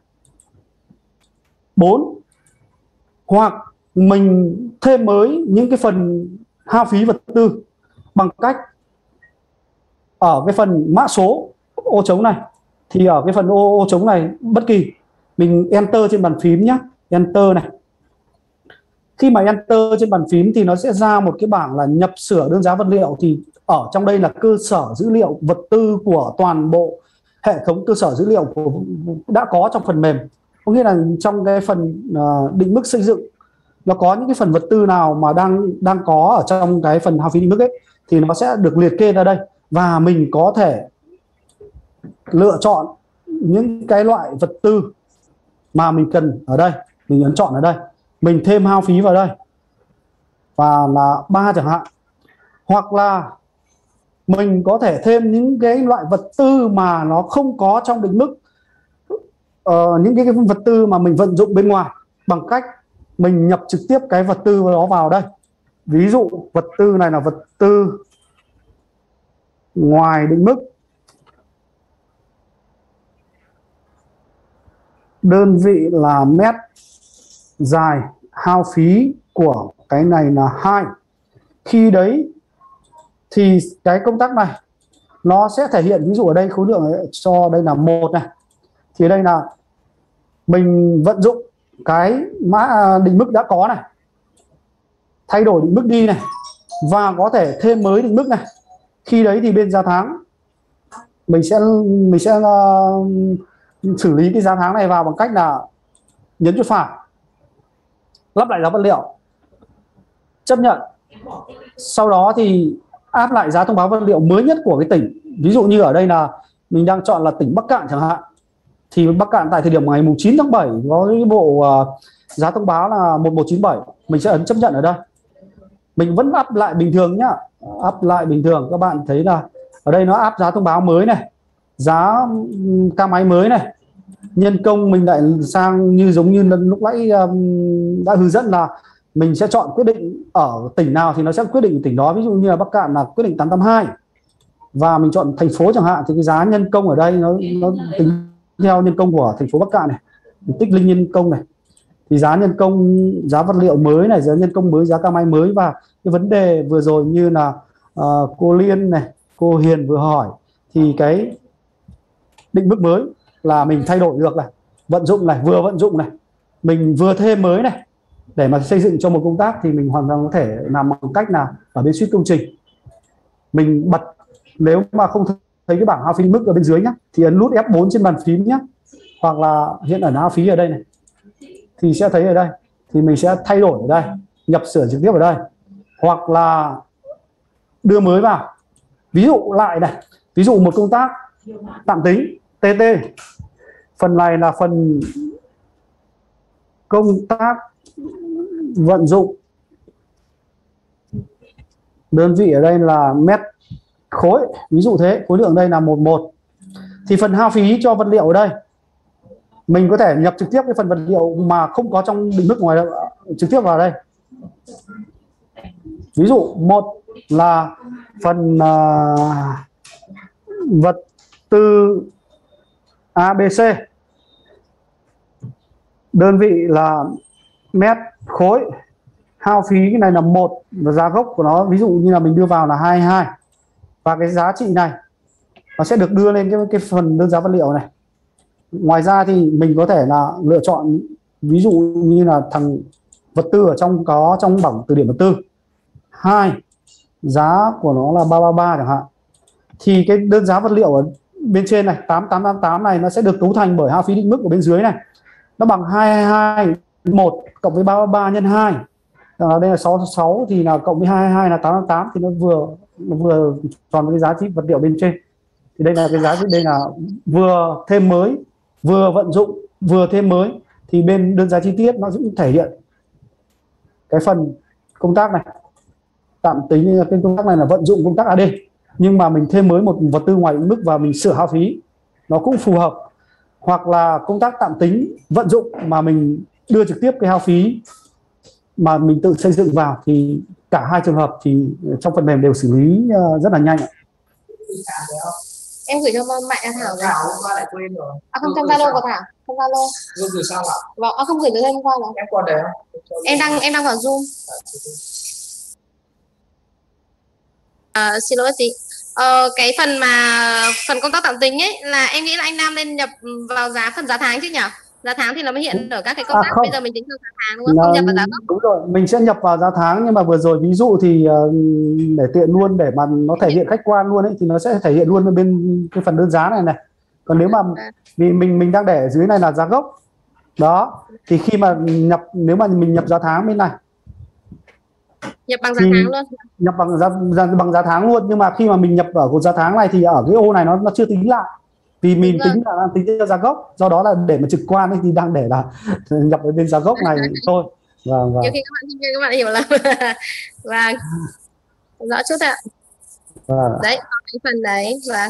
bốn, hoặc mình thêm mới những cái phần hao phí vật tư bằng cách ở cái phần mã số ô trống này, thì ở cái phần ô, ô trống này bất kỳ mình enter trên bàn phím nhé, enter này. Khi mà enter trên bàn phím thì nó sẽ ra một cái bảng là nhập sửa đơn giá vật liệu, thì ở trong đây là cơ sở dữ liệu vật tư của toàn bộ hệ thống cơ sở dữ liệu của, đã có trong phần mềm. Có nghĩa là trong cái phần uh, định mức xây dựng nó có những cái phần vật tư nào mà đang đang có ở trong cái phần hao phí định mức ấy, thì nó sẽ được liệt kê ra đây, và mình có thể lựa chọn những cái loại vật tư mà mình cần ở đây, mình ấn chọn ở đây, mình thêm hao phí vào đây và là ba chẳng hạn, hoặc là mình có thể thêm những cái loại vật tư mà nó không có trong định mức, uh, những cái, cái vật tư mà mình vận dụng bên ngoài, bằng cách mình nhập trực tiếp cái vật tư đó vào đây. Ví dụ vật tư này là vật tư ngoài định mức, đơn vị là mét dài, hao phí của cái này là hai. Khi đấy thì cái công tắc này nó sẽ thể hiện, ví dụ ở đây khối lượng cho đây là một này, thì đây là mình vận dụng cái mã định mức đã có này, thay đổi định mức đi này, và có thể thêm mới định mức này. Khi đấy thì bên giá tháng mình sẽ mình sẽ uh, xử lý cái giá tháng này vào bằng cách là nhấn chuột phải, lắp lại giá vật liệu, chấp nhận. Sau đó thì áp lại giá thông báo vật liệu mới nhất của cái tỉnh. Ví dụ như ở đây là mình đang chọn là tỉnh Bắc Cạn chẳng hạn, thì Bắc Cạn tại thời điểm ngày chín tháng bảy có cái bộ uh, giá thông báo là một một chín bảy, mình sẽ ấn chấp nhận ở đây. Mình vẫn áp lại bình thường nhá, áp lại bình thường. Các bạn thấy là ở đây nó áp giá thông báo mới này, giá ca máy mới này, nhân công mình lại sang như giống như lúc nãy um, đã hướng dẫn là mình sẽ chọn quyết định ở tỉnh nào thì nó sẽ quyết định tỉnh đó. Ví dụ như là Bắc Cạn là quyết định tám tám hai, và mình chọn thành phố chẳng hạn, thì cái giá nhân công ở đây nó, nó tính theo nhân công của thành phố Bắc Cạn này, mình tích lũy nhân công này, thì giá nhân công, giá vật liệu mới này, giá nhân công mới, giá ca máy mới. Và cái vấn đề vừa rồi như là uh, cô Liên này, cô Hiền vừa hỏi, thì cái định mức mới là mình thay đổi được này, vận dụng này, vừa vận dụng này, mình vừa thêm mới này, để mà xây dựng cho một công tác thì mình hoàn toàn có thể làm bằng cách là ở bên suite công trình mình bật, nếu mà không thấy cái bảng hao phí mức ở bên dưới nhé, thì ấn nút F bốn trên bàn phím nhé, hoặc là hiện ẩn hao phí ở đây này, thì sẽ thấy ở đây, thì mình sẽ thay đổi ở đây, nhập sửa trực tiếp ở đây, hoặc là đưa mới vào. Ví dụ lại này, ví dụ một công tác tạm tính tê tê, phần này là phần công tác vận dụng, đơn vị ở đây là mét khối, ví dụ thế, khối lượng đây là một một, thì phần hao phí cho vật liệu ở đây mình có thể nhập trực tiếp cái phần vật liệu mà không có trong định mức ngoài đâu, trực tiếp vào đây. Ví dụ một là phần uh, vật tư a bê xê, đơn vị là mét khối, hao phí cái này là một, và giá gốc của nó ví dụ như là mình đưa vào là hai mươi hai, và cái giá trị này nó sẽ được đưa lên cái, cái phần đơn giá vật liệu này. Ngoài ra thì mình có thể là lựa chọn, ví dụ như là thằng vật tư ở trong có trong bảng từ điển vật tư hai, giá của nó là ba ba ba chẳng hạn, thì cái đơn giá vật liệu ở bên trên này tám tám tám tám này nó sẽ được cấu thành bởi hao phí định mức ở bên dưới này, nó bằng hai mươi hai một cộng với ba ba ba nhân hai, đây là sáu mươi sáu, thì là cộng với hai mươi hai là tám mươi tám, thì nó vừa nó vừa tròn với cái giá trị vật liệu bên trên. Thì đây là cái giá trị, đây là vừa thêm mới, vừa vận dụng, vừa thêm mới, thì bên đơn giá chi tiết nó cũng thể hiện cái phần công tác này. Tạm tính cái công tác này là vận dụng công tác a đê, nhưng mà mình thêm mới một vật tư ngoài định mức và mình sửa hao phí nó cũng phù hợp. Hoặc là công tác tạm tính vận dụng mà mình đưa trực tiếp cái hao phí mà mình tự xây dựng vào, thì cả hai trường hợp thì trong phần mềm đều xử lý rất là nhanh.
Em gửi cho Mạnh An Thảo rồi. À không, trong Zalo của Thảo, trong Zalo.
Zoom từ sao ạ?
Vâng, à không gửi từ hôm qua rồi.
Em qua đấy.
Em đang em đang vào Zoom. À, xin lỗi chị. Ờ, cái phần mà phần công tác tạm tính ấy là em nghĩ là anh Nam nên nhập vào giá phần giá tháng chứ nhỉ? Giá tháng thì nó mới hiện ở các cái công
À
tác.
không,
Bây giờ mình tính theo giá tháng đúng không?
là,
Không nhập vào giá gốc.
đúng rồi, mình sẽ nhập vào giá tháng, nhưng mà vừa rồi ví dụ thì uh, để tiện luôn, để mà nó thể hiện khách quan luôn ấy, thì nó sẽ thể hiện luôn bên cái phần đơn giá này này. Còn nếu mà vì mình mình đang để ở dưới này là giá gốc đó, thì khi mà nhập, nếu mà mình nhập giá tháng bên này
Nhập bằng giá
thì
tháng luôn.
nhập bằng giá, giá bằng giá tháng luôn, nhưng mà khi mà mình nhập ở giá tháng này thì ở cái ô này nó nó chưa tính lại, vì mình tính là đang tính theo giá gốc, do đó là để mà trực quan ấy, thì đang để là nhập ở bên giá gốc này thôi. Vâng, vâng.
Nhiều khi các bạn sinh viên các bạn hiểu là vâng, rõ chút ạ.
Vâng.
Đấy, cái phần đấy. Và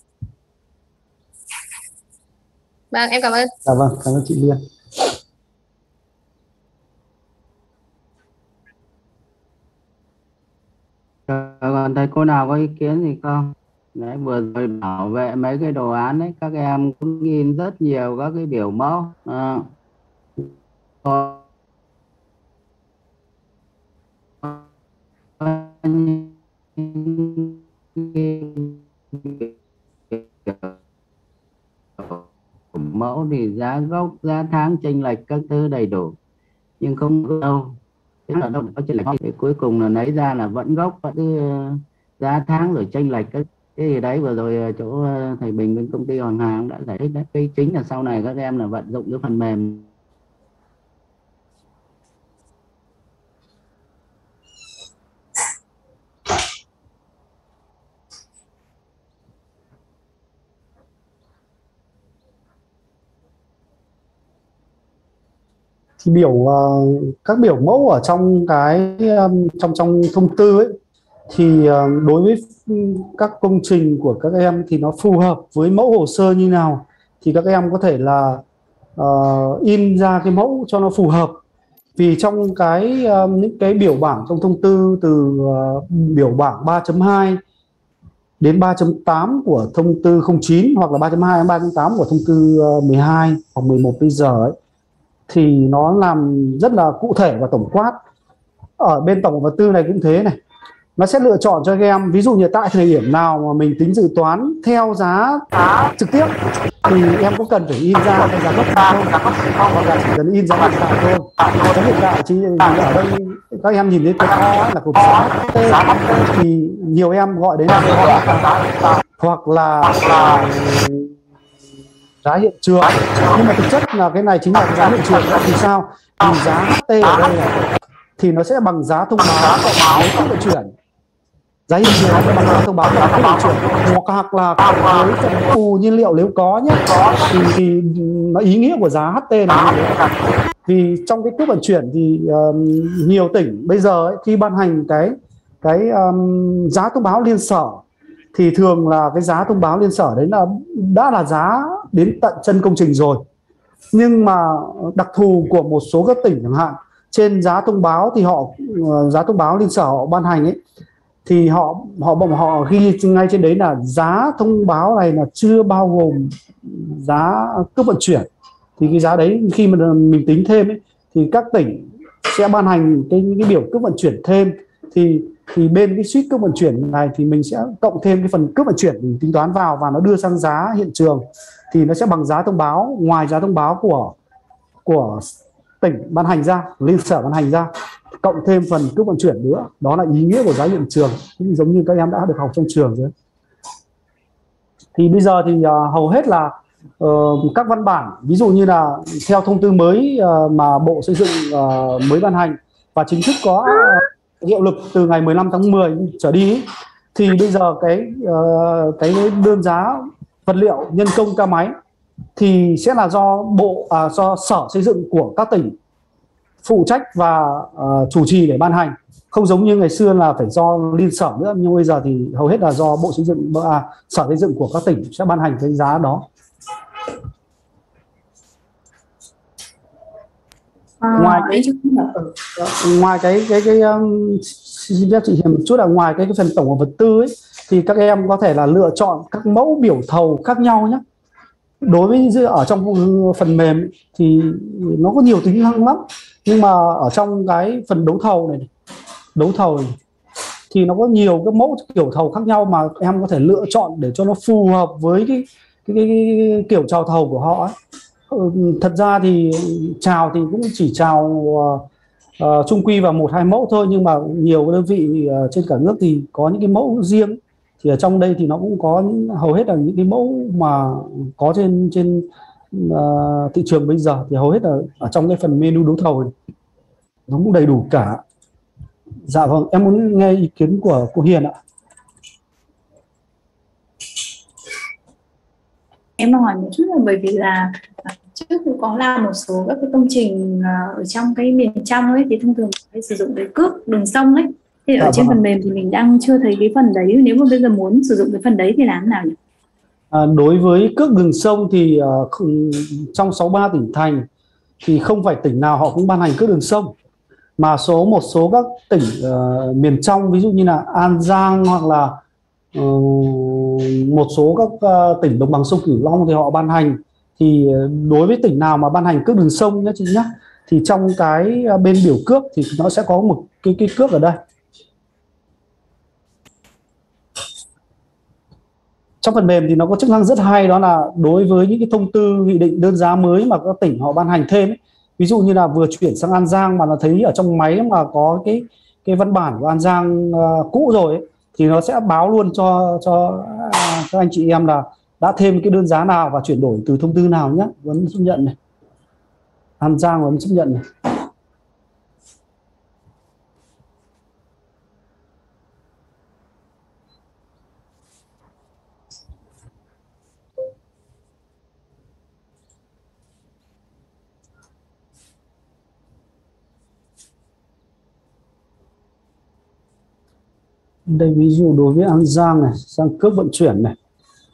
vâng, em cảm ơn.
Dạ vâng, cảm ơn chị Liên.
Còn thầy cô nào có ý kiến gì không? Đấy, vừa rồi bảo vệ mấy cái đồ án ấy, các em cũng in rất nhiều các cái biểu mẫu. À, mẫu thì giá gốc, giá tháng chênh lệch các thứ đầy đủ, nhưng không có đâu, tức là đâu có chênh lệch, thì cuối cùng là lấy ra là vẫn gốc, vẫn giá tháng rồi chênh lệch cái cái gì đấy. Vừa rồi chỗ thầy Bình bên công ty Hoàng Hà cũng đã giải thích đấy. Cái chính là sau này các em là vận dụng cái phần mềm
thì biểu uh, các biểu mẫu ở trong cái um, trong trong thông tư ấy, thì uh, đối với các công trình của các em thì nó phù hợp với mẫu hồ sơ như nào, thì các em có thể là uh, in ra cái mẫu cho nó phù hợp. Vì trong cái uh, những cái biểu bảng trong thông tư, từ uh, biểu bảng ba chấm hai đến ba chấm tám của thông tư không chín, hoặc là ba chấm hai đến ba chấm tám của thông tư mười hai hoặc mười một bây giờ ấy, thì nó làm rất là cụ thể và tổng quát. Ở bên tổng vật tư này cũng thế này, nó sẽ lựa chọn cho các em, ví dụ như tại thời điểm nào mà mình tính dự toán theo giá trực tiếp thì em có cần phải in ra cái giá gốc không, hoặc là chỉ cần in giá hiện tại thôi. Giá hiện tại chỉ ở đây các em nhìn thấy cái O là cột giá, thì nhiều em gọi đến là hoặc là giá hiện trường, nhưng mà thực chất là cái này chính là cái giá hiện trường. Thì sao? Thì giá hát tê ở đây này, thì nó sẽ bằng giá thông báo với cước vận chuyển. Giá hiện trường nó bằng giá thông báo với cước vận chuyển, hoặc là với phần bù nhiên liệu nếu có nhé, thì, thì nó ý nghĩa của giá hát tê là như thế. Vì trong cái cước vận chuyển thì um, nhiều tỉnh bây giờ ấy, khi ban hành cái cái um, giá thông báo liên sở, thì thường là cái giá thông báo liên sở đấy là đã là giá đến tận chân công trình rồi. Nhưng mà đặc thù của một số các tỉnh chẳng hạn, trên giá thông báo thì họ giá thông báo liên sở họ ban hành ấy, thì họ họ họ ghi ngay trên đấy là giá thông báo này là chưa bao gồm giá cước vận chuyển. Thì cái giá đấy khi mà mình tính thêm ấy, thì các tỉnh sẽ ban hành cái cái biểu cước vận chuyển thêm, thì thì bên cái suýt cước vận chuyển này thì mình sẽ cộng thêm cái phần cước vận chuyển mình tính toán vào, và nó đưa sang giá hiện trường, thì nó sẽ bằng giá thông báo, ngoài giá thông báo của của tỉnh ban hành ra, liên sở ban hành ra, cộng thêm phần cước vận chuyển nữa. Đó là ý nghĩa của giá hiện trường, cũng giống như các em đã được học trong trường rồi. Thì bây giờ thì uh, hầu hết là uh, các văn bản, ví dụ như là theo thông tư mới uh, mà Bộ Xây dựng uh, mới ban hành và chính thức có uh, hiệu lực từ ngày mười lăm tháng mười trở đi, thì bây giờ cái uh, cái đơn giá vật liệu nhân công ca máy thì sẽ là do bộ à, do Sở Xây dựng của các tỉnh phụ trách và uh, chủ trì để ban hành, không giống như ngày xưa là phải do liên sở nữa. Nhưng bây giờ thì hầu hết là do Bộ Xây dựng, à, Sở Xây dựng của các tỉnh sẽ ban hành cái giá đó.
À,
ngoài cái ngoài cái cái cái um, xin phép chị Hiền một chút là ngoài cái, cái phần tổng hợp vật tư ấy, thì các em có thể là lựa chọn các mẫu biểu thầu khác nhau nhé. Đối với ở trong phần mềm thì nó có nhiều tính năng lắm, nhưng mà ở trong cái phần đấu thầu này, đấu thầu này, thì nó có nhiều cái mẫu kiểu thầu khác nhau mà em có thể lựa chọn để cho nó phù hợp với cái cái, cái, cái kiểu chào thầu của họ ấy. Thật ra thì chào thì cũng chỉ chào uh, uh, chung quy vào một hai mẫu thôi, nhưng mà nhiều đơn vị uh, trên cả nước thì có những cái mẫu riêng. Thì ở trong đây thì nó cũng có những, hầu hết là những cái mẫu mà có trên trên uh, thị trường bây giờ thì hầu hết là ở trong cái phần menu đấu thầu này nó cũng đầy đủ cả. Dạ vâng, em muốn nghe ý kiến của cô Hiền ạ.
Em hỏi một chút là bởi vì là trước cũng có làm một số các cái công trình ở trong cái miền trong ấy, thì thông thường phải sử dụng cái cước đường sông ấy, thì ở
Dạ
trên
vâng.
phần mềm thì mình đang chưa thấy cái phần đấy. Nếu mà bây giờ muốn sử dụng cái phần đấy thì làm thế nào nhỉ?
À, đối với cước đường sông thì uh, trong sáu mươi ba tỉnh thành thì không phải tỉnh nào họ cũng ban hành cước đường sông, mà số một số các tỉnh uh, miền trong, ví dụ như là An Giang hoặc là uh, một số các uh, tỉnh đồng bằng sông Cửu Long thì họ ban hành. Thì đối với tỉnh nào mà ban hành cước đường sông nhé chị nhé, thì trong cái bên biểu cước thì nó sẽ có một cái cái cước ở đây. Trong phần mềm thì nó có chức năng rất hay, đó là đối với những cái thông tư nghị định đơn giá mới mà các tỉnh họ ban hành thêm ấy. Ví dụ như là vừa chuyển sang An Giang mà nó thấy ở trong máy mà có cái cái văn bản của An Giang uh, cũ rồi ấy, thì nó sẽ báo luôn cho cho uh, các anh chị em là đã thêm cái đơn giá nào và chuyển đổi từ thông tư nào nhé. Vẫn chấp nhận này, An Giang vẫn chấp nhận này. Đây ví dụ đối với An Giang này, sang cước vận chuyển này.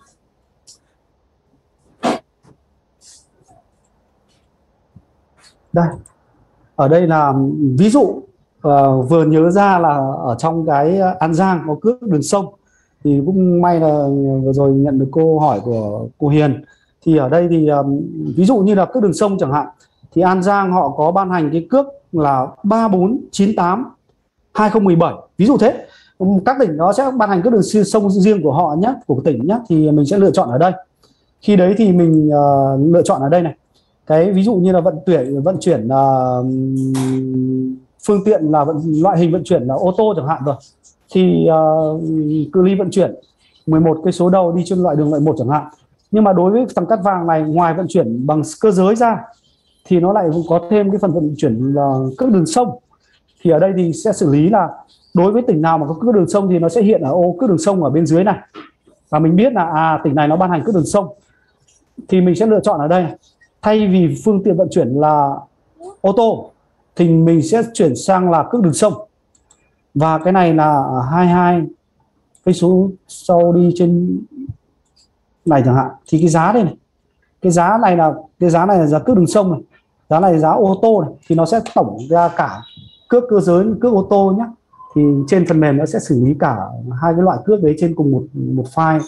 Đây, ở đây là ví dụ uh, vừa nhớ ra là ở trong cái An Giang có cước đường sông, thì cũng may là vừa rồi nhận được câu hỏi của cô Hiền. Thì ở đây thì um, ví dụ như là cước đường sông chẳng hạn, thì An Giang họ có ban hành cái cước là ba bốn chín tám hai không một bảy, ví dụ thế. Các tỉnh nó sẽ ban hành cước đường sông riêng của họ nhé, của tỉnh nhé, thì mình sẽ lựa chọn ở đây. Khi đấy thì mình uh, lựa chọn ở đây này. Cái ví dụ như là vận chuyển vận chuyển uh, phương tiện là vận, loại hình vận chuyển là ô tô chẳng hạn rồi, thì uh, cự ly vận chuyển mười một cây số đầu đi trên loại đường loại một chẳng hạn. Nhưng mà đối với thằng cắt vàng này, ngoài vận chuyển bằng cơ giới ra thì nó lại có thêm cái phần vận chuyển là cước đường sông. Thì ở đây thì sẽ xử lý là đối với tỉnh nào mà có cước đường sông thì nó sẽ hiện ở ô cước đường sông ở bên dưới này, và mình biết là à tỉnh này nó ban hành cước đường sông, thì mình sẽ lựa chọn ở đây. Thay vì phương tiện vận chuyển là ô tô thì mình sẽ chuyển sang là cước đường sông, và cái này là hai mươi hai cây số sau đi trên này chẳng hạn, thì cái giá đây này, cái giá này là cái giá này là giá cước đường sông này, giá này là giá ô tô này, thì nó sẽ tổng ra cả cước cơ giới, cước ô tô nhé. Thì trên phần mềm nó sẽ xử lý cả hai cái loại cước đấy trên cùng một một file.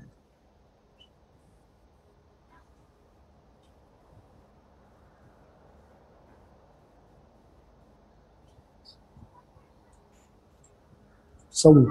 Sông.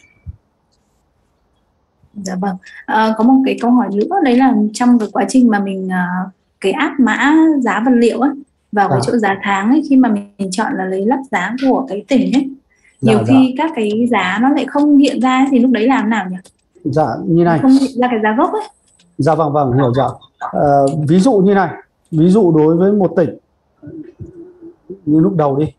Dạ vâng. À, có một cái câu hỏi nữa, đấy là trong cái quá trình mà mình uh, cái áp mã giá vật liệu ấy vào cái
À.
chỗ giá tháng ấy, khi mà mình chọn là lấy lắp giá của cái tỉnh ấy, nhiều
Dạ,
khi các cái giá nó lại không hiện ra, thì lúc đấy làm nào nhỉ?
Dạ như này.
Không hiện ra cái giá gốc ấy.
Dạ vâng vâng, hiểu dạ. À, ví dụ như này, ví dụ đối với một tỉnh như lúc đầu đi,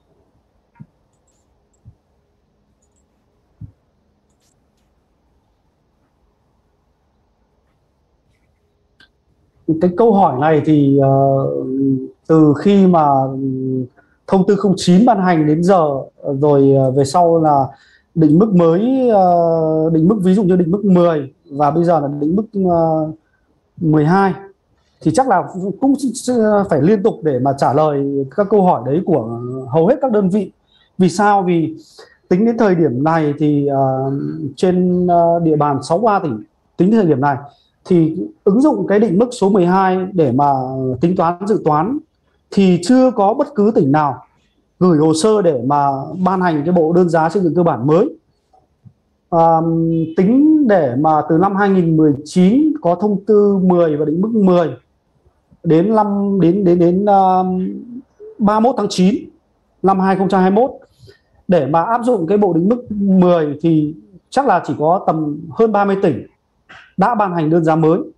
cái câu hỏi này thì uh, từ khi mà thông tư không chín ban hành đến giờ, rồi uh, về sau là định mức mới, uh, định mức ví dụ như định mức mười và bây giờ là định mức uh, mười hai, thì chắc là cũng phải liên tục để mà trả lời các câu hỏi đấy của hầu hết các đơn vị. Vì sao? Vì tính đến thời điểm này thì uh, trên uh, địa bàn sáu mươi ba tỉnh, tính đến thời điểm này thì ứng dụng cái định mức số mười hai để mà tính toán dự toán thì chưa có bất cứ tỉnh nào gửi hồ sơ để mà ban hành cái bộ đơn giá xây dựng cơ bản mới. À, tính để mà từ năm hai nghìn mười chín có thông tư mười và định mức mười đến năm đến đến đến uh, ba mươi mốt tháng chín năm hai nghìn không trăm hai mươi mốt để mà áp dụng cái bộ định mức mười thì chắc là chỉ có tầm hơn ba mươi tỉnh đã ban hành đơn giá mới.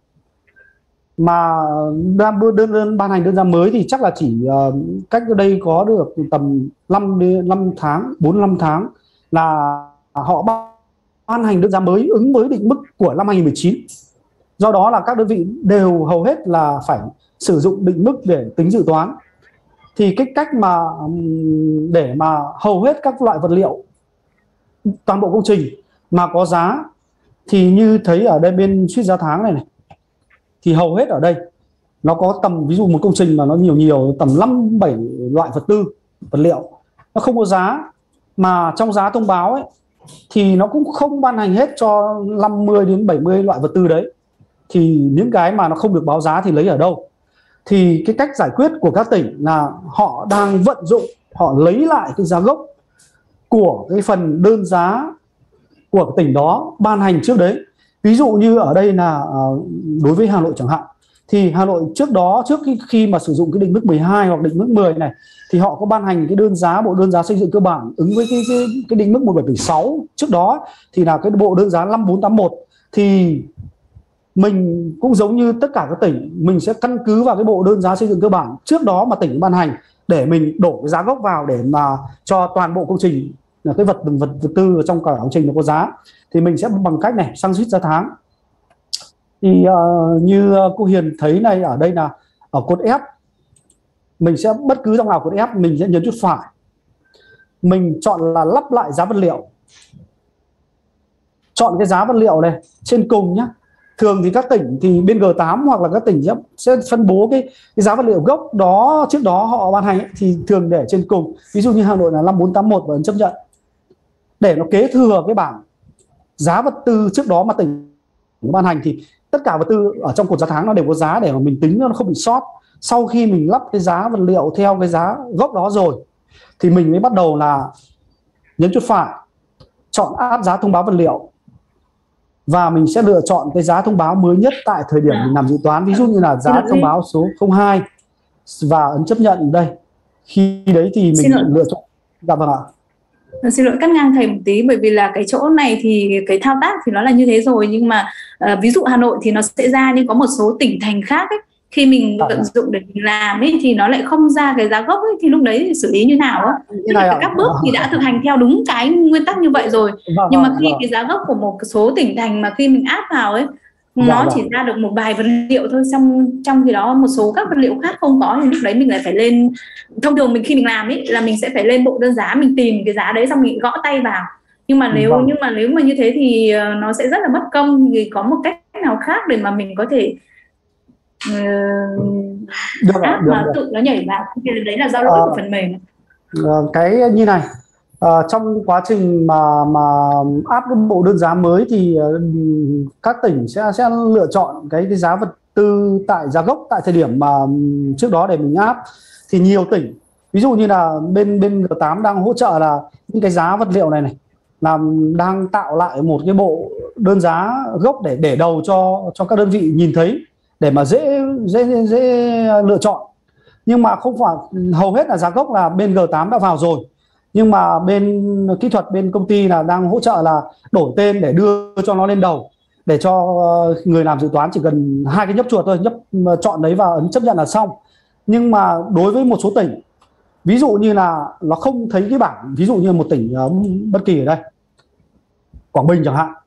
Mà đơn, đơn, đơn ban hành đơn giá mới thì chắc là chỉ uh, cách đây có được tầm năm đến năm tháng, bốn năm tháng là họ ban hành đơn giá mới ứng với định mức của năm hai nghìn mười chín. Do đó là các đơn vị đều hầu hết là phải sử dụng định mức để tính dự toán. Thì cái cách mà để mà hầu hết các loại vật liệu toàn bộ công trình mà có giá thì như thấy ở đây bên suýt giá tháng này này thì hầu hết ở đây nó có tầm, ví dụ một công trình mà nó nhiều nhiều tầm năm bảy loại vật tư vật liệu nó không có giá, mà trong giá thông báo ấy thì nó cũng không ban hành hết cho năm mươi đến bảy mươi loại vật tư đấy, thì những cái mà nó không được báo giá thì lấy ở đâu? Thì cái cách giải quyết của các tỉnh là họ đang vận dụng, họ lấy lại cái giá gốc của cái phần đơn giá của tỉnh đó ban hành trước đấy. Ví dụ như ở đây là đối với Hà Nội chẳng hạn, thì Hà Nội trước đó, trước khi, khi mà sử dụng cái định mức mười hai hoặc định mức mười này, thì họ có ban hành cái đơn giá, bộ đơn giá xây dựng cơ bản ứng với cái, cái, cái định mức một bảy bảy sáu trước đó, thì là cái bộ đơn giá năm bốn tám mốt. Thì mình cũng giống như tất cả các tỉnh, mình sẽ căn cứ vào cái bộ đơn giá xây dựng cơ bản trước đó mà tỉnh ban hành để mình đổ cái giá gốc vào để mà cho toàn bộ công trình là cái vật vật vật tư ở trong cả công trình nó có giá. Thì mình sẽ bằng cách này sang suýt giá tháng. Thì uh, như cô Hiền thấy này, ở đây là ở cột F, mình sẽ bất cứ trong nào cột F mình sẽ nhấn chuột phải, mình chọn là lắp lại giá vật liệu, chọn cái giá vật liệu này trên cùng nhé. Thường thì các tỉnh thì bên G tám hoặc là các tỉnh sẽ phân bố cái, cái giá vật liệu gốc đó trước đó họ ban hành ấy, thì thường để trên cùng. Ví dụ như Hà Nội là năm bốn tám mốt và ấn chấp nhận để nó kế thừa cái bảng giá vật tư trước đó mà tỉnh ban hành. Thì tất cả vật tư ở trong cột giá tháng nó đều có giá để mà mình tính nó không bị sót. Sau khi mình lắp cái giá vật liệu theo cái giá gốc đó rồi thì mình mới bắt đầu là nhấn chuột phải, chọn áp giá thông báo vật liệu, và mình sẽ lựa chọn cái giá thông báo mới nhất tại thời điểm mình làm dự toán. Ví dụ như là giá thông báo số không hai và ấn chấp nhận đây. Khi đấy thì mình lựa chọn. Dạ vâng ạ.
Xin lỗi cắt ngang thầy một tí, bởi vì là cái chỗ này thì cái thao tác thì nó là như thế rồi, nhưng mà uh, ví dụ Hà Nội thì nó sẽ ra, nhưng có một số tỉnh thành khác ấy, khi mình vận dụng để mình làm ấy thì nó lại không ra cái giá gốc ấy, thì lúc đấy thì xử lý như nào á? Các bước thì đã thực hành theo đúng cái nguyên tắc như vậy rồi, vâng, nhưng mà khi vâng. cái giá gốc của một số tỉnh thành mà khi mình áp vào ấy nó vâng, chỉ vâng. ra được một vài vật liệu thôi, trong trong khi đó một số các vật liệu khác không có, thì lúc đấy mình lại phải lên. Thông thường mình khi mình làm ấy là mình sẽ phải lên bộ đơn giá, mình tìm cái giá đấy xong mình gõ tay vào. Nhưng mà nếu vâng. nhưng mà nếu mà như thế thì nó sẽ rất là mất công. Thì có một cách nào khác để mà mình có thể uh, được áp mà tự nó nhảy vào, thì đấy là do lỗi à, của phần mềm.
Cái như này, À, trong quá trình mà mà áp cái bộ đơn giá mới thì uh, các tỉnh sẽ sẽ lựa chọn cái, cái giá vật tư tại giá gốc tại thời điểm mà trước đó để mình áp. Thì nhiều tỉnh, ví dụ như là bên bên G tám đang hỗ trợ là những cái giá vật liệu này này là đang tạo lại một cái bộ đơn giá gốc để để đầu cho cho các đơn vị nhìn thấy để mà dễ dễ dễ lựa chọn. Nhưng mà không phải hầu hết là giá gốc là bên G tám đã vào rồi. Nhưng mà bên kỹ thuật, bên công ty là đang hỗ trợ là đổi tên để đưa cho nó lên đầu, để cho người làm dự toán chỉ cần hai cái nhấp chuột thôi, nhấp chọn đấy và ấn chấp nhận là xong. Nhưng mà đối với một số tỉnh, ví dụ như là nó không thấy cái bảng, ví dụ như một tỉnh bất kỳ ở đây, Quảng Bình chẳng hạn.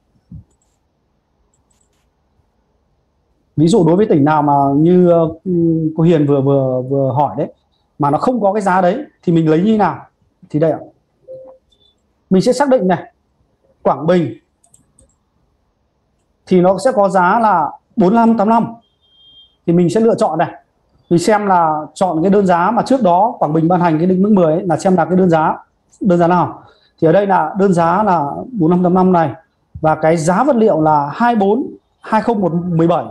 Ví dụ đối với tỉnh nào mà như cô Hiền vừa vừa vừa hỏi đấy, mà nó không có cái giá đấy thì mình lấy như nào? Thì đây ạ, mình sẽ xác định này, Quảng Bình thì nó sẽ có giá là bốn năm tám năm, thì mình sẽ lựa chọn này, mình xem là chọn cái đơn giá mà trước đó Quảng Bình ban hành cái định mức mười ấy, là xem là cái đơn giá đơn giá nào. Thì ở đây là đơn giá là bốn năm tám năm này, và cái giá vật liệu là hai bốn hai không một bảy.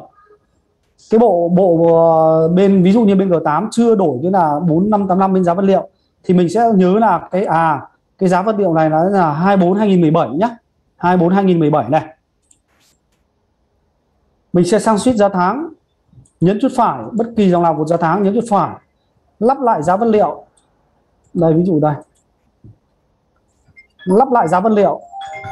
Cái bộ bộ bên ví dụ như bên G tám chưa đổi cái là bốn năm tám năm bên giá vật liệu, thì mình sẽ nhớ là cái à cái giá vật liệu này nó là hai mươi bốn hai nghìn mười bảy nhá, hai mươi bốn hai nghìn mười bảy này. Mình sẽ sang sheet giá tháng, nhấn chuột phải, bất kỳ dòng nào của giá tháng nhấn chuột phải, lắp lại giá vật liệu. Đây ví dụ đây, lắp lại giá vật liệu.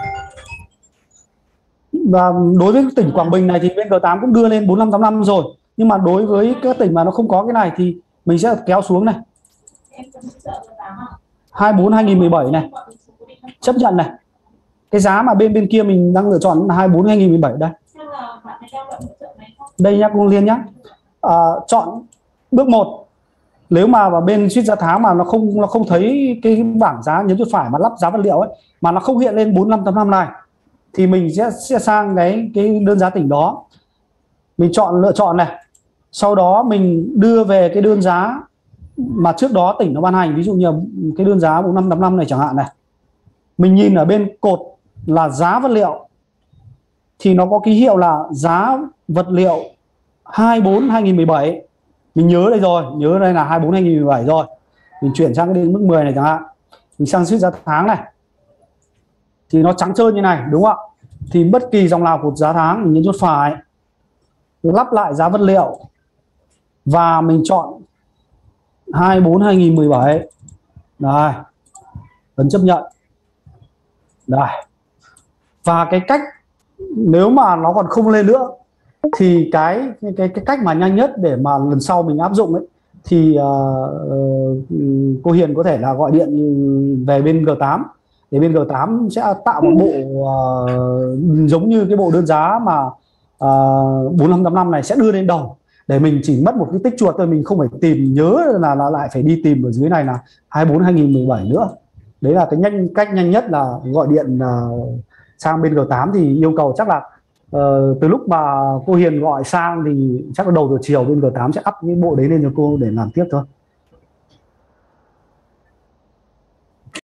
Và đối với tỉnh Quảng Bình này thì bên G tám cũng đưa lên bốn năm tám năm rồi, nhưng mà đối với các tỉnh mà nó không có cái này thì mình sẽ kéo xuống này, hai mươi bốn hai nghìn mười bảy này, chấp nhận này. Cái giá mà bên bên kia mình đang lựa chọn là hai mươi bốn hai nghìn mười bảy đây. Đây nhá cô Liên nhá. À, chọn bước một. Nếu mà vào bên sheet giá tháng mà nó không nó không thấy cái bảng giá, nhấn chuột phải mà lắp giá vật liệu ấy mà nó không hiện lên bốn năm tám năm này thì mình sẽ sẽ sang cái cái đơn giá tỉnh đó. Mình chọn lựa chọn này. Sau đó mình đưa về cái đơn giá mà trước đó tỉnh nó ban hành, ví dụ như cái đơn giá bốn năm tám năm này chẳng hạn này. Mình nhìn ở bên cột là giá vật liệu thì nó có ký hiệu là giá vật liệu hai mươi bốn hai nghìn mười bảy. Mình nhớ đây rồi, nhớ đây là hai mươi bốn hai nghìn mười bảy rồi. Mình chuyển sang cái định mức mười này chẳng hạn. Mình sang sheet giá tháng này. Thì nó trắng trơn như này đúng không ạ? Thì bất kỳ dòng nào của giá tháng mình nhấn chuột phải, lắp lại giá vật liệu và mình chọn hai mươi bốn hai nghìn mười bảy. Đây. Ấn chấp nhận. Đây. Và cái cách nếu mà nó còn không lên nữa thì cái cái cái cách mà nhanh nhất để mà lần sau mình áp dụng ấy thì uh, uh, cô Hiền có thể là gọi điện về bên G tám để bên G tám sẽ tạo một bộ uh, giống như cái bộ đơn giá mà uh, bốn năm tám năm này sẽ đưa lên đầu, để mình chỉ mất một cái tích chuột thôi, mình không phải tìm nhớ là, là lại phải đi tìm ở dưới này là hai mươi bốn hai nghìn mười bảy nữa. Đấy là cái nhanh cách nhanh nhất là gọi điện uh, sang bên G tám. Thì yêu cầu chắc là uh, từ lúc mà cô Hiền gọi sang thì chắc là đầu giờ chiều bên G tám sẽ up cái bộ đấy lên cho cô để làm tiếp thôi.